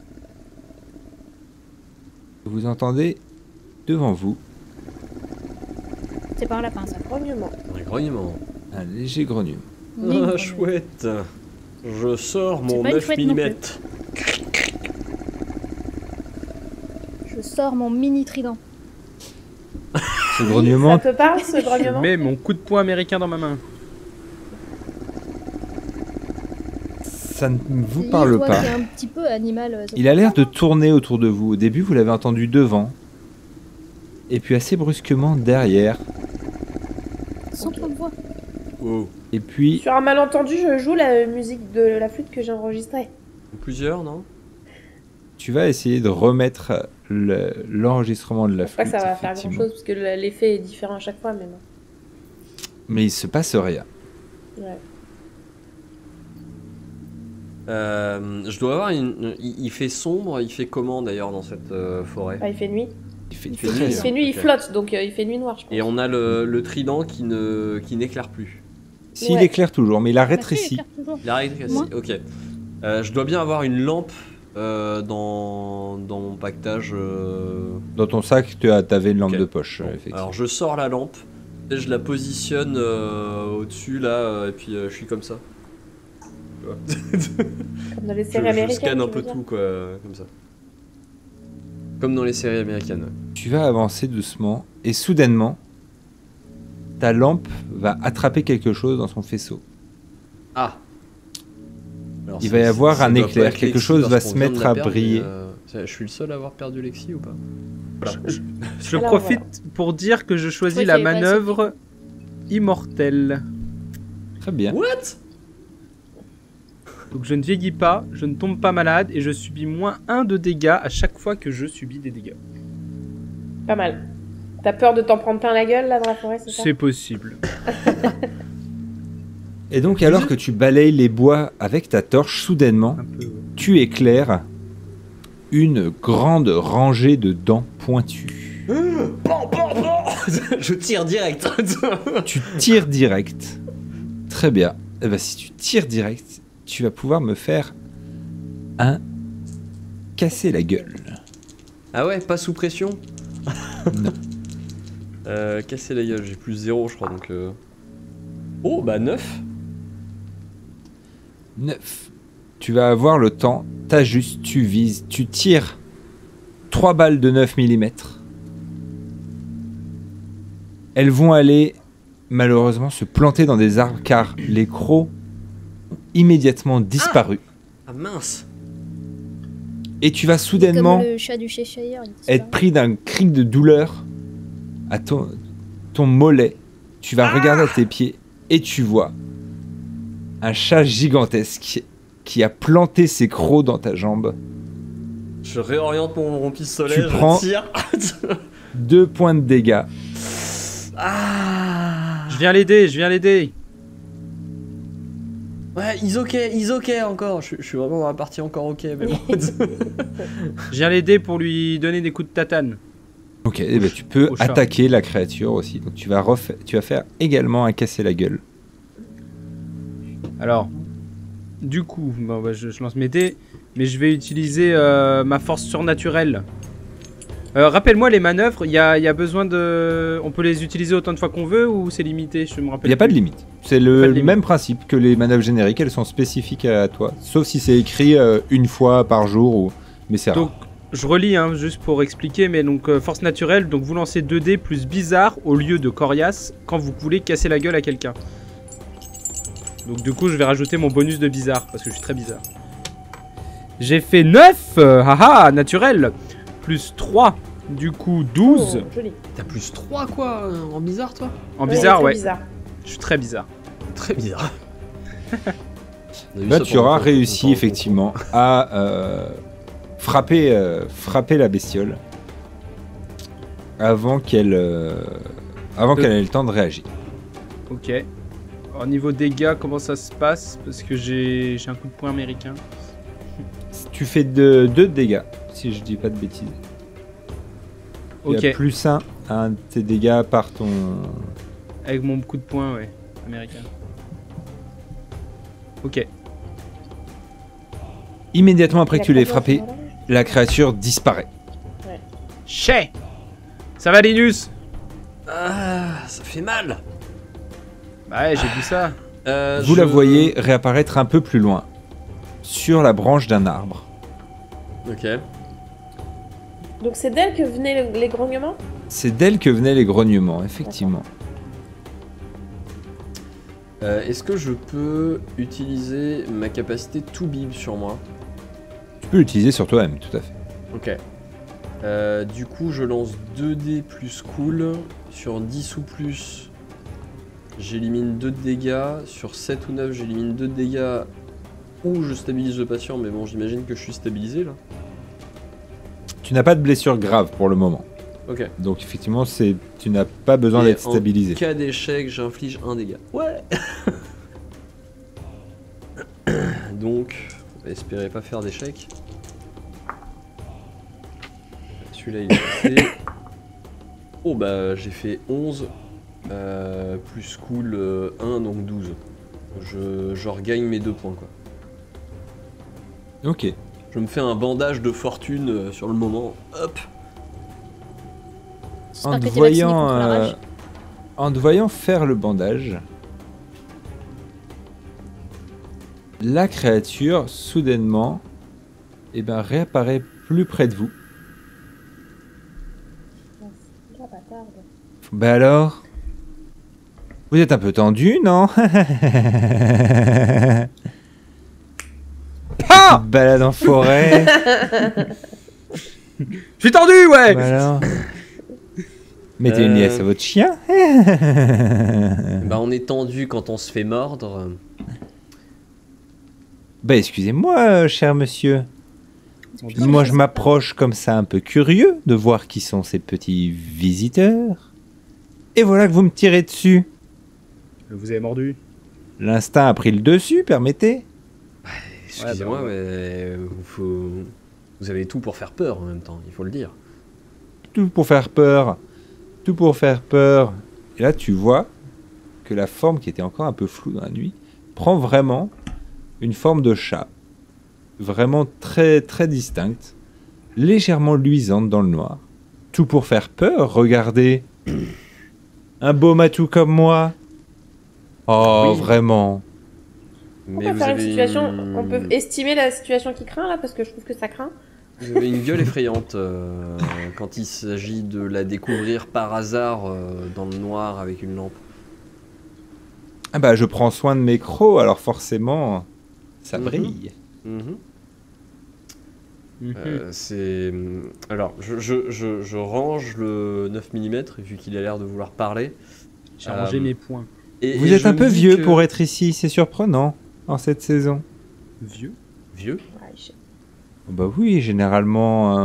Vous entendez devant vous C'est pas un lapin, ça. Grognement. Un grognement. un léger grognement. Ni une Ah, grenouille. chouette. Je sors mon pas une 9 chouette non mm. Je sors mon mini trident. Ce grognement, Ça te parle, ce Je grognement? mets mon coup de poing américain dans ma main. ça ne vous Lui, parle toi pas. qui est un petit peu animal. ça Il a l'air de tourner autour de vous. Au début, vous l'avez entendu devant. Et puis assez brusquement derrière. Sans ton voix. Oh. Et puis, Sur un malentendu, je joue la musique de la flûte que j'ai enregistrée. Plusieurs, non? tu vas essayer de remettre l'enregistrement de la Je pense pas flûte. que ça va faire effectivement. grand chose parce que l'effet est différent à chaque fois, mais non. Mais il se passe rien. Ouais. Je dois avoir une. Il fait sombre, il fait comment d'ailleurs dans cette forêt? Ah, il fait nuit. Il fait Il très fait Il nuit, sombre. fait nuit, il Ok. flotte, donc il fait nuit noire, je pense. Et on a le trident qui n'éclaire plus. S'il Ouais. éclaire toujours, mais il a Bah, si, il rétréci. éclaire toujours. Il arrête de casser. Moi Ok. Je dois bien avoir une lampe dans mon pactage. Dans ton sac, tu avais une lampe Ok. de poche, Bon, effectivement. alors je sors la lampe, et je la positionne au-dessus là, et puis je suis comme ça. Tu vois. Comme dans les je séries américaines. scanne un tu peu veux dire. tout quoi, comme ça. Comme dans les séries américaines. Tu vas avancer doucement et soudainement, ta lampe va attraper quelque chose dans son faisceau. Ah. Alors, Il va y avoir ça un doit pas éclair, être quelque Lexi chose parce va qu'on se vient de mettre la à perdre, briller. mais, je suis le seul à avoir perdu Lexi ou pas? Voilà. Je Alors, profite pour dire que je choisis Oui, la c'est vrai, manœuvre immortelle. Très bien. What? Donc je ne vieillis pas, je ne tombe pas malade et je subis moins 1 de dégâts à chaque fois que je subis des dégâts. Pas mal. T'as peur de t'en prendre plein la gueule là dans la forêt, c'est ça? C'est possible. Et donc, alors que tu balayes les bois avec ta torche, soudainement, Un peu. tu éclaires une grande rangée de dents pointues. Bon, bon, bon. Je tire direct. Tu tires direct. Très bien. Eh ben, si tu tires direct, tu vas pouvoir me faire un casser la gueule. Ah ouais, pas sous pression? Non. Casser la gueule, j'ai plus 0 je crois donc... Oh bah 9. 9. Tu vas avoir le temps, t'ajustes, tu vises, tu tires 3 balles de 9 mm. Elles vont aller malheureusement se planter dans des arbres car les crocs ont immédiatement disparu. Ah mince. Et tu vas soudainement Comme le chat du Cheshire. il disparaît. être pris d'un cri de douleur à ton mollet. Tu vas regarder à tes pieds et tu vois un chat gigantesque qui a planté ses crocs dans ta jambe. Je réoriente mon pistolet, Tu je prends- tire. 2 points de dégâts. Ah. Je viens l'aider. Ouais, he's ok encore. Je suis vraiment dans la partie encore ok, mais bon. Je viens l'aider pour lui donner des coups de tatane. Ok, eh ben, tu peux au chat. attaquer la créature aussi. Donc tu vas faire également un casser la gueule. Alors, du coup, bon, bah, je lance mes dés, mais je vais utiliser ma force surnaturelle. Rappelle-moi les manœuvres, il y a besoin de... On peut les utiliser autant de fois qu'on veut ou c'est limité? Je me Il rappelle. n'y a pas de limite. C'est Pas de le limite. même principe que les manœuvres génériques. Elles sont spécifiques à toi. Sauf si c'est écrit une fois par jour. Mais c'est rare. Donc, je relis hein, juste pour expliquer, mais donc force naturelle, donc vous lancez 2 dés plus bizarre au lieu de coriace quand vous voulez casser la gueule à quelqu'un. Donc du coup, je vais rajouter mon bonus de bizarre parce que je suis très bizarre. J'ai fait 9, haha, naturel, plus 3, du coup 12. Oh, joli. T'as plus 3 quoi en bizarre toi? En bizarre, très ouais, bizarre. je suis très bizarre. Très bizarre. Là, tu auras réussi effectivement à frapper la bestiole avant qu'elle ait le temps de réagir. Ok. Au niveau dégâts, comment ça se passe? Parce que j'ai un coup de poing américain. Tu fais 2 de dégâts, si je dis pas de bêtises. Il Ok, y a plus 1 à un de tes dégâts par ton... avec mon coup de poing, ouais, américain. Ok. Immédiatement après Il que a tu l'aies pas frappé, besoin de- la créature disparaît. Chez ça va Linus? Ah, ça fait mal. Bah ouais, j'ai vu ça. Vous la voyez réapparaître un peu plus loin, sur la branche d'un arbre. Ok. Donc c'est d'elle que venaient les grognements? C'est d'elle que venaient les grognements, effectivement. Est-ce que je peux utiliser ma capacité to bib sur moi? Tu peux l'utiliser sur toi-même, tout à fait. Ok. Du coup, je lance 2 dés plus cool. Sur 10 ou plus, j'élimine 2 de dégâts. Sur 7 ou 9, j'élimine 2 de dégâts. Ou je stabilise le patient, mais bon, j'imagine que je suis stabilisé là. Tu n'as pas de blessure grave pour le moment. Ok. Donc effectivement, tu n'as pas besoin Et d'être en stabilisé. cas d'échec, j'inflige 1 dégât. Ouais. Donc, on va espérer pas faire d'échec. Celui-là, il est passé. Oh bah, j'ai fait 11. Plus cool 1, donc 12. Je regagne mes 2 points, quoi. Ok. Je me fais un bandage de fortune sur le moment. Hop. J'espère En que te t'es vacciné voyant, contre la rage. en te voyant faire le bandage, la créature, soudainement, réapparaît plus près de vous. La bâtarde. Bah alors, vous êtes un peu tendu, non? Ah, Balade en forêt. je suis tendu, ouais. Bah alors. Mettez une liesse à votre chien. Bah, on est tendu quand on se fait mordre. Bah excusez-moi, cher monsieur. Moi je m'approche comme ça un peu curieux de voir qui sont ces petits visiteurs. Et voilà que vous me tirez dessus. Vous avez mordu. L'instinct a pris le dessus, permettez. Excusez-moi, bah, mais vous avez tout pour faire peur en même temps, il faut le dire. Tout pour faire peur. Tout pour faire peur. Et là tu vois que la forme qui était encore un peu floue dans la nuit prend vraiment une forme de chat. Vraiment très très distincte. Légèrement luisante dans le noir. tout pour faire peur, regardez. Un beau matou comme moi. Oh, Oui. vraiment. On peut faire une situation, on peut estimer la situation qui craint là, parce que je trouve que ça craint. Vous avez une gueule effrayante quand il s'agit de la découvrir par hasard dans le noir avec une lampe. Ah bah, je prends soin de mes crocs, alors forcément, ça Mhm. brille. Mhm. Mhm. C'est... Alors, je range le 9 mm, vu qu'il a l'air de vouloir parler. J'ai rangé euh, mes points. Vous Et êtes je un me peu dis vieux que- pour être ici, c'est surprenant, en cette saison. Vieux. Vieux? Ouais, je sais. Oh bah oui, généralement,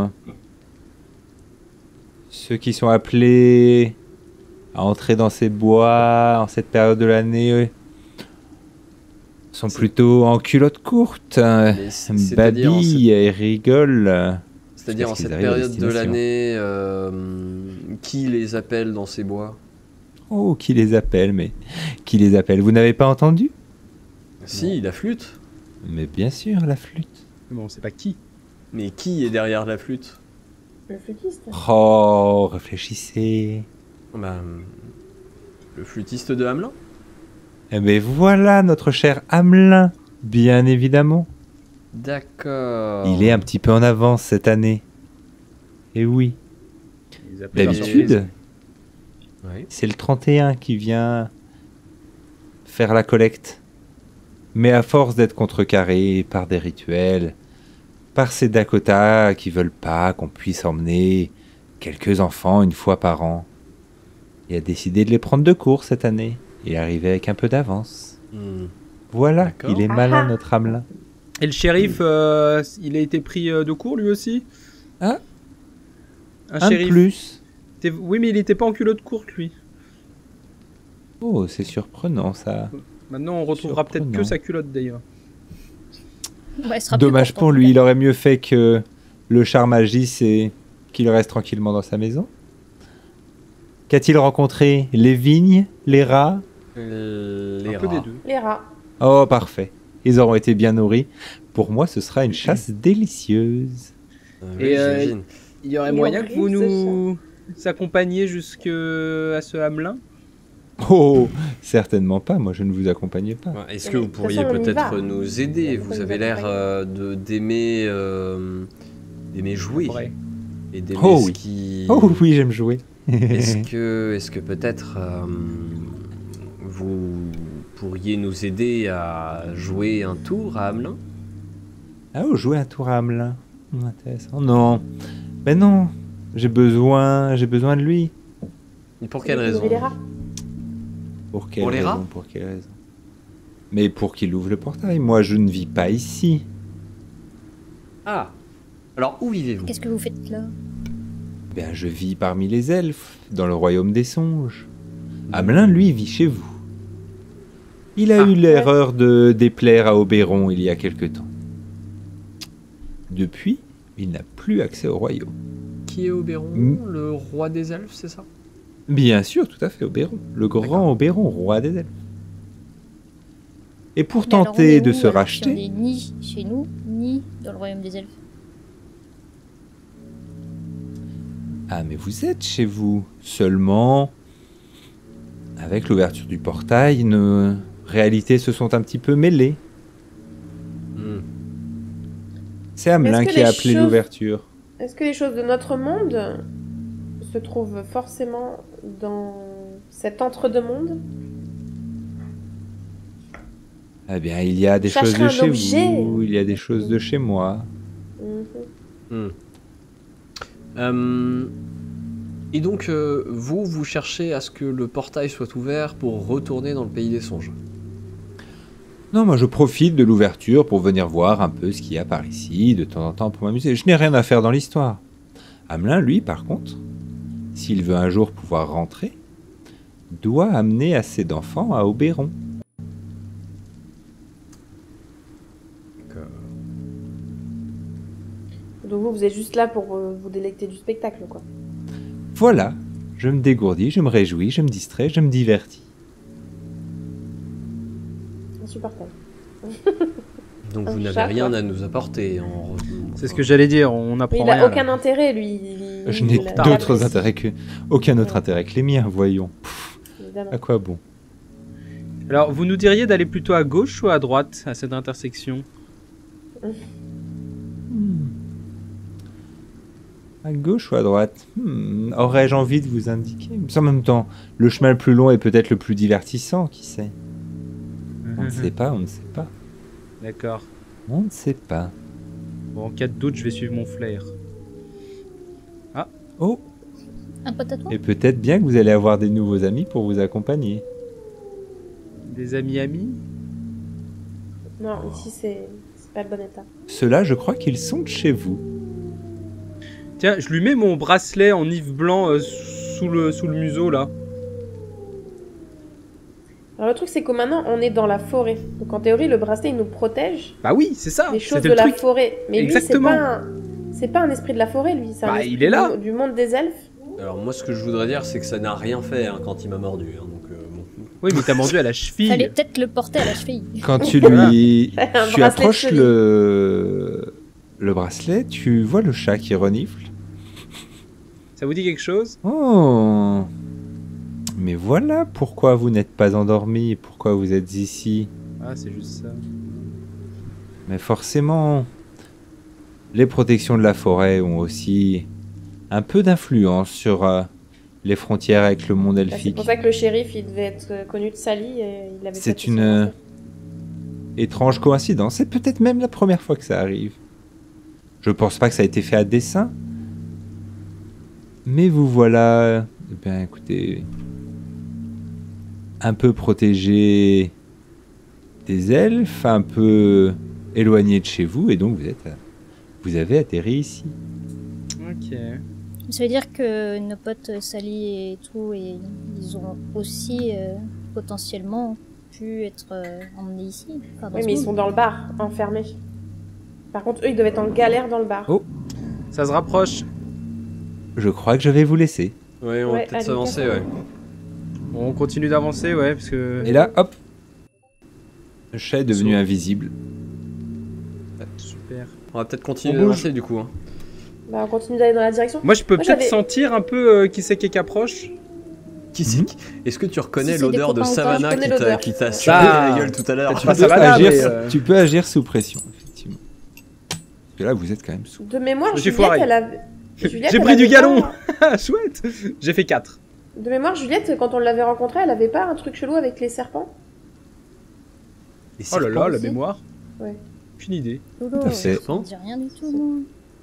ceux qui sont appelés à entrer dans ces bois en cette période de l'année sont C'est- plutôt en culotte courte, Mais c'est-à-dire en babillent et rigolent. C'est-à-dire en Parce qu'ils cette arrivent à période de destination. l'année, qui les appelle dans ces bois? Oh, qui les appelle, mais qui les appelle? Vous n'avez pas entendu? Si, la flûte. Mais bien sûr, la flûte. Bon, on sait pas qui. Mais qui est derrière la flûte? Le flûtiste. Oh, réfléchissez. Bah, le flûtiste de Hamelin? Eh ben voilà notre cher Hamelin, bien évidemment. D'accord. Il est un petit peu en avance cette année. Et oui, Ils appellent leur d'habitude, surprise. Ouais. c'est le 31 qui vient faire la collecte. Mais à force d'être contrecarré par des rituels, par ces Dakota qui veulent pas qu'on puisse emmener quelques enfants une fois par an, il a décidé de les prendre de court cette année et arriver avec un peu d'avance. Hmm. Voilà, D'accord. il est malin notre Hamelin. Et le shérif, il a été pris de court lui aussi. Ah. Un Un de shérif. plus. Oui, mais il était pas en culotte courte lui. Oh, c'est surprenant ça. Maintenant, on retrouvera peut-être que Surprenant. sa culotte d'ailleurs. Ouais, ce sera plus Dommage court, pour en tout lui, cas. il aurait mieux fait que le charme agisse et qu'il reste tranquillement dans sa maison. Qu'a-t-il rencontré? Les vignes? Les rats? Les Un peu rats. des deux. Les rats. Oh, parfait. Ils auront été bien nourris. Pour moi, ce sera une chasse délicieuse. Oui, Et, j'imagine. Il y aurait Il moyen en que vous risque, nous accompagniez jusque à ce Hamelin. Oh, certainement pas. Moi, je ne vous accompagne pas. Ouais, Est-ce Mais que de vous toute pourriez façon, on y peut-être va. nous aider? Vous Pourquoi avez nous l'air accompagner d'aimer jouer Ouais. et d'aimer Oh ce oui. qui... Oh oui, j'aime jouer. Est-ce que peut-être vous pourriez nous aider à jouer un tour à Hamelin? Ah, oh, jouer un tour à Hamelin. Intéressant. Non. Mais non. J'ai besoin de lui. Et pour quelle Vous raison? avez les rats. Pour quelle Pour les raison? rats Pour quelle raison? Mais pour qu'il ouvre le portail. Moi, je ne vis pas ici. Ah. Alors où vivez-vous? Qu'est-ce que vous faites là? Ben, je vis parmi les elfes, dans le royaume des songes. Hamelin, lui, vit chez vous. Il a Ah. eu l'erreur de déplaire à Oberon il y a quelque temps. Depuis, il n'a plus accès au royaume. Qui est Oberon? Hmm. Le roi des elfes, c'est ça? Bien sûr, tout à fait, Oberon. Le grand D'accord. Oberon, roi des elfes. Et pour Mais alors, on tenter est de où, se alors, si racheter... On est ni chez nous, ni dans le royaume des elfes. Ah, mais vous êtes chez vous. Seulement, avec l'ouverture du portail, nos réalités se sont un petit peu mêlées. Hmm. C'est Hamelin Est-ce que qui a les appelé choses- l'ouverture. Est-ce que les choses de notre monde se trouvent forcément dans cet entre-deux-mondes? Eh bien, il y a des Chercherai choses de un chez objet. vous, il y a des choses de chez moi. Mhm. Et donc, vous cherchez à ce que le portail soit ouvert pour retourner dans le pays des songes. Non, moi je profite de l'ouverture pour venir voir un peu ce qu'il y a par ici, de temps en temps pour m'amuser. Je n'ai rien à faire dans l'histoire. Hamelin, lui, par contre, s'il veut un jour pouvoir rentrer, doit amener assez d'enfants à Oberon. Donc vous êtes juste là pour vous délecter du spectacle, quoi. Voilà, je me dégourdis, je me réjouis, je me distrais, je me divertis. Insupportable. Donc Un vous n'avez chat, rien quoi. à nous apporter. C'est ce que j'allais dire, on Mais apprend il a rien. aucun là. intérêt, lui. Je n'ai la d'autres table intérêts que... Aucun autre intérêt que les miens, voyons. évidemment. À quoi bon? Alors, vous nous diriez d'aller plutôt à gauche ou à droite à cette intersection? À gauche ou à droite? Aurais-je envie de vous indiquer? En même temps, le chemin le plus long est peut-être le plus divertissant, qui sait? On ne sait pas, on ne sait pas. D'accord. On ne sait pas. Bon, en cas de doute, je vais suivre mon flair. Oh, Un pote à toi? et peut-être bien que vous allez avoir des nouveaux amis pour vous accompagner. Des amis? Non, ici c'est pas le bon état. Ceux-là, je crois qu'ils sont de chez vous. Tiens, je lui mets mon bracelet en Yves blanc sous le museau, là. Alors le truc c'est que maintenant on est dans la forêt. Donc en théorie le bracelet il nous protège Bah oui, c'est ça. des choses C'était de le la truc. forêt. Mais Exactement. lui c'est pas un esprit de la forêt lui, c'est un Bah, esprit il est là. du monde des elfes. Alors moi ce que je voudrais dire c'est que ça n'a rien fait hein, quand il m'a mordu. Hein, donc bon. Oui, mais t'as mordu à la Fallait cheville. peut-être le porter à la cheville. Quand tu lui... Un tu bracelet approches de le bracelet, tu vois le chat qui renifle. Ça vous dit quelque chose? Oh, mais voilà pourquoi vous n'êtes pas endormi et pourquoi vous êtes ici. Ah, c'est juste ça. Mais forcément, les protections de la forêt ont aussi un peu d'influence sur les frontières avec le monde Bah, c'est elfique. pour ça que le shérif il devait être connu de Sally et il avait C'est peut-être une aussi pensé. étrange coïncidence. C'est peut-être même la première fois que ça arrive. Je pense pas que ça a été fait à dessein. Mais vous voilà, eh bien écoutez, un peu protégé des elfes, un peu éloigné de chez vous, et donc vous avez atterri ici. Ok. Ça veut dire que nos potes Sally et tout, et ils ont aussi potentiellement pu être emmenés ici. Enfin, dans Oui ce mais ils monde. sont dans le bar, enfermés. Par contre eux ils doivent être en galère dans le bar. Oh. Ça se rapproche. Je crois que je vais vous laisser. Ouais, on va Ouais, peut-être allez, s'avancer, casse-toi. ouais. On continue d'avancer, ouais, parce que... Et là, hop, le chat est devenu Saut. invisible. Super. On va peut-être continuer On bouge. d'avancer du coup. Hein. Bah on continue d'aller dans la direction. Moi, je peux Moi, peut-être j'avais- sentir un peu qui c'est qui approche. Qui c'est qui... Est-ce que tu reconnais Si c'est des l'odeur de copains ou pas, Savannah je connais qui t'a l'odeur. qui t'a Ah. surpris la gueule tout à l'heure? Peut-être pas Savannah, mais, Tu peux agir sous pression, effectivement. Parce que là, vous êtes quand même sous. De mémoire J'ai Juliette foiré. elle avait... Juliette, J'ai elle pris du avait galon. pas- Ah, chouette. J'ai fait 4. De mémoire Juliette quand on l'avait rencontrée elle avait pas un truc chelou avec les serpents? Oh là là, la aussi. mémoire. Ouais. Aucune idée. Lolo, à fait. ça me dit rien du tout, moi.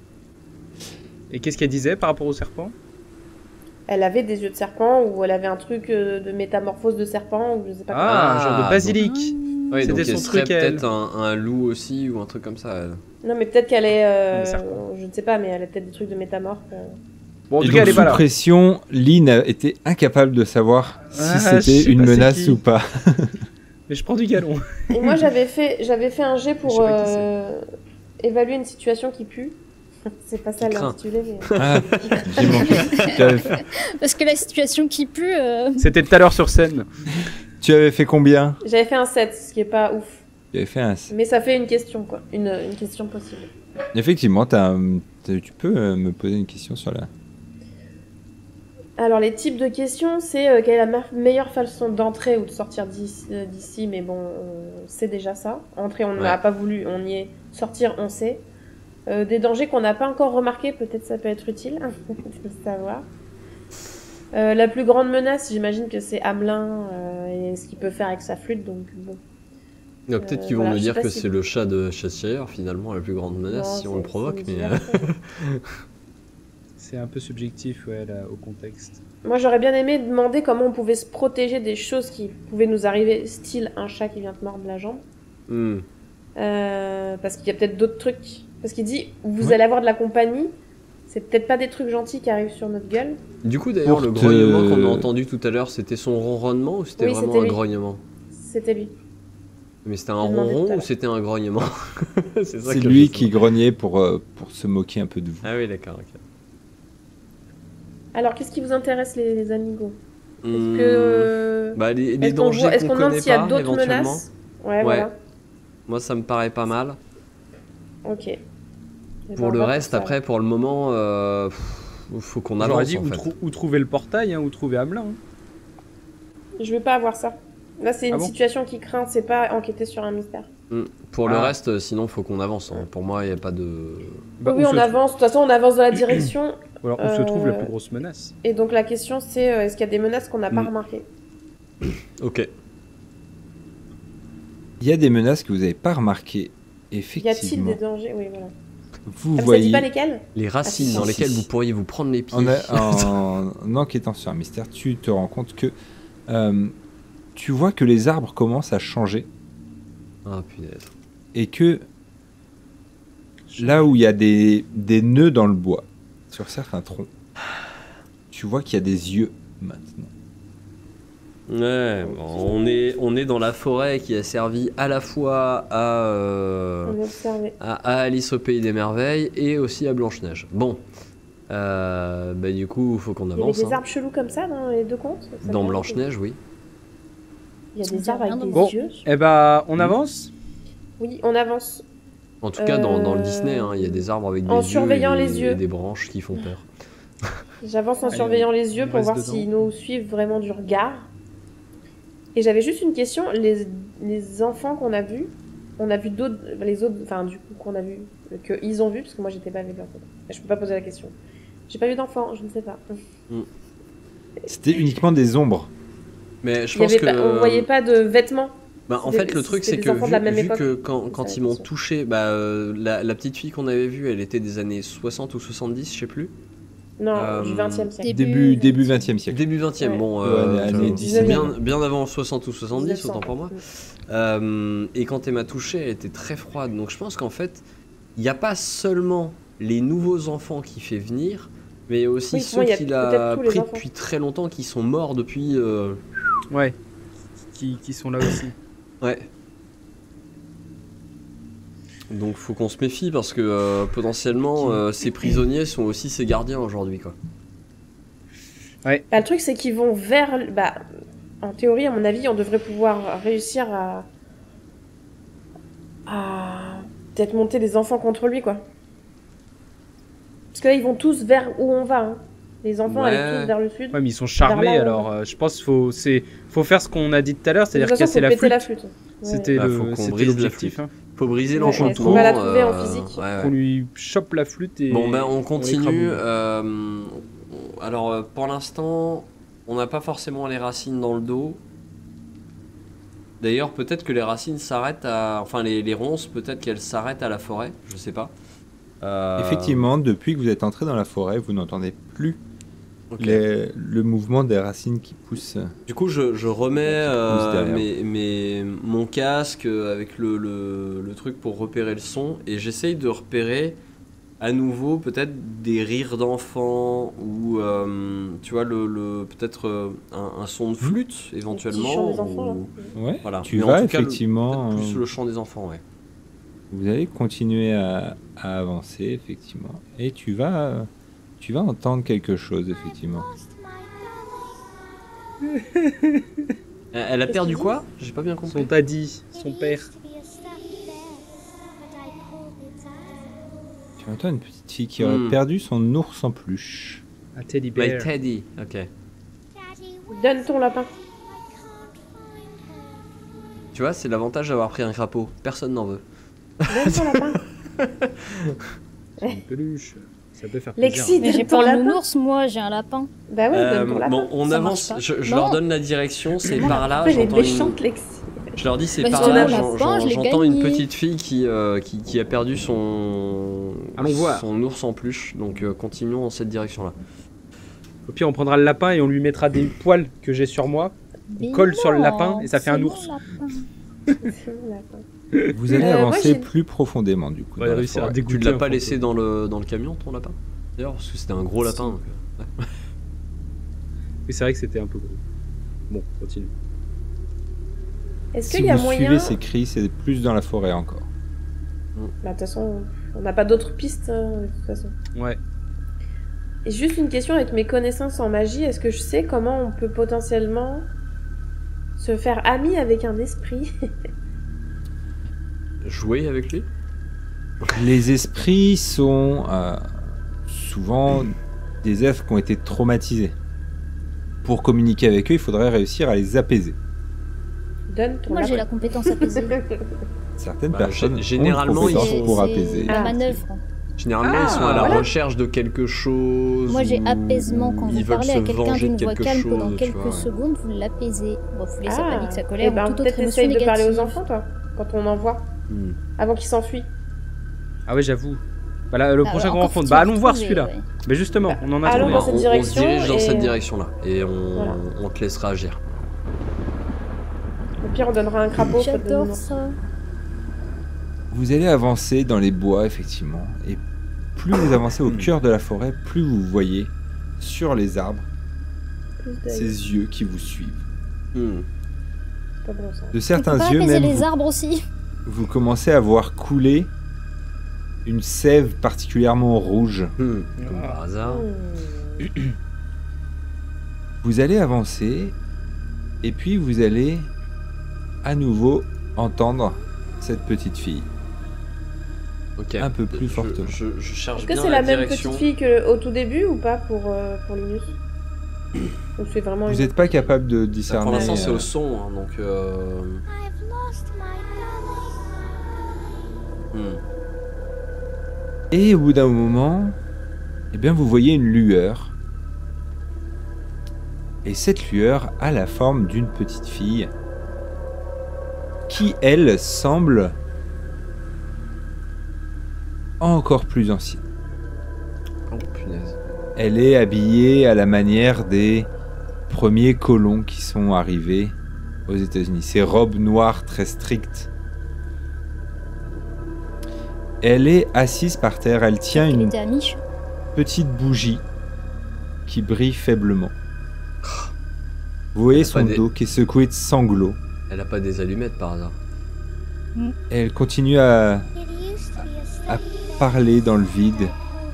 Et qu'est-ce qu'elle disait par rapport au serpent? Elle avait des yeux de serpent ou elle avait un truc de métamorphose de serpent ou je sais pas quoi. Ah, un genre Ah, de basilic. Ouais, C'était donc son elle serait truc, elle. peut-être un loup aussi ou un truc comme ça. Elle. Non mais peut-être qu'elle est... Des serpents. je ne sais pas mais elle a peut-être des trucs de métamorphe. Bon, en Et tout donc, cas, elle est sous pas là. pression, Lynn a été incapable de savoir Ah, si je c'était sais une pas c'est menace qui. ou pas. Mais je prends du galon. Et moi j'avais fait un jet Je pour sais pas qui évaluer une situation qui pue. C'est pas ça Qui craint. l'intitulé mais... Ah, j'ai manqué. Parce que la situation qui pue, C'était tout à l'heure sur scène. Tu avais fait combien? J'avais fait un 7, ce qui est pas ouf. Tu avais fait un... Mais ça fait une question quoi, une question possible. Effectivement, tu peux me poser une question sur la... Alors les types de questions, c'est quelle est la meilleure façon d'entrer ou de sortir d'ici, mais bon, on sait déjà ça. Entrer, on n'a Ouais. pas voulu, on y est. Sortir, on sait. Des dangers qu'on n'a pas encore remarqués, peut-être ça peut être utile de le savoir. La plus grande menace, j'imagine que c'est Hamelin et ce qu'il peut faire avec sa flûte, donc bon. Donc, peut-être qu'ils vont voilà, nous je sais dire pas que si- c'est le chat de Cheshire, finalement, la plus grande menace, Non, si on c'est- le provoque. c'est Mais différent. C'est un peu subjectif, ouais, là, au contexte. Moi, j'aurais bien aimé demander comment on pouvait se protéger des choses qui pouvaient nous arriver, style un chat qui vient te mordre la jambe. Parce qu'il y a peut-être d'autres trucs. Parce qu'il dit, vous Ouais. allez avoir de la compagnie, c'est peut-être pas des trucs gentils qui arrivent sur notre gueule. Du coup, d'ailleurs, Pour le te- grognement qu'on a entendu tout à l'heure, c'était son ronronnement ou c'était Oui, vraiment c'était un lui. grognement? C'était lui. Mais c'était un Je demandais tout à ronron ou l'heure. c'était un grognement? C'est ça C'est que lui je qui sais. grognait pour se moquer un peu de vous. Ah oui, d'accord, ok. Alors, qu'est-ce qui vous intéresse, les amigos? Est-ce Hmm. que... Bah, les est-ce qu'on dangers voit- est-ce qu'on qu'on demande connaît s'il y a pas, d'autres éventuellement. menaces? Ouais, Ouais. voilà. Moi, ça me paraît pas mal. Ok. Eh ben, Pour on le va reste, ça. après, pour le moment, faut qu'on J'aurais avance dit en fait. où trouver le portail, hein, où trouver Hamelin. Hein. Je veux pas avoir ça. Là, c'est une Ah bon situation qui craint, c'est pas enquêter sur un mystère. Pour le Ah. reste, sinon faut qu'on avance. Hein. Pour moi, il n'y a pas de... Bah, oui, où on se avance. De toute façon, on avance dans la direction. Ou alors, où se trouve la plus grosse menace? Et donc, la question, c'est est-ce qu'il y a des menaces qu'on n'a pas remarquées? Ok. Il y a des menaces que vous n'avez pas remarquées. Y a-t-il Effectivement. des dangers? Oui, voilà. Vous Ah, mais ça voyez, dit pas lesquels? Les racines si, dans si, lesquelles si. vous pourriez vous prendre les pieds. en enquêtant sur un mystère, tu te rends compte que tu vois que les arbres commencent à changer Ah punaise. et que là où il y a des nœuds dans le bois, sur certains troncs, tu vois qu'il y a des yeux maintenant. Ouais, bon, on est dans la forêt qui a servi à la fois On va observer. à Alice au Pays des Merveilles et aussi à Blanche-Neige. Bon, bah du coup, il faut qu'on Il y avait avance. des hein. arbres chelous comme ça dans les deux contes? Ça Dans me Blanche-Neige, oui. Il y a Ça me des dit arbres rien avec des Bon. yeux. Eh bah, on avance? Oui, on avance. En tout cas, dans le Disney, hein, il y a des arbres avec des En yeux, surveillant et les yeux. et des branches qui font peur. J'avance en Allez, surveillant les yeux on pour reste voir dedans. s'ils nous suivent vraiment du regard. Et j'avais juste une question. Les enfants qu'on a vus, on a vu d'autres, les autres, enfin du coup qu'on a vu, qu'ils ont vu, parce que moi j'étais pas avec eux en fait. Je peux pas poser la question. J'ai pas vu d'enfants, je ne sais pas. C'était uniquement des ombres. Mais je Il y pense avait que... pas, on voyait pas de vêtements. Bah, en C'était- fait, le truc, c'était c'est des que enfants de la même vu époque. que C'est quand ça, ils m'ont la question. touché, bah, la petite fille qu'on avait vue, elle était des années 60 ou 70, je sais plus. Non, du 20e siècle. Des- Début 20e siècle. Début 20e, Ouais. bon, Ouais, années c'est 19e. bien avant 60 ou 70, 1900. autant pour moi. Et quand elle m'a touché, elle était très froide. Donc je pense qu'en fait, il n'y a pas seulement les nouveaux enfants qui fait venir, mais il y a aussi Oui, ceux moi, il y a qu'il peut-être a tous les pris enfants. depuis très longtemps, qui sont morts depuis... Ouais. Qui sont là aussi. Ouais. Donc faut qu'on se méfie parce que potentiellement ces prisonniers sont aussi ses gardiens aujourd'hui quoi. Bah, le truc, c'est qu'ils vont vers. Bah, en théorie, à mon avis, on devrait pouvoir réussir à peut-être monter les enfants contre lui, quoi. Parce que là, ils vont tous vers où on va. Hein. Les enfants Ouais. allaient tous vers le sud. Ouais, mais ils sont charmés, Vers là, alors je pense qu'il faut faire ce qu'on a dit tout à l'heure, De c'est-à-dire toute façon, casser faut la péter flûte. la flûte. Ouais. C'était Bah, faut qu'on c'était brise la l'objectif. flûte. Hein. Faut briser Ouais, l'enchantement. on va la trouver en physique. ouais, Qu'on ouais. lui chope la flûte et. Bon ben on les continue. crabouille. Alors pour l'instant, on n'a pas forcément les racines dans le dos. D'ailleurs, peut-être que les racines s'arrêtent à... Enfin, les ronces, peut-être qu'elles s'arrêtent à la forêt, je sais pas. Effectivement, depuis que vous êtes entré dans la forêt, vous n'entendez plus Ok. le mouvement des racines qui poussent. Du coup, je remets Qui pousse derrière. mon casque avec le truc pour repérer le son et j'essaye de repérer à nouveau peut-être des rires d'enfants ou tu vois peut-être un son de flûte Petit éventuellement. chant des enfants, là. ou- Ouais, Voilà. tu Mais en vas tout cas, effectivement. peut-être plus le chant des enfants, ouais. Vous allez continuer à avancer, effectivement. Et tu vas entendre quelque chose, effectivement. Elle a perdu quoi? J'ai pas bien compris. Son daddy, son père. Tu entends une petite fille qui aurait perdu son ours en peluche. Un teddy My bear. Teddy, ok. Donne ton lapin. Tu vois, c'est l'avantage d'avoir pris un crapaud. Personne n'en veut. Donne ton lapin. Une peluche. Ça peut faire plaisir. Lexi, Mais j'ai donne pas ton un lapin. nounours, moi, j'ai un lapin. Bah ouais, donne ton lapin. Bon, on Ça avance. marche pas. Je Non. leur donne la direction. C'est Non, par là. Elle est J'entends méchante, une... Lexi. Je leur dis c'est Bah, par c'est là. mon lapin, je l'ai J'entends une gagné. petite fille qui a perdu son Allons voir. son ours en peluche. Donc continuons dans cette direction-là. Au pire, on prendra le lapin et on lui mettra des poils que j'ai sur moi. Mais colle sur le non, lapin et ça fait c'est un mon ours. lapin. C'est mon lapin. Vous allez moi, avancer j'ai- plus profondément, du coup. On va dans la réussir à forêt. dégoûter. Tu ne l'as un pas peu. laissé dans le camion ton lapin d'ailleurs parce que c'était un gros lapin. donc, Oui, c'est vrai que c'était un peu gros. Bon, continue. Est-ce Si qu'il y a vous moyen. suivez ces cris, c'est plus dans la forêt encore. Bah, de toute façon, on n'a pas d'autres pistes, hein, de toute façon. Ouais. Et juste une question avec mes connaissances en magie, est-ce que je sais comment on peut potentiellement se faire ami avec un esprit? Jouer avec lui. Les esprits sont souvent des êtres qui ont été traumatisés. Pour communiquer avec eux, il faudrait réussir à les apaiser. Donne ton Moi, j'ai la lapin. compétence apaisée. Certaines Bah, personnes généralement, ont une ils compétence sont- pour C'est apaiser. la Ah. manœuvre. Généralement, ils sont Ah, à la voilà. recherche de quelque chose. Moi, j'ai ou apaisement. Quand ils vous veulent parlez se à quelqu'un venger de d'une voix quelque calme chose, pendant tu quelques vois, ouais. secondes, vous l'apaisez. Vous laissez sa panique, sa Eh colère ou ben, toute autre peut-être émotion essaye de parler aux négative. enfants, toi, quand on envoie, Hmm. avant qu'ils s'enfuient. Ah ouais, j'avoue. Bah là, le Ah, prochain encore grand front. faut-il Bah allons voir retrouver, celui-là. ouais. Mais justement, Bah, on en a allons trouvé dans un. cette On se direction dirige dans et- cette direction-là et Voilà. on te laissera agir. Au pire, on donnera un crapaud. faute de J'adore nounours. ça. Vous allez avancer dans les bois, effectivement, et plus vous avancez au cœur de la forêt, plus vous voyez sur les arbres Plus d'œil. ces yeux qui vous suivent. Hmm. C'est pas bon, ça. De On peut certains pas yeux, apaiser même, les vous, arbres aussi. vous commencez à voir couler une sève particulièrement rouge. Comme par hasard. Hmm. Vous allez avancer, et puis vous allez à nouveau entendre cette petite fille. Ok. Un peu plus fortement. Je cherche Est-ce que bien c'est la la même direction. petite fille qu'au tout début ou pas pour Linus? Ou c'est vraiment Vous une... n'êtes pas capable de Pour discerner. l'instant, c'est euh, au son, hein, donc. Hmm. Et au bout d'un moment, eh bien, vous voyez une lueur. Et cette lueur a la forme d'une petite fille qui, elle, semble encore plus ancienne. Oh punaise. Elle est habillée à la manière des premiers colons qui sont arrivés aux États-Unis. Ces robes noires très strictes. Elle est assise par terre. Elle tient Elle une était amiche. petite bougie qui brille faiblement. Vous voyez Elle a son pas des- dos qui est secoué de sanglots. Elle a pas des allumettes par hasard. Et elle continue à parler dans le vide.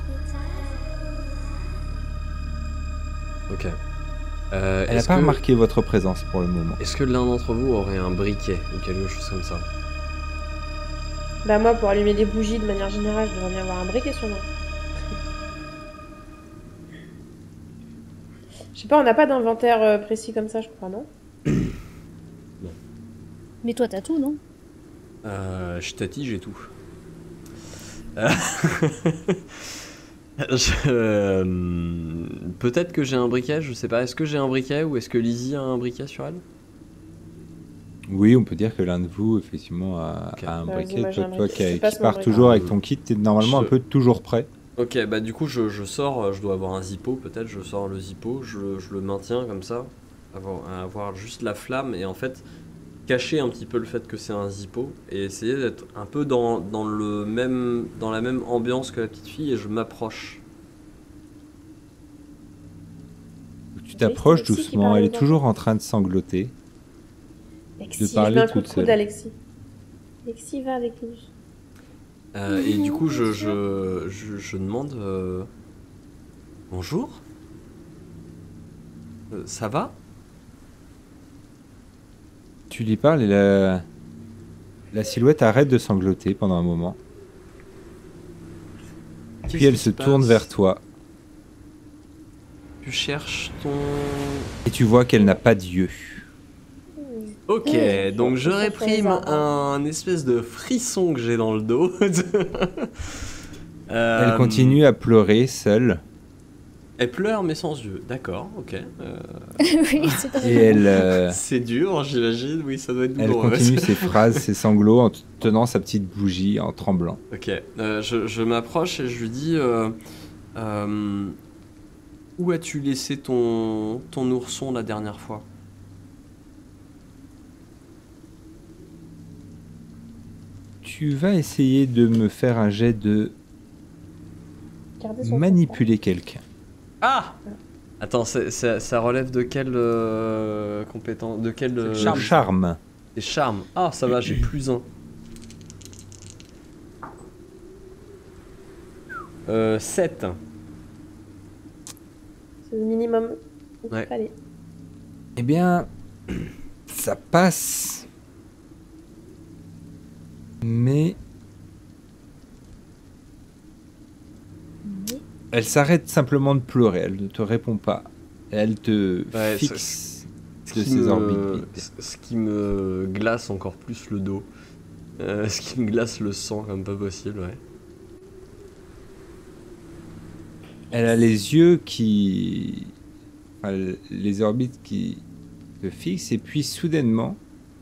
Ok. Elle n'a pas remarqué votre présence pour le moment. Est-ce que l'un d'entre vous aurait un briquet ou quelque chose comme ça? Bah moi, pour allumer des bougies de manière générale, je devrais bien avoir un briquet sur moi. Je sais pas, on n'a pas d'inventaire précis comme ça, je crois, non? Mais toi, t'as tout, non? Je tâtis, j'ai tout. Peut-être que j'ai un briquet, je sais pas. Est-ce que j'ai un briquet ou est-ce que Lizzie a un briquet sur elle? Oui, on peut dire que l'un de vous, effectivement, a, Ok. a un Vas-y, briquet. moi, j'ai Toi, un toi briquet. qui, Je passe qui mon pars briquet. toujours avec ton kit, t'es normalement Je- un peu toujours prêt. Ok, bah du coup je sors, je dois avoir un zippo peut-être, je sors le zippo, je le maintiens comme ça, avoir juste la flamme et en fait cacher un petit peu le fait que c'est un zippo et essayer d'être un peu dans la même ambiance que la petite fille et je m'approche. Tu t'approches c'est Alexis qui doucement, parle elle aux est toujours en train de sangloter. Alexis, je parler mets un toute coup de coude seule. d'Alexis. Alexis, va avec nous. Et du coup je demande bonjour, ça va? Tu lui parles et la silhouette arrête de sangloter pendant un moment. Puis Qu'est-ce elle qui se passe? tourne vers toi Tu cherches ton... et tu vois qu'elle n'a pas d'yeux. Ok, donc je Sur les réprime arbres. un espèce de frisson que j'ai dans le dos. Elle continue à pleurer seule Elle pleure mais sans yeux, d'accord, ok. Oui, c'est et très elle, C'est dur, j'imagine, oui, ça doit être elle douloureux. continue ses phrases, ses sanglots en tenant sa petite bougie, en tremblant. Ok, je m'approche et je lui dis où as-tu laissé ton ourson la dernière fois? Tu vas essayer de me faire un jet de Gardez son manipuler quelqu'un. Ah! Attends, ça relève de quelle compétence? De quel C'est le Charme. Charme. des charmes. Ah, ça va, j'ai plus un. 7. C'est le minimum. Ouais. Allez. Eh bien, ça passe. Mais Elle s'arrête simplement de pleurer, elle ne te répond pas. Elle te Ouais, fixe Ce de qui ses me- orbites. Ce qui me glace encore plus le dos. Ce qui me glace le sang comme pas possible, ouais. Elle a les yeux qui... enfin, les orbites qui te fixent, et puis soudainement,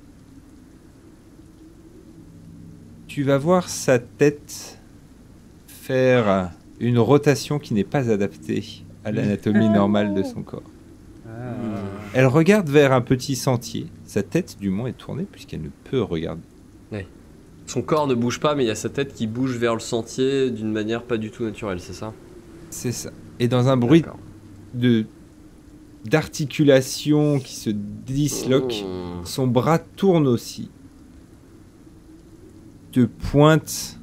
tu vas voir sa tête faire une rotation qui n'est pas adaptée à l'anatomie normale de son corps. Ah. Elle regarde vers un petit sentier. Sa tête, du moins, est tournée puisqu'elle ne peut regarder. Son corps ne bouge pas, mais il y a sa tête qui bouge vers le sentier d'une manière pas du tout naturelle, c'est ça? C'est ça. Et dans un bruit D'accord. d'articulation qui se disloque, Oh. son bras tourne aussi. Te pointe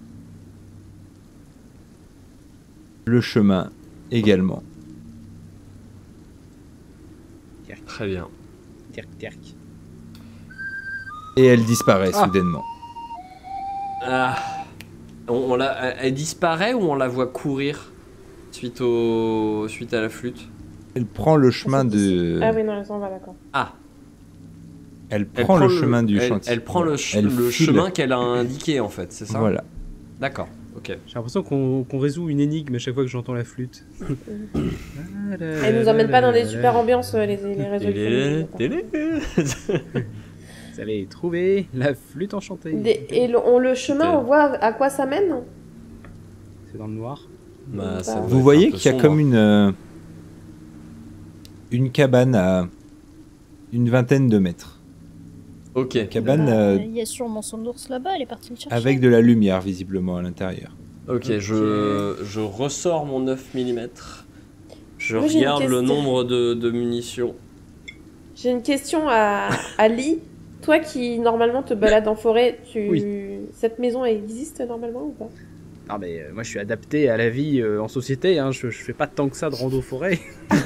le chemin également. Très bien. Terk, terk. Et elle disparaît Ah. soudainement. Ah. Elle disparaît ou on la voit courir suite à la flûte? Elle prend le chemin de... Ah oui, non, elle s'en va, d'accord. Ah. Elle prend le chemin du chantier. Elle prend le Elle le file. chemin qu'elle a indiqué en fait, c'est ça? Voilà. D'accord. Ok. J'ai l'impression qu'on résout une énigme à chaque fois que j'entends la flûte. Elle nous emmène pas dans des super ambiances, les résolutions. Télé. Vous avez trouvé la flûte enchantée. Le chemin, on voit à quoi ça mène? C'est dans le noir. Bah, ça doit Vous être voyez un peu qu'il y a sombre. comme une cabane à une vingtaine de mètres. Ok. Une cabane Il y a sûrement son ours là-bas, elle est partie le chercher. avec de la lumière visiblement à l'intérieur. Ok, je ressors mon 9 mm. Je Moi, j'ai une regarde le question. nombre de munitions. J'ai une question à Lee. Toi qui normalement te balades en forêt, cette maison existe normalement ou pas? Non mais moi je suis adapté à la vie en société, hein. Je fais pas tant que ça de rando forêt.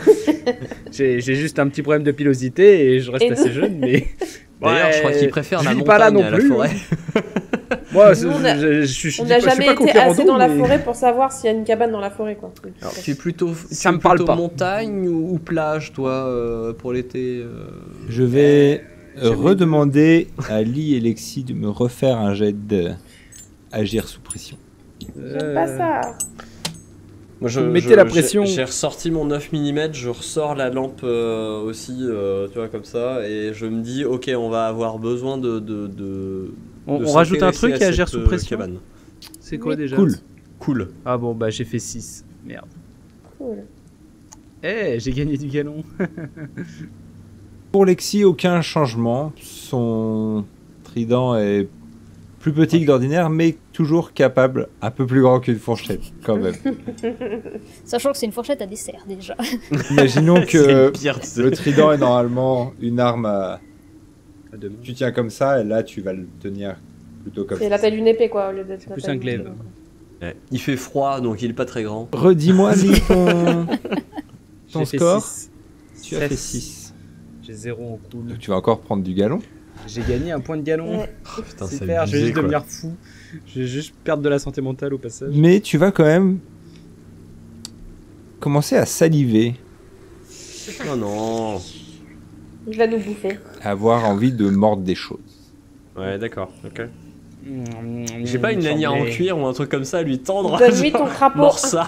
J'ai juste un petit problème de pilosité et je reste Et assez jeune, mais... D'ailleurs, je crois qu'il préfère je la vis montagne pas là non à la plus. forêt. Moi, Nous, on a- je On dis n'a pas- je suis jamais pas été contre les assez randos, dans la mais- forêt pour savoir s'il y a une cabane dans la forêt, quoi. Alors, tu es plutôt, Ça me parle pas. montagne ou plage, toi, pour l'été Je vais J'aime redemander à Lee et Lexi de me refaire un jet d'agir sous pression. J'aime pas ça. Moi, Vous mettez la pression. J'ai ressorti mon 9 mm, je ressors la lampe aussi, tu vois, comme ça, et je me dis, ok, on va avoir besoin de On rajoute un s'intéresser truc à qui agir cette, sous pression. cabane. C'est quoi Oui. déjà? Cool. Cool. Ah bon, bah j'ai fait 6. Merde. Cool. Eh, j'ai gagné du galon. Pour Lexi, aucun changement. Son trident est plus petit que d'ordinaire, mais toujours capable, un peu plus grand qu'une fourchette, quand même. Sachant que c'est une fourchette à dessert déjà. Imaginons C'est que le pire, tu sais. le trident est normalement une arme à... À demain. Tu tiens comme ça, et là, tu vas le tenir plutôt comme C'est ça. la taille d'une épée, quoi, au lieu d'être. C'est la plus taille un d'une glaive. épée. Ouais. Il fait froid, donc il est pas très grand. Redis-moi, Lee, ton J'ai fait score. 6. Tu as fait 6. J'ai 0 en cool. Donc tu vas encore prendre du galon. J'ai gagné un point de galon. Ouais. Oh, putain, c'est Super, je vais abusé, juste quoi. devenir fou. Je vais juste perdre de la santé mentale au passage. Mais tu vas quand même commencer à saliver, Oh non. Il va nous bouffer. à avoir envie de mordre des choses. Ouais, d'accord, ok. J'ai pas une lanière en cuir ou un truc comme ça à lui tendre. Donne-lui genre, ton crapaud. Mords ça.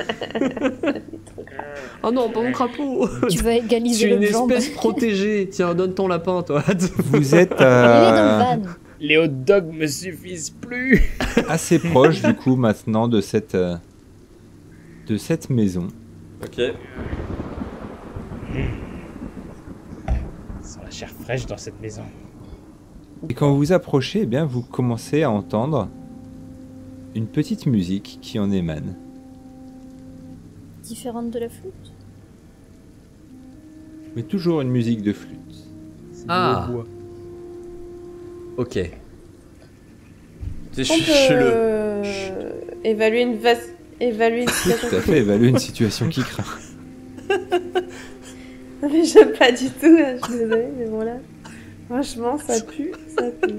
Oh non, pas mon crapaud. Tu vas Je égaliser suis une le jambe. espèce protégée. Tiens, donne ton lapin, toi. Vous êtes Il est dans le van. Les hot dogs me suffisent plus. assez proche du coup maintenant de cette maison. Ok. Ça sent la chair fraîche dans cette maison. Et quand vous vous approchez, eh bien, vous commencez à entendre une petite musique qui en émane. Différente de la flûte. Mais toujours une musique de flûte. C'est Ah. du haut bois. Ok. On Cheleux. peut évaluer une situation. Tout à fait, évaluer une situation qui craint. Mais j'aime pas du tout, hein, je suis désolée, mais bon là. Franchement, ça pue, ça pue.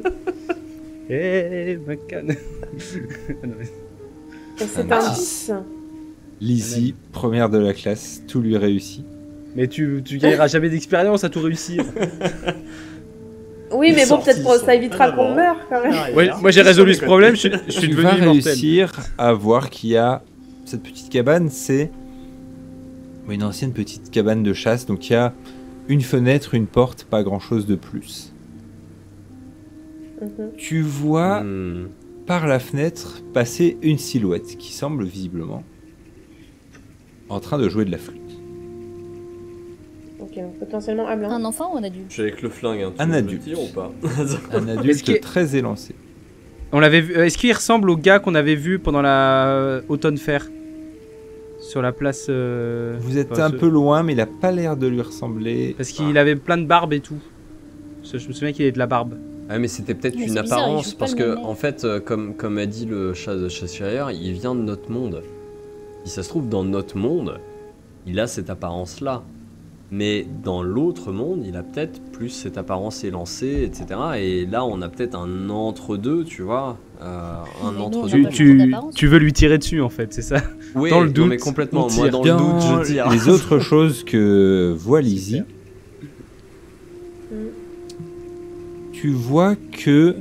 Eh, ma canne. Et c'est Un un 10. 10. Lizzie, première de la classe, tout lui réussit. Mais tu gagneras jamais d'expérience à tout réussir. Oui, Il est mais bon, sorti, peut-être ça. ça évitera D'abord. qu'on meure quand même. Ouais, moi j'ai résolu ce problème, je suis Tu devenu vas immortel. réussir à voir qu'il y a cette petite cabane, c'est une ancienne petite cabane de chasse, donc il y a une fenêtre, une porte, pas grand chose de plus. Mhm. Tu vois Hmm. par la fenêtre passer une silhouette qui semble visiblement en train de jouer de la flûte. Ok, donc potentiellement à blanc. Un enfant ou un adulte? Je suis avec le flingue, hein. Tu Un veux adulte. le dire ou pas? Un Est-ce adulte que- très élancé. On l'avait vu. Est-ce qu'il ressemble au gars qu'on avait vu pendant la Automne Fair sur la place Vous êtes enfin, un peu loin, mais il a pas l'air de lui ressembler. parce qu'il avait plein de barbe et tout. Je me souviens qu'il avait de la barbe. Ah mais c'était peut-être Mais une c'est bizarre, il apparence joue pas parce le que même air. en fait comme a dit le chat de Cheshire, il vient de notre monde. Si ça se trouve dans notre monde, il a cette apparence là. Mais dans l'autre monde, il a peut-être plus cette apparence élancée, etc. Et là, on a peut-être un entre-deux, tu vois. Un Mais nous, on entre-deux. n'a pas Tu, beaucoup d'apparence. tu veux lui tirer dessus en fait, c'est ça. Oui, dans le non, doute, mais complètement. on Moi, tire. dans le doute, je tire. les autres choses que voit Lizzie, tu vois que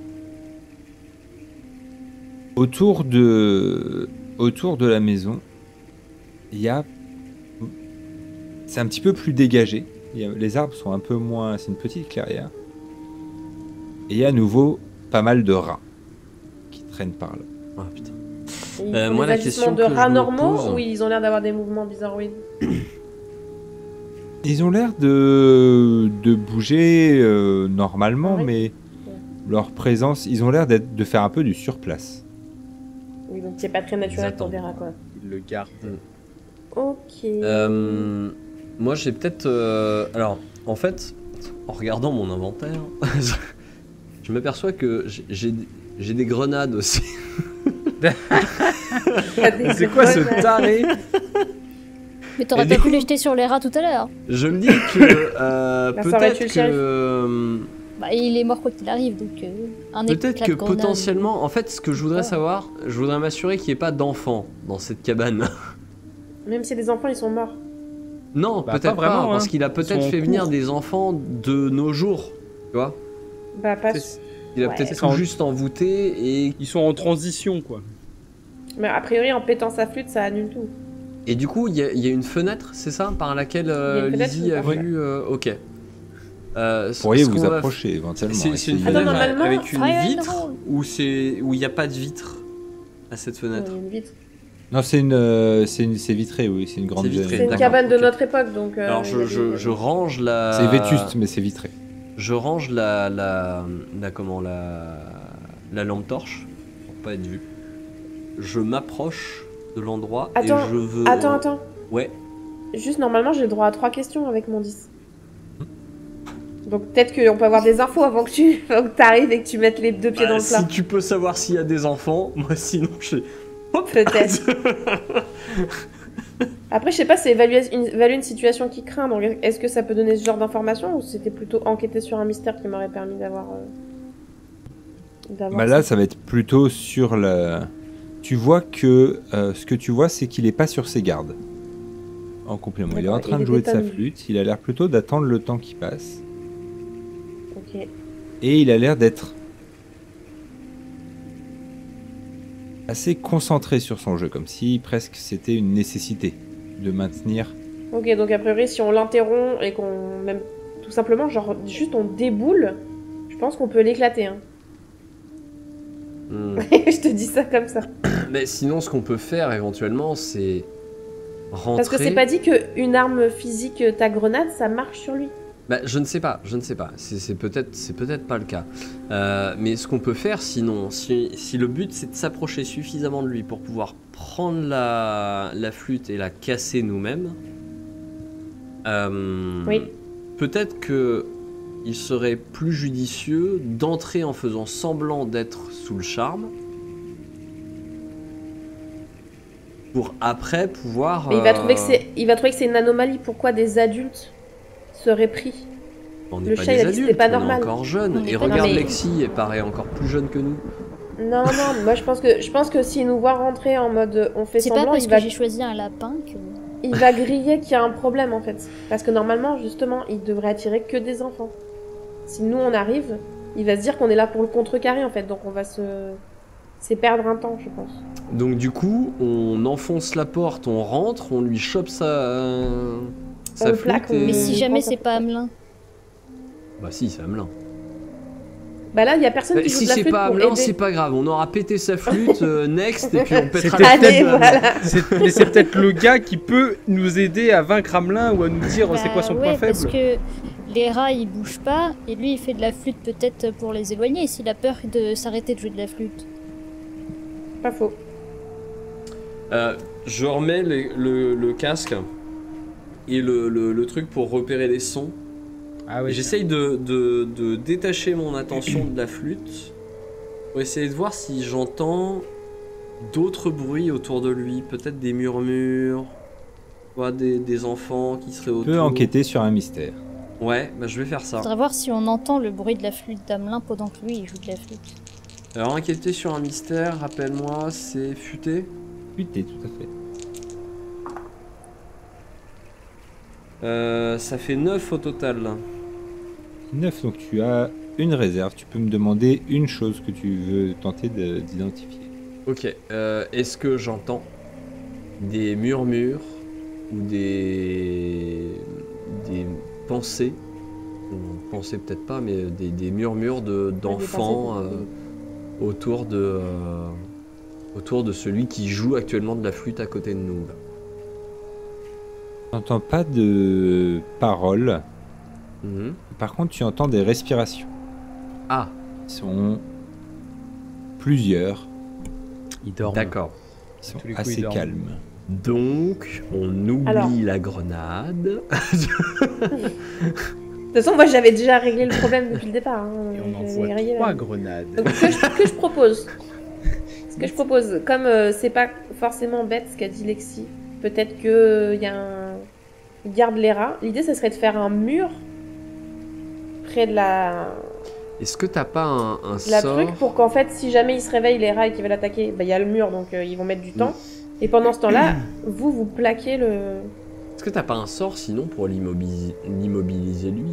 autour de la maison, il y a, c'est un petit peu plus dégagé. Les arbres sont un peu moins, c'est une petite clairière. Et il y a à nouveau pas mal de rats qui traînent par là. Ah, putain. Ils moi, font des la agissements question de que je rats me normaux pose- ou ils ont l'air d'avoir des mouvements bizarroïdes? Ils ont l'air de bouger normalement, Ah oui. mais leur présence, ils ont l'air de faire un peu du surplace. Oui, donc c'est pas très naturel pour Ils des rats quoi. Il le garde. Ok. Moi, j'ai peut-être. Alors, en fait, en regardant mon inventaire, je m'aperçois que j'ai des grenades aussi. C'est quoi ce taré? Mais t'aurais Et pas du pu coup- les jeter sur les rats tout à l'heure. Je me dis que La soirée tue peut-être le shérif. que. Bah, il est mort quoi qu'il arrive, donc un Peut-être éclat que de grenade. potentiellement, en fait, ce que je voudrais Ah. savoir, je voudrais m'assurer qu'il n'y ait pas d'enfants dans cette cabane. Même si les enfants ils sont morts. Non, Bah, peut-être pas vraiment, pas, parce hein. qu'il a Ils peut-être sont en fait venir cours. des enfants de nos jours, tu vois. Bah pas. C'est- Il a Ouais. peut-être C'est tout en- juste envoûté et Ils sont en transition quoi. Mais a priori en pétant sa flûte ça annule tout. Et du coup, il y a une fenêtre, c'est ça, par laquelle une fenêtre, Lizzie a oui. vu. Ok. Vous pourriez ce vous qu'on va approcher éventuellement. C'est une essayer. fenêtre normalement, avec une fire and vitre roll. ou il n'y a pas de vitre à cette fenêtre. Une vitre. Non, c'est vitré, oui, c'est une grande. C'est vitré, C'est une D'accord, cabane de ok. notre époque donc. Alors il y a des- je range la. C'est vétuste, mais c'est vitré. Je range la lampe torche pour pas être vu. Je m'approche de l'endroit et Attends, je veux. Attends. Ouais. Juste normalement j'ai le droit à 3 questions avec mon 10. Donc peut-être qu'on peut avoir des infos avant que tu arrives et que tu mettes les deux pieds Bah, dans le plat. si tu peux savoir s'il y a des enfants, moi sinon je. Peut-être. Après, je sais pas, c'est évaluer une situation qui craint. Donc, est-ce que ça peut donner ce genre d'informations ou c'était plutôt enquêter sur un mystère qui m'aurait permis d'avoir. Bah là, ça va être plutôt sur la. Tu vois que ce que tu vois, c'est qu'il est pas sur ses gardes. En complément, il est en D'accord, train il de jouer est de sa détendu. flûte. Il a l'air plutôt d'attendre le temps qui passe. Ok. Et il a l'air d'être assez concentré sur son jeu, comme si presque c'était une nécessité de maintenir. Ok, donc a priori, si on l'interrompt et qu'on. Même tout simplement, genre, juste on déboule, je pense qu'on peut l'éclater. Hein. Hmm. Je te dis ça comme ça. Mais sinon, ce qu'on peut faire éventuellement, c'est rentrer. Parce que c'est pas dit qu'une arme physique, ta grenade, ça marche sur lui. Bah, je ne sais pas. C'est peut-être pas le cas. Mais ce qu'on peut faire, sinon, si le but c'est de s'approcher suffisamment de lui pour pouvoir prendre la flûte et la casser nous-mêmes, Oui. peut-être que il serait plus judicieux d'entrer en faisant semblant d'être sous le charme, pour après pouvoir. Mais il va trouver que c'est une anomalie. Pourquoi des adultes seraient pris? On n'est le pas chat, des il a dit que c'était adultes, pas on est normal. encore jeunes. On est Et pas regarde normal. Lexi, elle paraît encore plus jeune que nous. Non, non, moi je pense que s'il nous voit rentrer en mode on fait C'est pas semblant, parce il que va, j'ai choisi un lapin que... il va griller qu'il y a un problème en fait. Parce que normalement, justement, il devrait attirer que des enfants. Si nous on arrive, il va se dire qu'on est là pour le contrecarrer en fait, donc on va c'est perdre un temps, je pense. Donc du coup, on enfonce la porte, on rentre, on lui chope sa le plaque, flûte et... Mais si Je jamais pense c'est que- pas Hamelin. Bah si, c'est Hamelin. Bah là, il y a personne qui joue Si de la c'est flûte pas pour Hamelin, aider. c'est pas grave, on aura pété sa flûte, next, et puis on pètera C'était la Allez, tête de Hamelin. voilà. Mais c'est peut-être le gars qui peut nous aider à vaincre Hamelin ou à nous dire c'est quoi son Bah point ouais, parce faible. que les rats ils bougent pas et lui il fait de la flûte peut-être pour les éloigner s'il a peur de s'arrêter de jouer de la flûte. Pas faux. Je remets le casque et le truc pour repérer les sons. Ah ouais, J'essaye de détacher mon attention de la flûte pour essayer de voir si j'entends d'autres bruits autour de lui, peut-être des murmures, des enfants qui seraient Tu autour. peux enquêter sur un mystère. Ouais, bah je vais faire ça. Faudra voir si on entend le bruit de la flûte d'Hamelin pendant que lui il joue de la flûte. Alors enquêter sur un mystère, rappelle-moi, c'est futé. Putain, tout à fait. Ça fait 9 au total. Là. 9, donc tu as une réserve. Tu peux me demander une chose que tu veux tenter d'identifier. Ok, est-ce que j'entends des murmures ou des pensées, ou pensées peut-être pas, mais des murmures d'enfants autour de celui qui joue actuellement de la flûte à côté de nous. Là. Tu n'entends pas de paroles. Mhm. Par contre, tu entends des respirations. Ah, Ils sont plusieurs. il dort. d'accord. Ils sont tous les coups, assez ils dorment. calmes. Donc, on oublie Alors. la grenade. De toute façon, moi j'avais déjà réglé le problème depuis le départ. Hein. Et on J'avais envoie rayé, 3 grenades. Donc, ce que je propose, comme c'est pas forcément bête ce qu'a dit Lexi, peut-être que il garde les rats. L'idée, ça serait de faire un mur près de la Est-ce que t'as pas un la sort truc pour qu'en fait, si jamais ils se réveillent, les rats et qu'ils veulent attaquer, bah il y a le mur, donc ils vont mettre du temps. Et pendant ce temps-là, vous plaquez le. Est-ce que t'as pas un sort sinon pour l'immobiliser lui?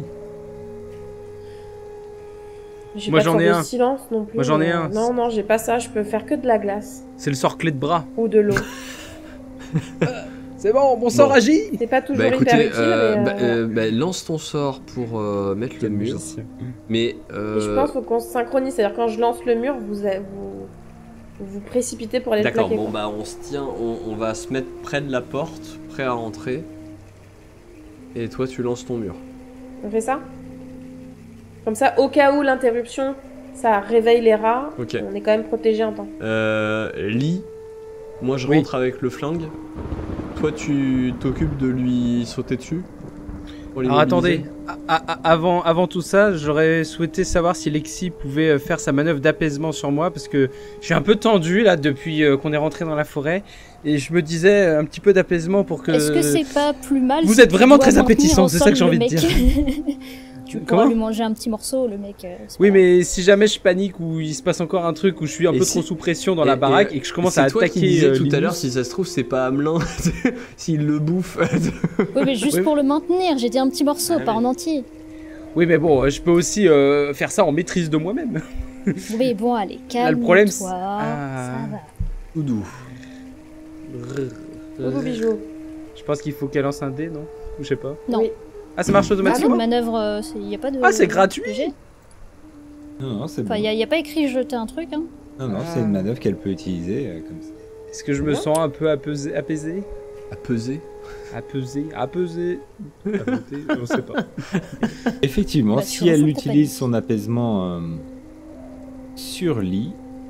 J'ai Moi, pas de j'en sort ai de un. silence non plus. Moi, j'en ai un. Non, non, j'ai pas ça. Je peux faire que de la glace C'est le sort clé de bras. ou de l'eau. C'est bon, mon sort Bon. agit. C'est pas toujours Bah hyper écoutez, utile, mais lance ton sort pour mettre le mur. Mais et je pense qu'il faut qu'on se synchronise. C'est-à-dire quand je lance le mur, vous précipitez pour aller le d'accord, plaquer. bon quoi. bah on se tient, on va se mettre près de la porte, prêt à rentrer. Et toi tu lances ton mur. On fait ça. Comme ça, au cas où l'interruption, ça réveille les rats. Ok. On est quand même protégé en temps. Lee, moi je Oui. rentre avec le flingue. Toi tu t'occupes de lui sauter dessus. Pour Alors l'immobiliser. attendez, avant tout ça, j'aurais souhaité savoir si Lexi pouvait faire sa manœuvre d'apaisement sur moi parce que je suis un peu tendu là depuis qu'on est rentré dans la forêt et je me disais un petit peu d'apaisement pour que. Est-ce que c'est pas plus mal Vous si êtes tu vraiment dois très maintenir appétissant, c'est ça que j'ai ensemble envie de le mec Tu pourras Comment lui manger un petit morceau, le mec. C'est Oui, pas- mais si jamais je panique ou il se passe encore un truc où je suis un Et peu si- trop sous pression dans la baraque et que je commence à c'est toi attaquer. qui disais tout à Linus. l'heure, si ça se trouve, c'est pas Hamelin, s'il le bouffe. Oui, mais juste Oui. pour le maintenir, j'ai dit un petit morceau, Ah pas oui. en entier. Oui, mais bon, je peux aussi faire ça en maîtrise de moi-même. Oui, bon, allez, Là, le calme-toi, problème, ça Ah. va. Oudou. Coucou, bijou. Je pense qu'il faut qu'elle lance un dé, non Ou je sais pas. Non. Oui. Ah, ça marche C'est une automatiquement manœuvre, il y a pas de... Ah, c'est gratuit. de jet. Non, non, c'est Enfin, bon. il y a pas écrit jeter un truc, hein. Non, non, Ah. c'est une manœuvre qu'elle peut utiliser comme ça. Est-ce que je me sens un peu apaisé À peser. Apaisé Apaisé On sait pas. Effectivement, Bah, si tu elle ressens ta utilise panique. son apaisement sur Lee,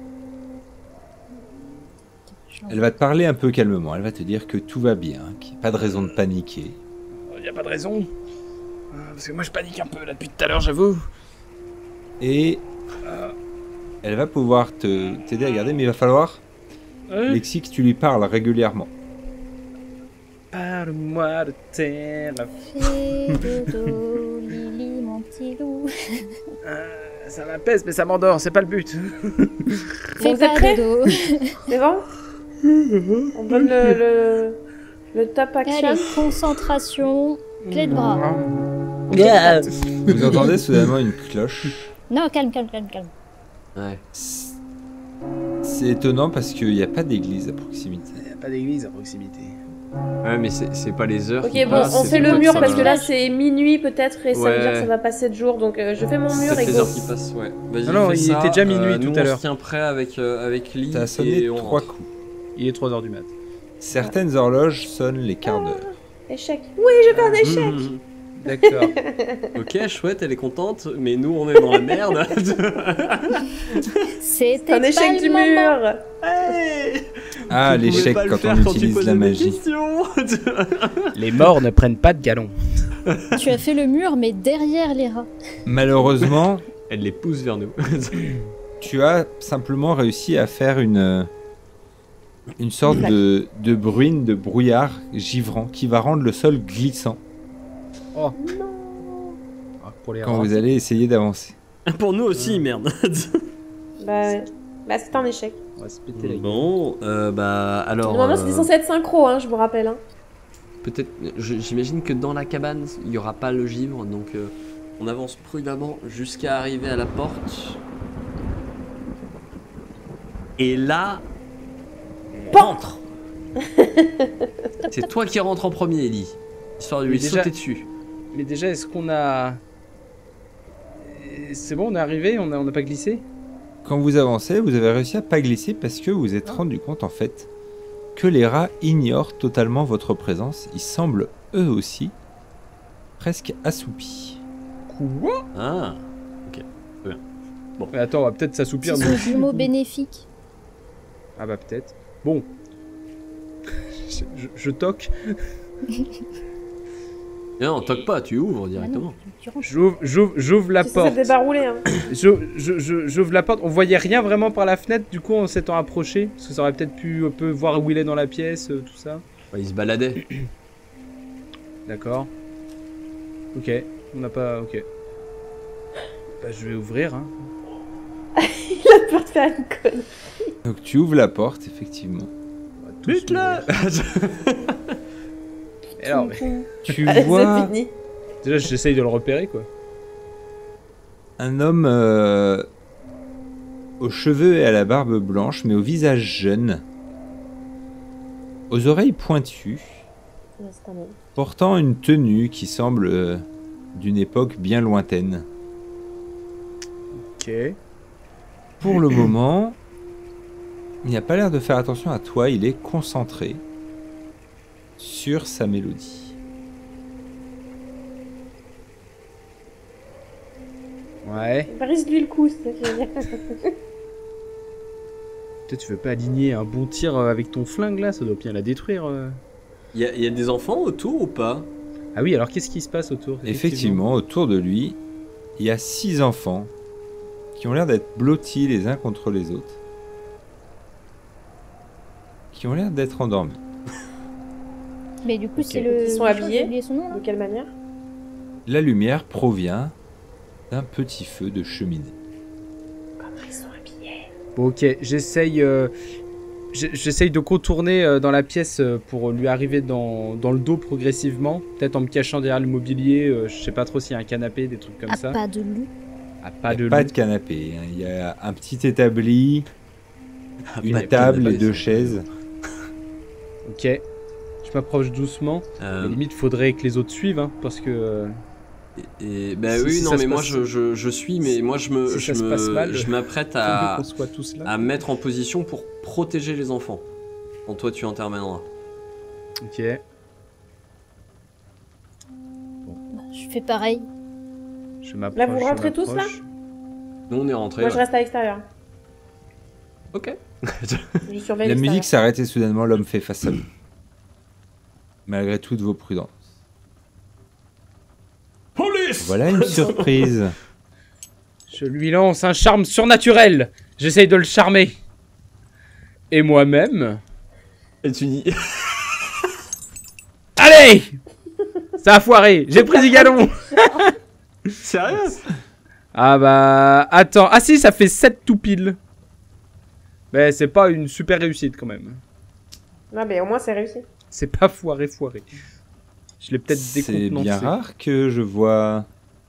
elle va te parler un peu calmement. Elle va te dire que tout va bien, qu'il n'y a pas de raison de paniquer. Y a pas de raison. Parce que moi je panique un peu là depuis tout à l'heure, j'avoue. Et elle va pouvoir t'aider à garder, mais il va falloir, Lexi, que tu lui parles régulièrement. Parle-moi de terre. Fais dodo, Lily, mon petit loup. Ça m'apaise, mais ça m'endort, c'est pas le but. Fais vous êtes pas prêts dodo. C'est bon? On donne le top action. Allez, concentration, clé de bras. Vous entendez soudainement une cloche. Non, calme. Ouais. C'est étonnant parce qu'il n'y a pas d'église à proximité. Il n'y a pas d'église à proximité. Ouais, mais c'est pas les heures. Ok, qui bon, passent, on c'est fait le plutôt mur ça parce va. que là c'est minuit peut-être et ça veut dire Ouais. que ça va passer de jour donc je fais mon C'est mur et peut-être les go. heures qui passent, ouais. Vas-y, Non, fais il ça. était déjà minuit Nous, tout à on l'heure. se tient prêt avec Lee. T'as sonné et on 3 rentre. coups. Il est 3h du mat. Certaines horloges sonnent les quarts d'heure. Échec. Oui, je fais un échec. Mhm. D'accord. Ok, chouette, elle est contente, mais nous on est dans la merde. C'était C'est un pas échec le du moment. mur. Hey Ah, Tu pouvais l'échec pas le quand faire on tu utilise posais la des magie. questions. Les morts ne prennent pas de galon. Tu as fait le mur, mais derrière les rats. Malheureusement, Elle les pousse vers nous. tu as simplement réussi à faire une sorte de bruine, de brouillard givrant qui va rendre le sol glissant Oh. Ah, pour les quand rats. vous allez essayer d'avancer. Pour nous aussi, merde. Bah, ouais. Bah c'est un échec. On va se péter la gueule. Bon, bah alors. Normalement c'était censé être synchro, hein, je vous rappelle. Hein. Peut-être, j'imagine que dans la cabane, il n'y aura pas le givre, donc on avance prudemment jusqu'à arriver à la porte. Et là, on rentre. C'est toi qui rentres en premier, Ellie, histoire de lui Mais déjà- sauter dessus. Mais déjà, est-ce qu'on a... C'est bon, on est arrivé, on n'a pas glissé? Quand vous avancez, vous avez réussi à pas glisser parce que vous vous êtes rendu compte en fait que les rats ignorent totalement votre présence. Ils semblent eux aussi presque assoupis. Quoi? Ah, Mais attends, on va peut-être s'assoupir. Ils nous. sont jumeaux bénéfiques. Ah bah peut-être. Bon. Je toque. non, toque pas, tu ouvres directement. Ah non, tu rentres. J'ouvre la C'est censé porte. débarrouler. Hein. J'ouvre la porte. On voyait rien vraiment par la fenêtre, du coup, en s'étant approché. Parce que ça aurait peut-être pu un peu voir où il est dans la pièce, tout ça. Ouais, il se baladait. D'accord. Ok. On n'a pas... Ok. Bah je vais ouvrir, hein. Il a peur de faire une conne. Donc tu ouvres la porte effectivement. On va tous Bute-le. Et alors, mais Tu Allez, vois c'est fini. déjà, j'essaye de le repérer, quoi. un homme aux cheveux et à la barbe blanche, mais au visage jeune, aux oreilles pointues, Ouais, c'est un homme. portant une tenue qui semble d'une époque bien lointaine. Ok. Pour le moment, il n'a pas l'air de faire attention à toi, il est concentré sur sa mélodie. Ouais. Brise-lui le cou, c'est génial. Peut-être tu veux pas aligner un bon tir avec ton flingue, là? Ça doit bien la détruire. Il y a des enfants autour ou pas? Ah oui, alors qu'est-ce qui se passe autour? Effectivement, autour de lui, il y a 6 enfants qui ont l'air d'être blottis les uns contre les autres, qui ont l'air d'être endormis. Mais du coup, Ok. c'est le... Ils sont habillés. J'ai oublié son nom, là. De quelle manière? La lumière provient d'un petit feu de cheminée. Ils sont habillés. Bon, ok, j'essaye de contourner dans la pièce pour lui arriver dans le dos progressivement. Peut-être en me cachant derrière le mobilier. Je sais pas trop s'il y a un canapé, des trucs comme Ah, ça. pas de loup. Ah, pas de Pas loup. de canapé, hein. Il y a un petit établi, une Pas de table canapé, et 2 c'est- chaises. Ok. Je m'approche doucement. Mais limite, faudrait que les autres suivent, hein, parce que... Bah Si- oui, si non, ça mais se moi passe- je suis, mais moi si ça se passe mal, je m'apprête faut à qu'on soit tous là. me mettre en position pour protéger les enfants. Quand toi tu interviendras. Ok. Je fais pareil. Je m'approche. Là, vous je rentrez tous, là m'approche. Nous on est rentrés. Moi je ouais. reste à l'extérieur. Ok. Je surveille La l'extérieur. musique s'arrête et soudainement l'homme fait face à vous. Malgré toutes vos prudences. Police. Voilà une surprise. Je lui lance un charme surnaturel. J'essaye de le charmer. Et moi-même... Et tu dis. Allez! Ça a foiré. J'ai pris du galon. Sérieux? Ah bah... Attends. Ah si, ça fait 7 tout pile. Mais c'est pas une super réussite quand même. Non, mais au moins, c'est réussi. C'est pas foiré. Je l'ai peut-être C'est décontenancé. bien rare que je vois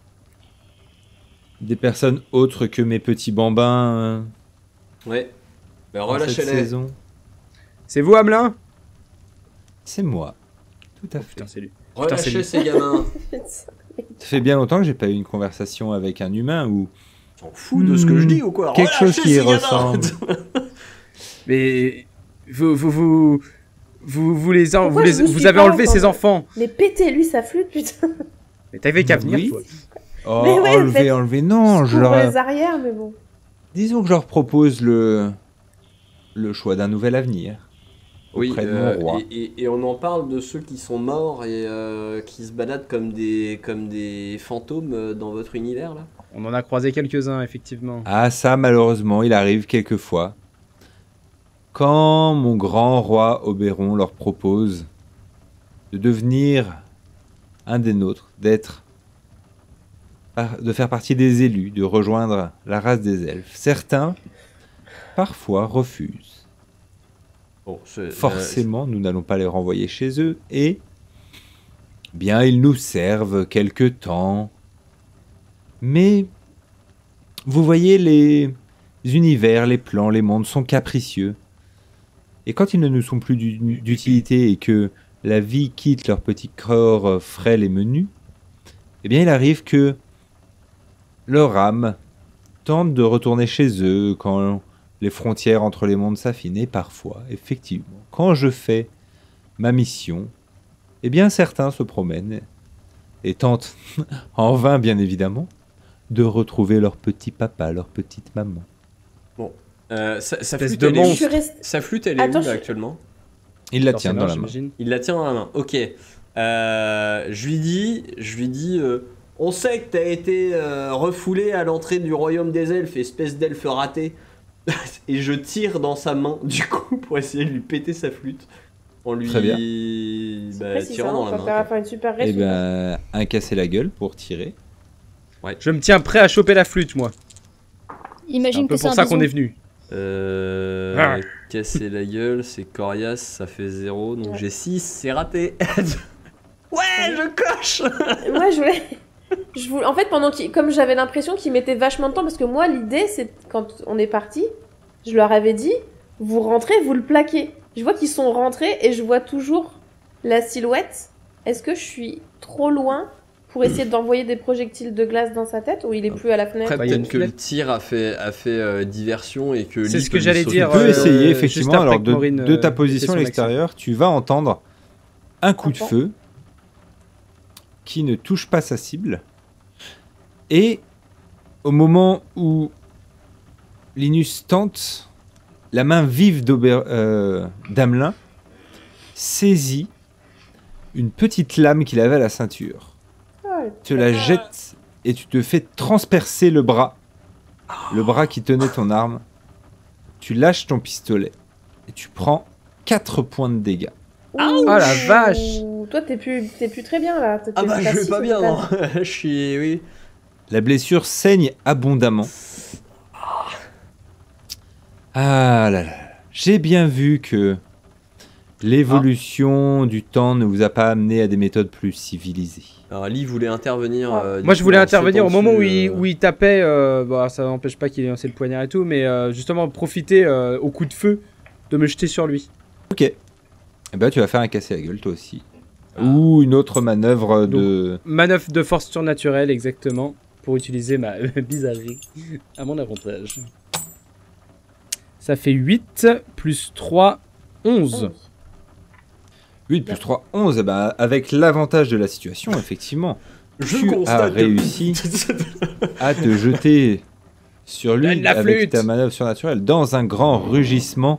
des personnes autres que mes petits bambins Ouais. Bah, en cette relâchez-les. saison. C'est vous, Hamelin? C'est moi. Tout à fait. Putain, c'est lui. Relâchez ces gamins. Ça fait bien longtemps que j'ai pas eu une conversation avec un humain ou T'en fous de ce que je dis ou quoi? quelque chose Relâchez qui y ces gamins. ressemble. Mais... Vous Pourquoi je vous vous suis avez pas enlevé entendu ses enfants. Mais pétez-lui sa flûte, putain. Mais t'avais qu'à venir, Oui. toi. Oh, Mais ouais, enlever, enlever. Non, je Pour leur... les arrières, mais bon. disons que je leur propose le choix d'un nouvel avenir. Oui, Auprès de mon roi. et on en parle de ceux qui sont morts et qui se baladent comme des fantômes dans votre univers là. On en a croisé quelques-uns, effectivement. Ah, ça, malheureusement, il arrive quelquefois. Quand mon grand roi Oberon leur propose de devenir un des nôtres, de faire partie des élus, de rejoindre la race des elfes, certains, parfois, refusent. Bon, Forcément, nous n'allons pas les renvoyer chez eux et bien, ils nous servent quelque temps. Mais vous voyez, les univers, les plans, les mondes sont capricieux. Et quand ils ne nous sont plus d'utilité et que la vie quitte leur petit corps frêle et menu, eh bien, il arrive que leur âme tente de retourner chez eux quand les frontières entre les mondes s'affinent. Et parfois, effectivement, quand je fais ma mission, eh bien, certains se promènent et tentent, en vain bien évidemment, de retrouver leur petit papa, leur petite maman. sa Espèce flûte, de elle est où monstre. Je suis restée... Sa flûte, elle est Attends, où là, je- actuellement? Il la Dans tient ses dans mains, la main. j'imagine. Il la tient dans la main. Ok. Je lui dis, on sait que t'as été refoulé à l'entrée du royaume des elfes, espèce d'elfe raté. Et je tire dans sa main, du coup, pour essayer de lui péter sa flûte. En lui Très bien. tirant dans la Ça main. va faire une super Eh réussite. ben, un casser la gueule pour tirer. Je me tiens prêt à choper la flûte, moi. C'est un Imagine peu que c'est pour un ça qu'on bison. est venu. Ah. Casser la gueule, c'est coriace, ça fait 0, donc Ouais. j'ai 6, c'est raté. Ouais, je coche. Moi, je voulais... En fait, comme j'avais l'impression qu'ils mettaient vachement de temps, parce que moi, l'idée, c'est quand on est parti, je leur avais dit, vous rentrez, vous le plaquez. Je vois qu'ils sont rentrés et je vois toujours la silhouette. Est-ce que je suis trop loin pour essayer d'envoyer des projectiles de glace dans sa tête ou il est plus à la fenêtre? Après, Bah, il y a peut-être une que le fenêtre. tir a fait diversion et que C'est Lee ce peut que j'allais lui dire, Tu peux sauter. essayer, juste effectivement. après Alors, que Maureen, de ta ait position à fait son l'extérieur, tu vas entendre un coup de D'accord. feu qui ne touche pas sa cible. Et au moment où Linus tente, la main vive d'Amelin saisit une petite lame qu'il avait à la ceinture. Oh, Te la jette et tu te fais transpercer le bras. Le bras qui tenait ton arme. Tu lâches ton pistolet et tu prends 4 points de dégâts. Ouh. la vache. Toi, t'es plus très bien là. Ah bah je vais passif, pas bien, là. non. Je suis... Oui. La blessure saigne abondamment. Ah là là. J'ai bien vu que l'évolution du temps ne vous a pas amené à des méthodes plus civilisées. Alors Lee voulait intervenir. du Moi, je coup, voulais en intervenir au sautant moment où dessus, il tapait. Bah, ça n'empêche pas qu'il ait lancé le poignard et tout, mais justement, profiter au coup de feu de me jeter sur lui. Ok. Eh ben, tu vas faire un casser la gueule toi aussi. Ou une autre manœuvre de... Manœuvre de force surnaturelle, exactement, pour utiliser ma bizarrerie à mon avantage. Ça fait 8 plus 3, 11. 8 plus 3, 11. Eh ben, avec l'avantage de la situation, effectivement, Je tu as constate réussi à te jeter sur lui Donne la avec flûte. ta manœuvre surnaturelle dans un grand rugissement.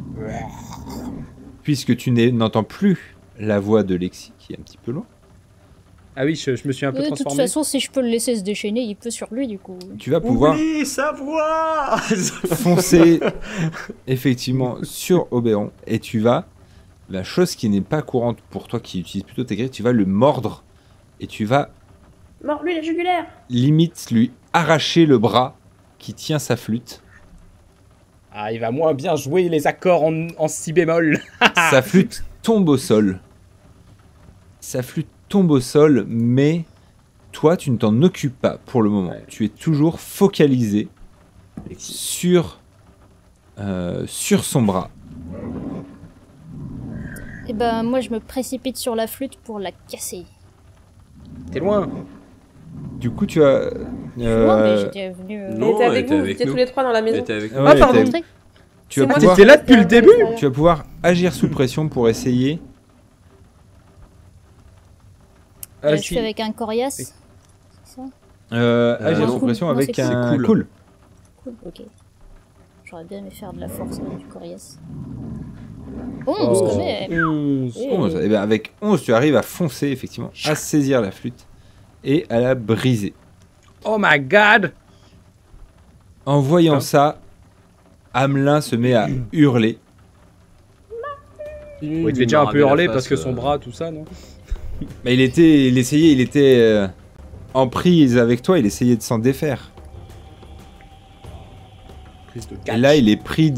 Puisque tu n'entends plus la voix de Lexi, qui est un petit peu loin. Ah oui, je me suis un peu De toute transformé. façon, si je peux le laisser se déchaîner, il peut sur lui du coup. Tu vas pouvoir Oublie sa voix. foncer effectivement sur Oberon et tu vas, la chose qui n'est pas courante pour toi qui utilise plutôt tes griffes, tu vas le mordre et tu vas Mors-lui la jugulaire. limite lui arracher le bras qui tient sa flûte. Ah, il va moins bien jouer les accords en si bémol. Sa flûte tombe au sol. Sa flûte tombe au sol, mais toi, tu ne t'en occupes pas pour le moment. Ouais. Tu es toujours focalisé sur son bras. Et ben, moi, je me précipite sur la flûte pour la casser. T'es loin. Du coup, tu as... Non, mais j'étais venu... Non, Elle était elle avec était vous, vous avec étiez nous. tous les trois dans la Elle maison. était avec Ah nous. ouais, Ah, pardon. t'es- tu vas C'est moi pouvoir... T'étais là depuis le qui- début Tu vas pouvoir agir sous pression pour essayer. je si. suis avec un coriace. C'est ça? Agir non. sous pression Non, avec c'est un cool. cool. Cool, ok. J'aurais bien aimé faire de la force avec du coriace. Oh. 11 quand même. 11. 11. Et bien avec 11, tu arrives à foncer, effectivement, à saisir la flûte et à la briser. Oh my god. En voyant ça, Hamelin se met à hurler. Il devait déjà un peu hurler parce que son bras, tout ça, non? Mais il était en prise avec toi, il essayait de s'en défaire. Prise de Et catch. là, il est pris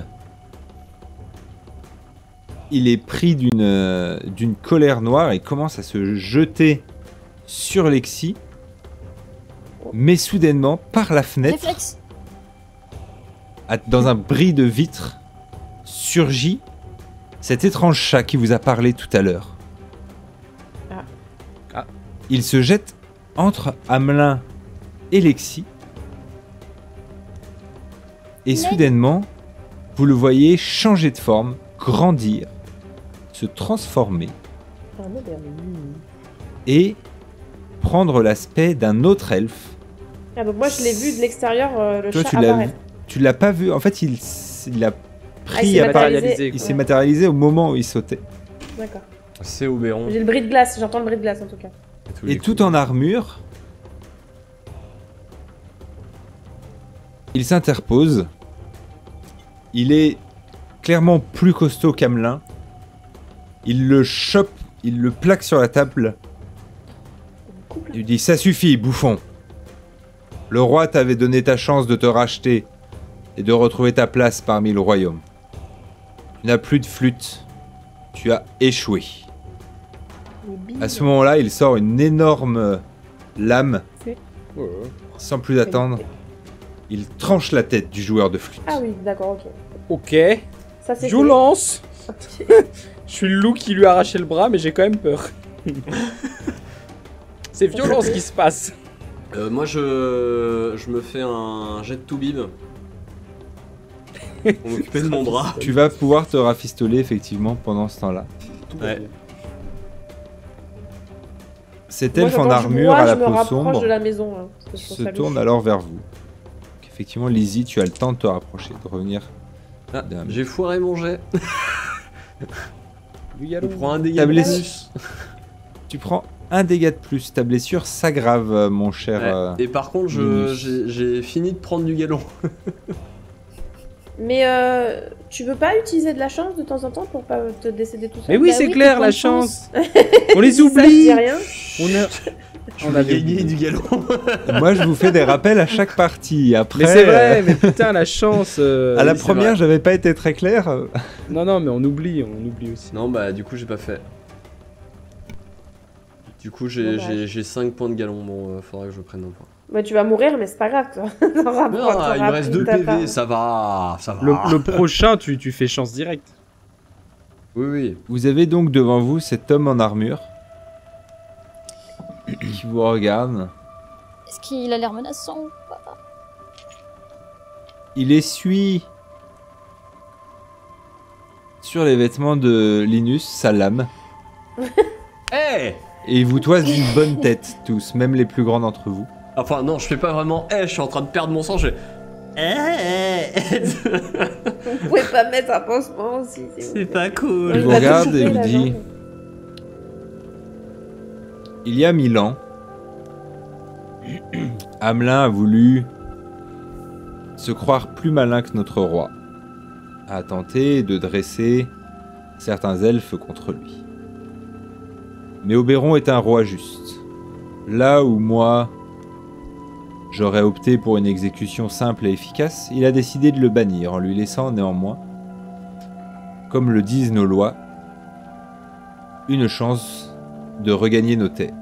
d'une colère noire et commence à se jeter sur Lexi. Mais soudainement, par la fenêtre, Réflexe. dans un bris de vitre, surgit cet étrange chat qui vous a parlé tout à l'heure. Ah. Ah. Il se jette entre Hamelin et Lexi. Et soudainement, vous le voyez changer de forme, grandir, se transformer Ah, moderne. et prendre l'aspect d'un autre elfe. Ah, donc moi je l'ai vu de l'extérieur, le Toi, chat tu l'as vu, apparaître. tu l'as pas vu. En fait, il a Ah, pris, il s'est à part- matérialisé. il s'est Ouais. matérialisé au moment où il sautait. D'accord. C'est Oberon. J'ai le bris de glace, j'entends le bris de glace en tout cas. Et tout en armure, il s'interpose. Il est clairement plus costaud qu'Hamelin. Il le chope, il le plaque sur la table. Il lui dit: ça suffit, bouffon. Le roi t'avait donné ta chance de te racheter et de retrouver ta place parmi le royaume. Tu n'as plus de flûte. Tu as échoué. Les billes. À ce moment-là, il sort une énorme lame. Ouais. Sans plus attendre, il tranche la tête du joueur de flûte. Ah oui, d'accord, ok. Ok. Ça c'est Violence. fait. Je suis le loup qui lui a arraché le bras, mais j'ai quand même peur. C'est violent ce qui se passe. Moi je me fais un jet de Toubib. Pour m'occuper de mon bras. Tu vas pouvoir te rafistoler effectivement pendant ce temps-là. Ouais. Cet Moi, elfe en j'entends du armure brouhaha, à la je me peau rapproche sombre de la maison. Hein, parce que je trouve se ça tourne louche. alors vers vous. Donc, effectivement, Lizzie, tu as le temps de te rapprocher, de revenir. Ah, Dame. j'ai foiré mon jet. Oui, Je allô. prends un dégât Ta de blessure. plus. Tu prends un dégât de plus. Ta blessure s'aggrave, mon cher. Ouais. Et par contre, Linus. j'ai fini de prendre du galon. Mais tu veux pas utiliser de la chance de temps en temps pour pas te décéder tout seul? Mais oui, Bah c'est oui, clair, t'es la bonne chance. On les Ça, je oublie. dis rien. On avait gagné oublié. du galon. Moi, je vous fais des rappels à chaque partie. Après, Mais c'est vrai, mais putain, la chance. à la oui, c'est première, vrai. j'avais pas été très clair. Non, non, mais on oublie aussi. Non, bah du coup, j'ai pas fait. Du coup, Dommage. j'ai 5 points de galon. Bon, faudra que je prenne un point. Bah, tu vas mourir, mais c'est pas grave, toi. T'auras- Non, t'auras il me reste pris 2 ta part. PV, ça va. Ça va. Le prochain, tu fais chance directe. Oui, oui. Vous avez donc devant vous cet homme en armure qui vous regarde. Est-ce qu'il a l'air menaçant ou pas? Il essuie sur les vêtements de Linus sa lame Eh et il vous toise d'une bonne tête tous, même les plus grands d'entre vous. Enfin, non, je fais pas vraiment. Je suis en train de perdre mon sang. Je fais. Vous pouvez pas mettre un pansement aussi, s'il vous C'est plaît. pas cool. Il vous va te regarde couper et vous la dit: jambe. il y a 1000 ans, Hamelin a voulu se croire plus malin que notre roi, a tenté de dresser certains elfes contre lui. Mais Oberon est un roi juste. Là où moi, j'aurais opté pour une exécution simple et efficace, il a décidé de le bannir en lui laissant néanmoins, comme le disent nos lois, une chance de regagner nos terres.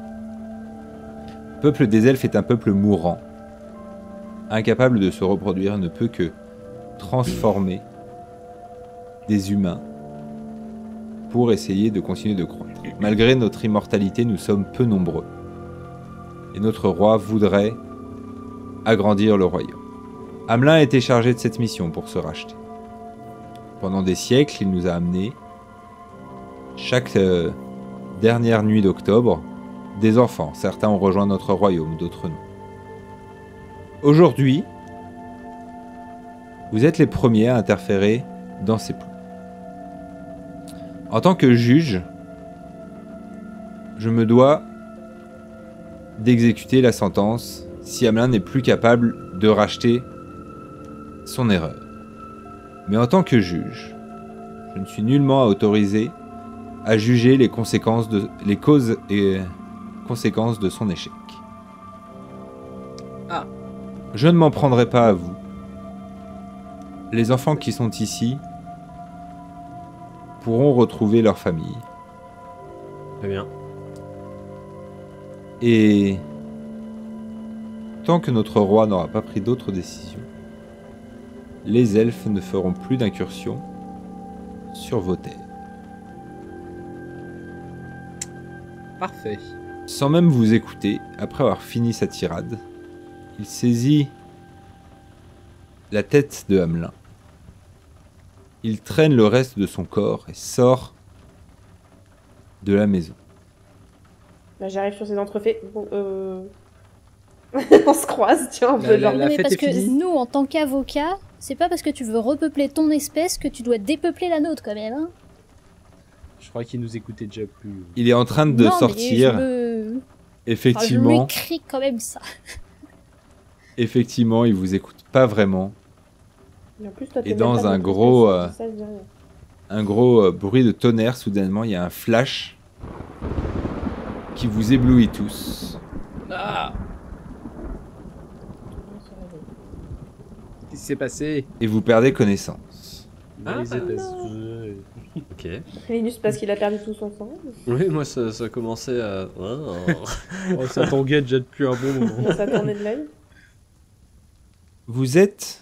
Le peuple des elfes est un peuple mourant. Incapable de se reproduire, ne peut que transformer des humains pour essayer de continuer de croître. Malgré notre immortalité, nous sommes peu nombreux. Et notre roi voudrait agrandir le royaume. Hamelin a été chargé de cette mission pour se racheter. Pendant des siècles, il nous a amenés, chaque dernière nuit d'octobre, des enfants. Certains ont rejoint notre royaume, d'autres non. Aujourd'hui, vous êtes les premiers à interférer dans ces plans. En tant que juge, je me dois d'exécuter la sentence si Hamelin n'est plus capable de racheter son erreur. Mais en tant que juge, je ne suis nullement autorisé à juger les causes et conséquences de son échec. Ah. Je ne m'en prendrai pas à vous. Les enfants qui sont ici pourront retrouver leur famille. Très bien. Et tant que notre roi n'aura pas pris d'autres décisions, les elfes ne feront plus d'incursions sur vos terres. Parfait. Sans même vous écouter, après avoir fini sa tirade, il saisit la tête de Hamelin. Il traîne le reste de son corps et sort de la maison. Là, j'arrive sur ces entrefaits. Bon, on se croise, tiens, un peu La genre. fête mais parce est que finie. nous, en tant qu'avocats, c'est pas parce que tu veux repeupler ton espèce que tu dois dépeupler la nôtre quand même. Hein. Je crois qu'il nous écoutait déjà plus. Il est en train de Non, mais sortir, je me- enfin, je effectivement, lui crie quand même ça. effectivement, il vous écoute pas vraiment. Et en plus, toi, Et t'es dans même pas un notre gros, espèce, ça, je dis rien. Un gros bruit de tonnerre, soudainement, il y a un flash qui vous éblouit tous. Ah, qu'est-ce qui s'est passé? Et vous perdez connaissance. Dans les épaisses. Ok. Linus, parce qu'il a perdu tout son sang. Oui, moi ça commençait à... Oh, ça t'enguette déjà depuis un bon moment. Ça tournait de l'œil. Vous êtes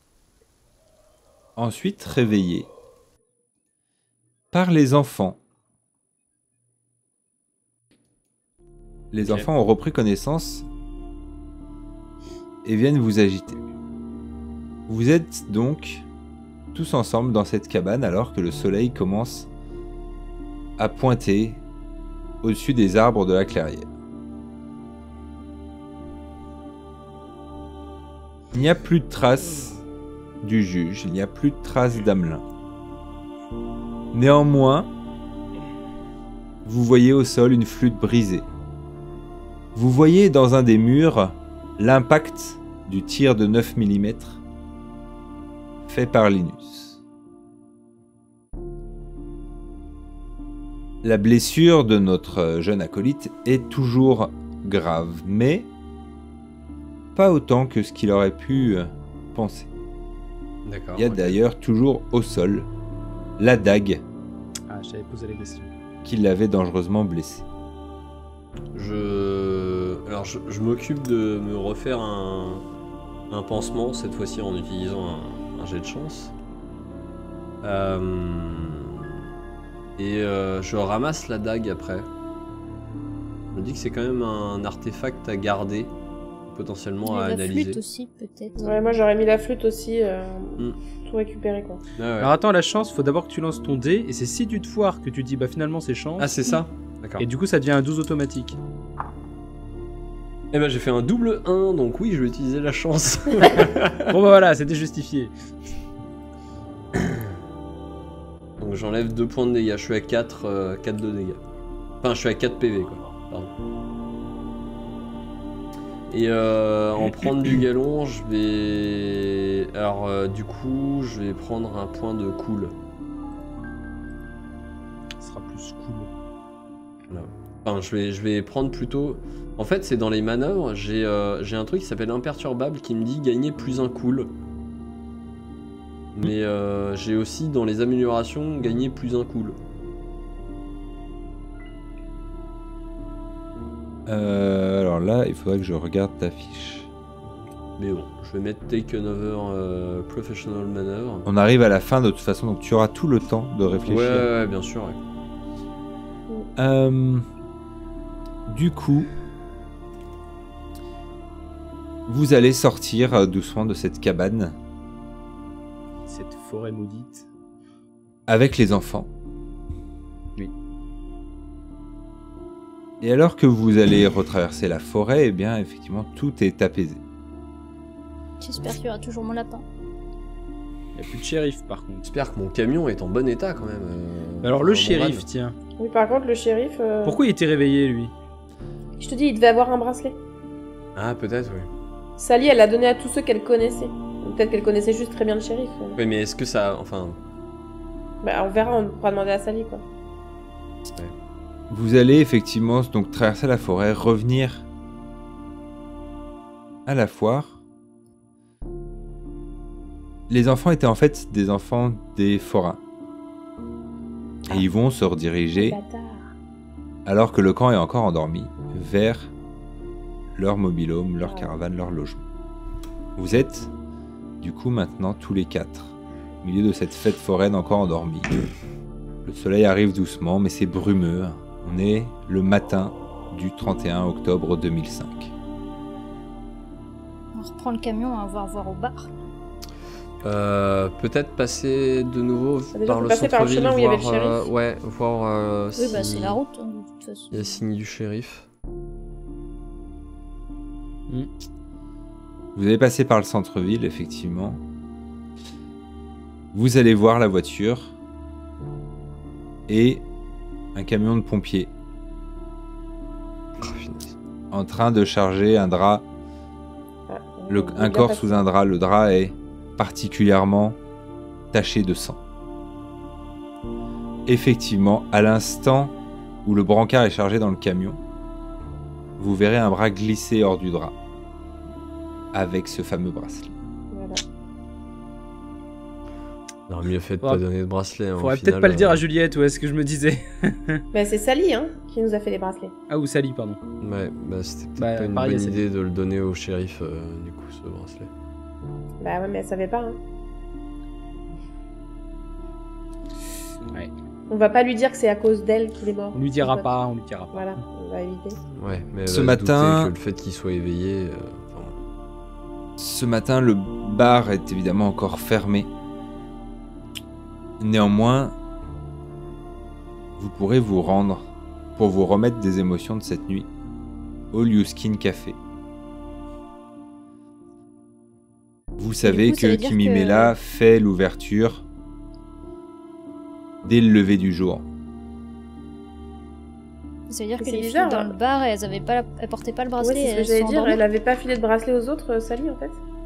ensuite réveillé par les enfants. Les Ok. enfants ont repris connaissance et viennent vous agiter. Vous êtes donc tous ensemble dans cette cabane alors que le soleil commence à pointer au-dessus des arbres de la clairière. Il n'y a plus de traces du juge, il n'y a plus de traces d'Hamelin. Néanmoins, vous voyez au sol une flûte brisée. Vous voyez dans un des murs l'impact du tir de 9 mm fait par Linus. La blessure de notre jeune acolyte est toujours grave, mais pas autant que ce qu'il aurait pu penser. D'accord. Il y a ok. d'ailleurs toujours au sol la dague Ah, j'avais posé la question. qui l'avait dangereusement blessé. Alors je m'occupe de me refaire un pansement, cette fois-ci en utilisant un jet de chance. Je ramasse la dague après. Je me dis que c'est quand même un artefact à garder, potentiellement à la analyser. flûte aussi, peut-être. Ouais, moi j'aurais mis la flûte aussi. Mm. Tout récupérer quoi. Ah, ouais. Alors attends, la chance, faut d'abord que tu lances ton dé, et c'est si tu te foires que tu dis bah finalement c'est chance. Ah, c'est ça. D'accord. Et du coup ça devient un 12 automatique. Eh ben j'ai fait un double 1, donc oui, je vais utiliser la chance. Bon bah voilà, c'était justifié. Donc j'enlève 2 points de dégâts, je suis à 4 de dégâts. Enfin, je suis à 4 PV quoi. Pardon. Et en prendre du galon, je vais... Alors du coup, je vais prendre un point de cool. Ce sera plus cool. Voilà. Enfin, je vais prendre plutôt... En fait, c'est dans les manœuvres, j'ai un truc qui s'appelle imperturbable qui me dit gagner plus un cool. Mais j'ai aussi dans les améliorations gagner plus un cool. Alors là, il faudrait que je regarde ta fiche. Mais bon, je vais mettre take another professional maneuver. On arrive à la fin de toute façon, donc tu auras tout le temps de réfléchir. Ouais, bien sûr. Ouais. Du coup, vous allez sortir doucement de cette cabane Cette forêt maudite. avec les enfants. Oui. Et alors que vous allez retraverser la forêt, eh bien, effectivement, tout est apaisé. J'espère qu'il y aura toujours mon lapin. Il n'y a plus de shérif par contre. J'espère que mon camion est en bon état quand même. Alors le mon shérif, van. tiens. Oui, par contre, le shérif. Pourquoi il était réveillé lui? Je te dis, il devait avoir un bracelet. Ah, peut-être, oui. Sally, elle l'a donné à tous ceux qu'elle connaissait. Ou peut-être qu'elle connaissait juste très bien le shérif. Oui, mais est-ce que ça. Enfin. Bah, on verra, on pourra demander à Sally, quoi. Vous allez effectivement donc traverser la forêt, revenir à la foire. Les enfants étaient en fait des enfants des forains. Et ils vont se rediriger, Bâtard. alors que le camp est encore endormi, vers leur mobil-home, leur caravane, leur logement. Vous êtes, du coup, maintenant tous les quatre, au milieu de cette fête foraine encore endormie. Le soleil arrive doucement, mais c'est brumeux. On est le matin du 31 octobre 2005. On reprend le camion, on va voir au bar. Peut-être passer de nouveau déjà, par faut le passer par le centre-ville, chemin où il y avait le voir, shérif. ouais, voir Oui, bah si c'est la route, hein, de toute façon. il y a signe du shérif. Vous allez passer par le centre-ville, effectivement. Vous allez voir la voiture et un camion de pompiers Oh, finesse. en train de charger un drap, Ah, un corps sous un drap. Le drap est particulièrement taché de sang. Effectivement, à l'instant où le brancard est chargé dans le camion, vous verrez un bras glisser hors du drap avec ce fameux bracelet. Voilà. Non, mieux fait de Faudra- pas donner de bracelet. Hein, Faudrait au peut-être final, pas le dire à Juliette, ouais, ce que je me disais. Bah, c'est Sally, hein, qui nous a fait les bracelets. Ah, ou Sally, pardon. Ouais, bah c'était peut-être Bah, pas une pareil, bonne c'est- idée de le donner au shérif, du coup, ce bracelet. Bah ouais, mais elle savait pas, hein. Ouais. On va pas lui dire que c'est à cause d'elle qu'il est mort. On lui dira pas, on lui dira pas. Voilà, on va éviter. Ouais, mais elle Ce va se douter matin- que le fait qu'il soit éveillé. Enfin, Ce matin, le bar est évidemment encore fermé. Néanmoins, vous pourrez vous rendre pour vous remettre des émotions de cette nuit au Liuskin Café. Vous savez coup, ça que veut dire Kimi que- Mela fait l'ouverture dès le lever du jour. Ça veut dire que C'est les filles bizarre, dans hein. le bar, elles portaient pas le bracelet. Ouais, c'est ce que elles j'allais sont dire, endormies. elle avait pas filé de bracelet aux autres, Sally, en fait.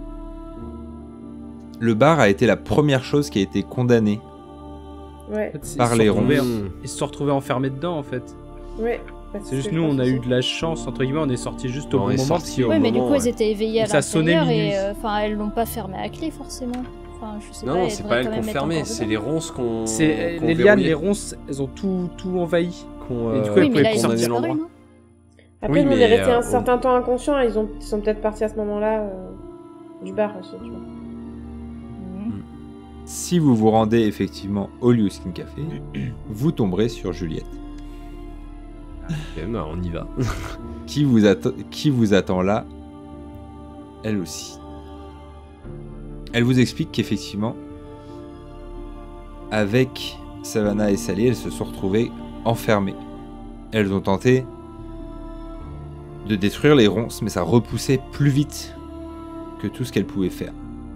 Le bar a été la première chose qui a été condamnée. Ouais, En fait, Par ils les se sont retrouvés- Mmh. Ils se sont retrouvés enfermés dedans en fait. ouais. Bah, C'est juste ce que nous, je on pense a eu aussi. de la chance, entre guillemets, on est sortis juste au On bon est moment. sortis parce que- au Oui, mais du moment, coup, ouais. elles étaient éveillées à Ça sonnait l'intérieur minuit. et enfin, elles l'ont pas fermé à clé forcément. Enfin, je sais pas. Non, elles c'est devraient pas elle quand qu'on même être fermait, encore c'est dedans. les ronces qu'on. C'est qu'on les lianes, verrouillait, les ronces, elles ont tout envahi. qu'on, Et du coup, Oui, elles mais là, pouvaient ils ont condamner disparu, l'endroit. non Après, Oui, nous, on mais, est restés un on- certain temps inconscients, ils sont peut-être partis à ce moment-là du bar aussi, tu vois. Si vous vous rendez effectivement au Liuskin Café, vous tomberez sur Juliette, Ok, bah, on y va. qui vous attend là, elle aussi. Elle vous explique qu'effectivement, avec Savannah et Sally, elles se sont retrouvées enfermées. Elles ont tenté de détruire les ronces, mais ça repoussait plus vite que tout ce qu'elles pouvaient faire.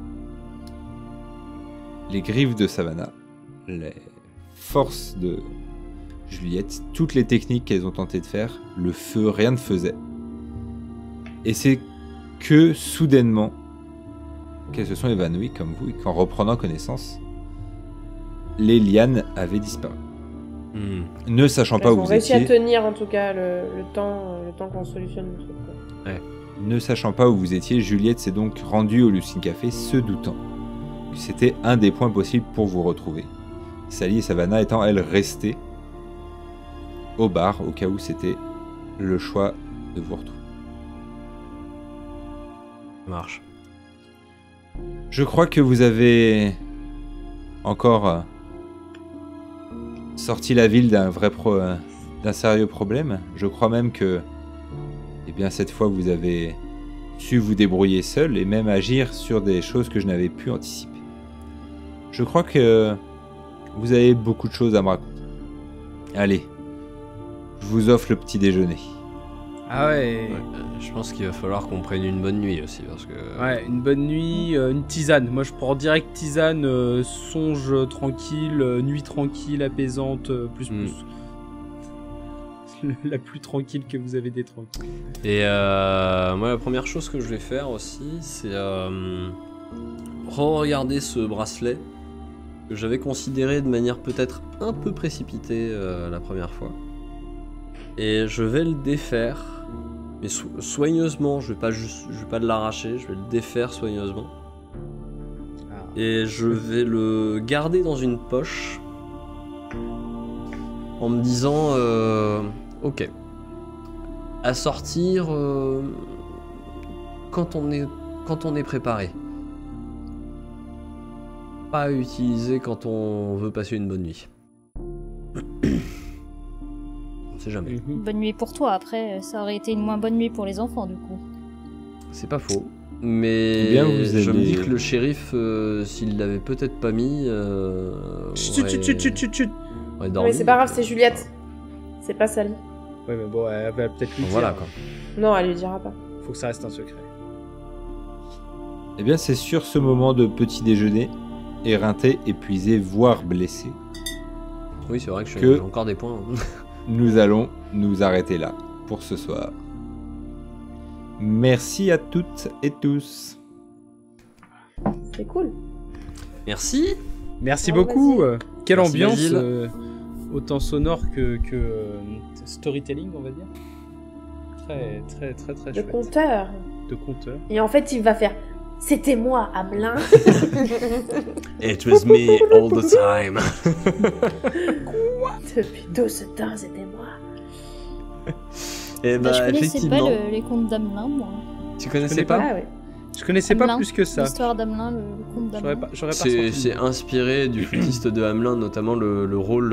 Les griffes de Savannah, les forces de Juliette, toutes les techniques qu'elles ont tenté de faire, le feu, rien ne faisait. Et c'est que soudainement qu'elles se sont évanouies comme vous et qu'en reprenant connaissance, les lianes avaient disparu. Ne sachant pas Elles où ont vous réussi à étiez, tenir en tout cas le temps qu'on solutionne le truc. Quoi. ne sachant pas où vous étiez, Juliette s'est donc rendue au Lucine Café, se doutant que c'était un des points possibles pour vous retrouver. Sally et Savannah étant elles restées au bar au cas où c'était le choix de vous retrouver. Ça marche. Je crois que vous avez encore sorti la ville d'un sérieux problème. Je crois même que, eh bien, cette fois, vous avez su vous débrouiller seul et même agir sur des choses que je n'avais pu anticiper. Je crois que vous avez beaucoup de choses à me raconter. Allez, je vous offre le petit déjeuner. Ah ouais. Ouais, je pense qu'il va falloir qu'on prenne une bonne nuit aussi parce que. Ouais, une bonne nuit, une tisane. Moi je prends direct tisane, songe tranquille, nuit tranquille, apaisante, plus. La plus tranquille que vous avez des tranquilles. Et moi, la première chose que je vais faire aussi, c'est re-regarder ce bracelet que j'avais considéré de manière peut-être un peu précipitée la première fois. Et je vais le défaire, mais soigneusement. Je vais pas l'arracher, je vais le défaire soigneusement. Et je vais le garder dans une poche en me disant ok, à sortir quand on est préparé, pas à utiliser quand on veut passer une bonne nuit. On sait jamais. Bonne nuit pour toi, après, ça aurait été une moins bonne nuit pour les enfants, du coup. C'est pas faux. Mais Eh bien, vous je me allez- dis que le shérif, s'il l'avait peut-être pas mis, Chut. aurait Non, dormi. mais c'est pas grave, c'est Juliette. C'est pas Sally. Ouais, mais bon, elle va peut-être lui dire. Voilà quoi. Non, elle lui dira pas. Faut que ça reste un secret. Eh bien, c'est sur ce moment de petit déjeuner, éreinté, épuisé, voire blessé, Oui, c'est vrai que Que- j'ai encore des points. nous allons nous arrêter là pour ce soir. Merci à toutes et tous. C'est cool. Merci. Merci Oh, beaucoup. vas-y. Quelle Merci, ambiance, Basile. autant sonore que storytelling, on va dire. Très Le chouette. compteur. De conteur. Et en fait, il va faire. C'était moi, Hamelin. It was me all the time. Depuis tout ce temps, c'était moi. Et Bah, je connaissais effectivement. pas les contes d'Amelin, moi. Tu connaissais connais pas, pas Ah ouais. Je connaissais pas Hamelin, plus que ça. L'histoire d'Amelin, le conte J'aurais d'Amelin. pas C'est sorti. inspiré du flûtiste de Hamelin, notamment le rôle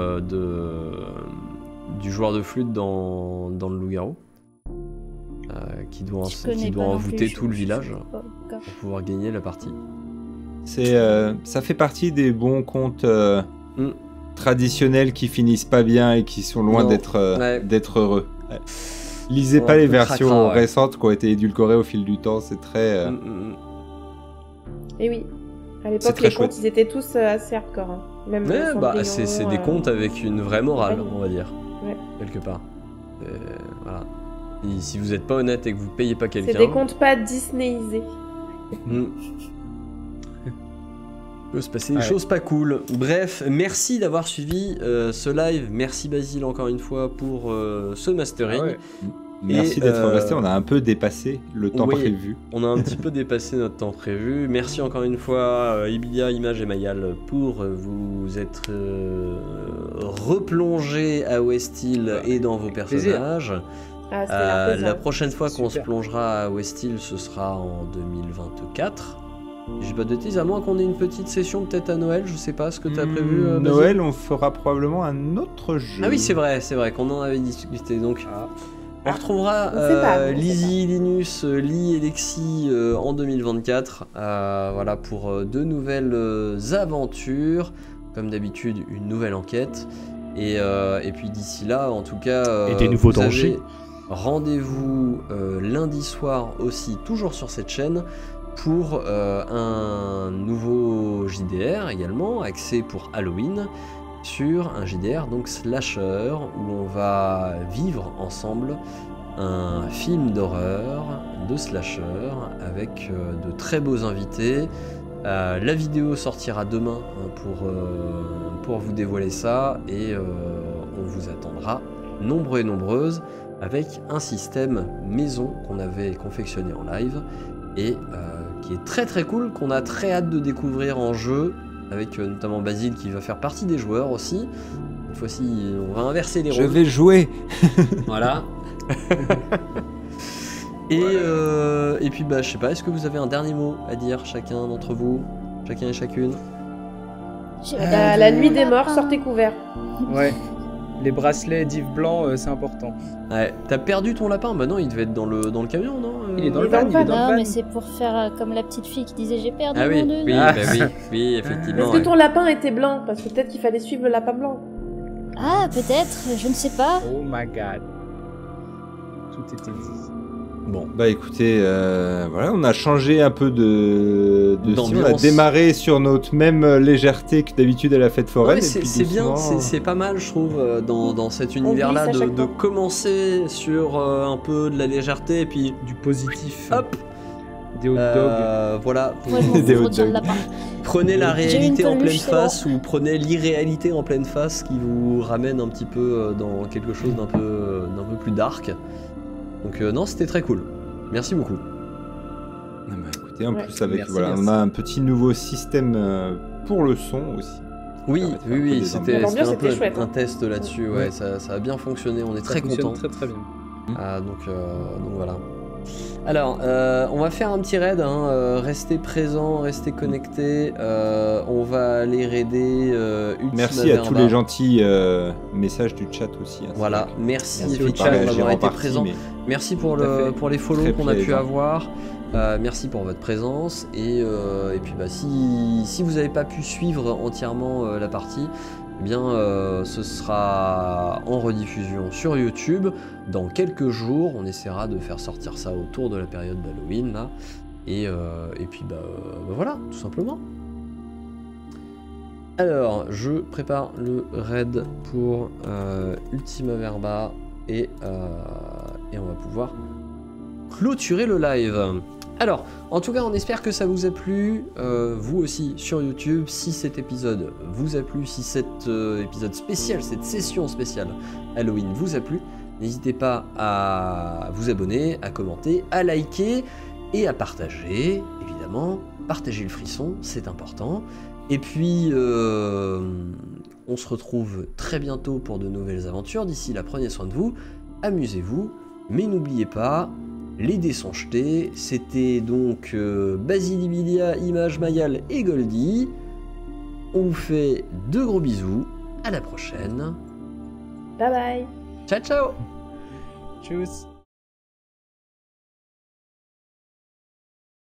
du joueur de flûte dans le Loup-garou, qui doit Je connais pas non envoûter plus, tout le je village sais pas. pour pouvoir gagner la partie. Ça fait partie des bons contes Mm. traditionnels qui finissent pas bien et qui sont loin Non. d'être d'être heureux. Ouais. Lisez Sont pas un les peu versions cracra, ouais. récentes qui ont été édulcorées au fil du temps, c'est très... Et oui. À C'est l'époque, très les contes, chouette. ils étaient tous assez hardcore. Hein. Même Mais bah, Cendrillon, c'est des contes avec une vraie morale, compagnie. on va dire, Ouais. quelque part. Voilà. Et si vous êtes pas honnête et que vous payez pas quelqu'un, C'est des contes pas Disneyisés. il peut se passer des Ouais. choses pas cool. Bref, merci d'avoir suivi ce live. Merci Basile encore une fois pour ce mastering. Ah ouais. Merci Et, d'être resté, on a un peu dépassé le temps oui. prévu. On a un petit peu dépassé notre temps prévu. Merci encore une fois Ibilia, Image et Mayal pour vous être replongés à West Hill et dans vos plaisir. personnages. Ah, c'était un peu ça. La prochaine fois qu'on se Super. plongera à West Hill, ce sera en 2024. J'ai pas de bêtises, à moins qu'on ait une petite session peut-être à Noël, je sais pas ce que t'as prévu. Basile Noël, on fera probablement un autre jeu. Ah oui, c'est vrai qu'on en avait discuté. Donc, Ah. on retrouvera on sait pas, on sait Lizzie, Linus, Lee et Lexi en 2024. Voilà, pour de nouvelles aventures. Comme d'habitude, une nouvelle enquête. Et puis d'ici là, en tout cas. Et des nouveaux vous avez dangers. Rendez-vous lundi soir aussi, toujours sur cette chaîne, pour un nouveau JDR également, axé pour Halloween, sur un JDR donc slasher, où on va vivre ensemble un film d'horreur de slasher avec de très beaux invités, La vidéo sortira demain pour vous dévoiler ça et on vous attendra nombreux et nombreuses avec un système maison qu'on avait confectionné en live et qui est très très cool, qu'on a très hâte de découvrir en jeu avec notamment Basile qui va faire partie des joueurs aussi. Cette fois-ci, on va inverser les rôles. Je vais jouer. Voilà. Et puis bah je sais pas, est-ce que vous avez un dernier mot à dire chacun d'entre vous, chacun et chacune? La nuit des morts, sortez couverts. Ouais. Les bracelets d'Yves Blanc, c'est important. Ouais, t'as perdu ton lapin? Bah non, il devait être dans le camion, non? Il est dans le Il est van, dans le il est van. dans le Non, van. mais c'est pour faire comme la petite fille qui disait j'ai perdu Ah oui, mon oui, neveu. Ah. bah oui, effectivement. Est-ce que ouais. ton lapin était blanc? Parce que peut-être qu'il fallait suivre le lapin blanc. Ah, peut-être, je ne sais pas. Oh my god. Tout était dit. Bon, Bah écoutez, voilà, on a changé un peu de style. On a D'ambiance. démarré sur notre même légèreté que d'habitude à la fête ouais, foraine. mais et puis c'est bien, doucement- c'est pas mal, je trouve, dans cet univers-là, glisse à chaque de fois. commencer sur un peu de la légèreté et puis Du positif. hop, Des hot dogs. voilà. Moi, je m'en Des fous, hot je retiens le dogs. lapin. Prenez la J'ai réalité une en pleine peluche, c'est face ou prenez l'irréalité en pleine face qui vous ramène un petit peu dans quelque chose d'un peu plus dark. Donc non, c'était très cool. Merci beaucoup. Ah bah écoutez, en Ouais. plus avec Merci, voilà, merci. on a un petit nouveau système pour le son aussi. Oui, Ça va te faire un peu oui, des c'était ambiances. c'était un L'ambiance peu était chouette, un hein. test là-dessus. Ouais, Ouais. ça a bien fonctionné. On est Ça très fonctionne contents. très très bien. Donc voilà. Alors, on va faire un petit raid. Restez présents, restez connectés. On va aller raider Ultima Merci à tous Verba. les gentils messages du chat aussi. hein, c'est Voilà, vrai merci Merci au effectivement chat. d'avoir en été partie, présent. mais Merci pour, Tout à fait. pour les follow Très qu'on a pu plaisant. avoir. Merci pour votre présence. Et puis bah, si vous n'avez pas pu suivre entièrement la partie, eh bien ce sera en rediffusion sur YouTube. Dans quelques jours, on essaiera de faire sortir ça autour de la période d'Halloween là. Et puis bah, voilà, tout simplement. Alors, je prépare le raid pour Ultima Verba et on va pouvoir clôturer le live. Alors, en tout cas, on espère que ça vous a plu, vous aussi sur YouTube. Si cet épisode vous a plu, si cet épisode spécial, cette session spéciale Halloween vous a plu, n'hésitez pas à vous abonner, à commenter, à liker et à partager, évidemment. Partagez le frisson, c'est important. Et puis, on se retrouve très bientôt pour de nouvelles aventures. D'ici là, prenez soin de vous, amusez-vous, mais n'oubliez pas, les dés sont jetés. C'était donc Basilibilia, Image, Mayal et Goldie. On vous fait de gros bisous. À la prochaine. Bye bye. Ciao, ciao! Tchuss.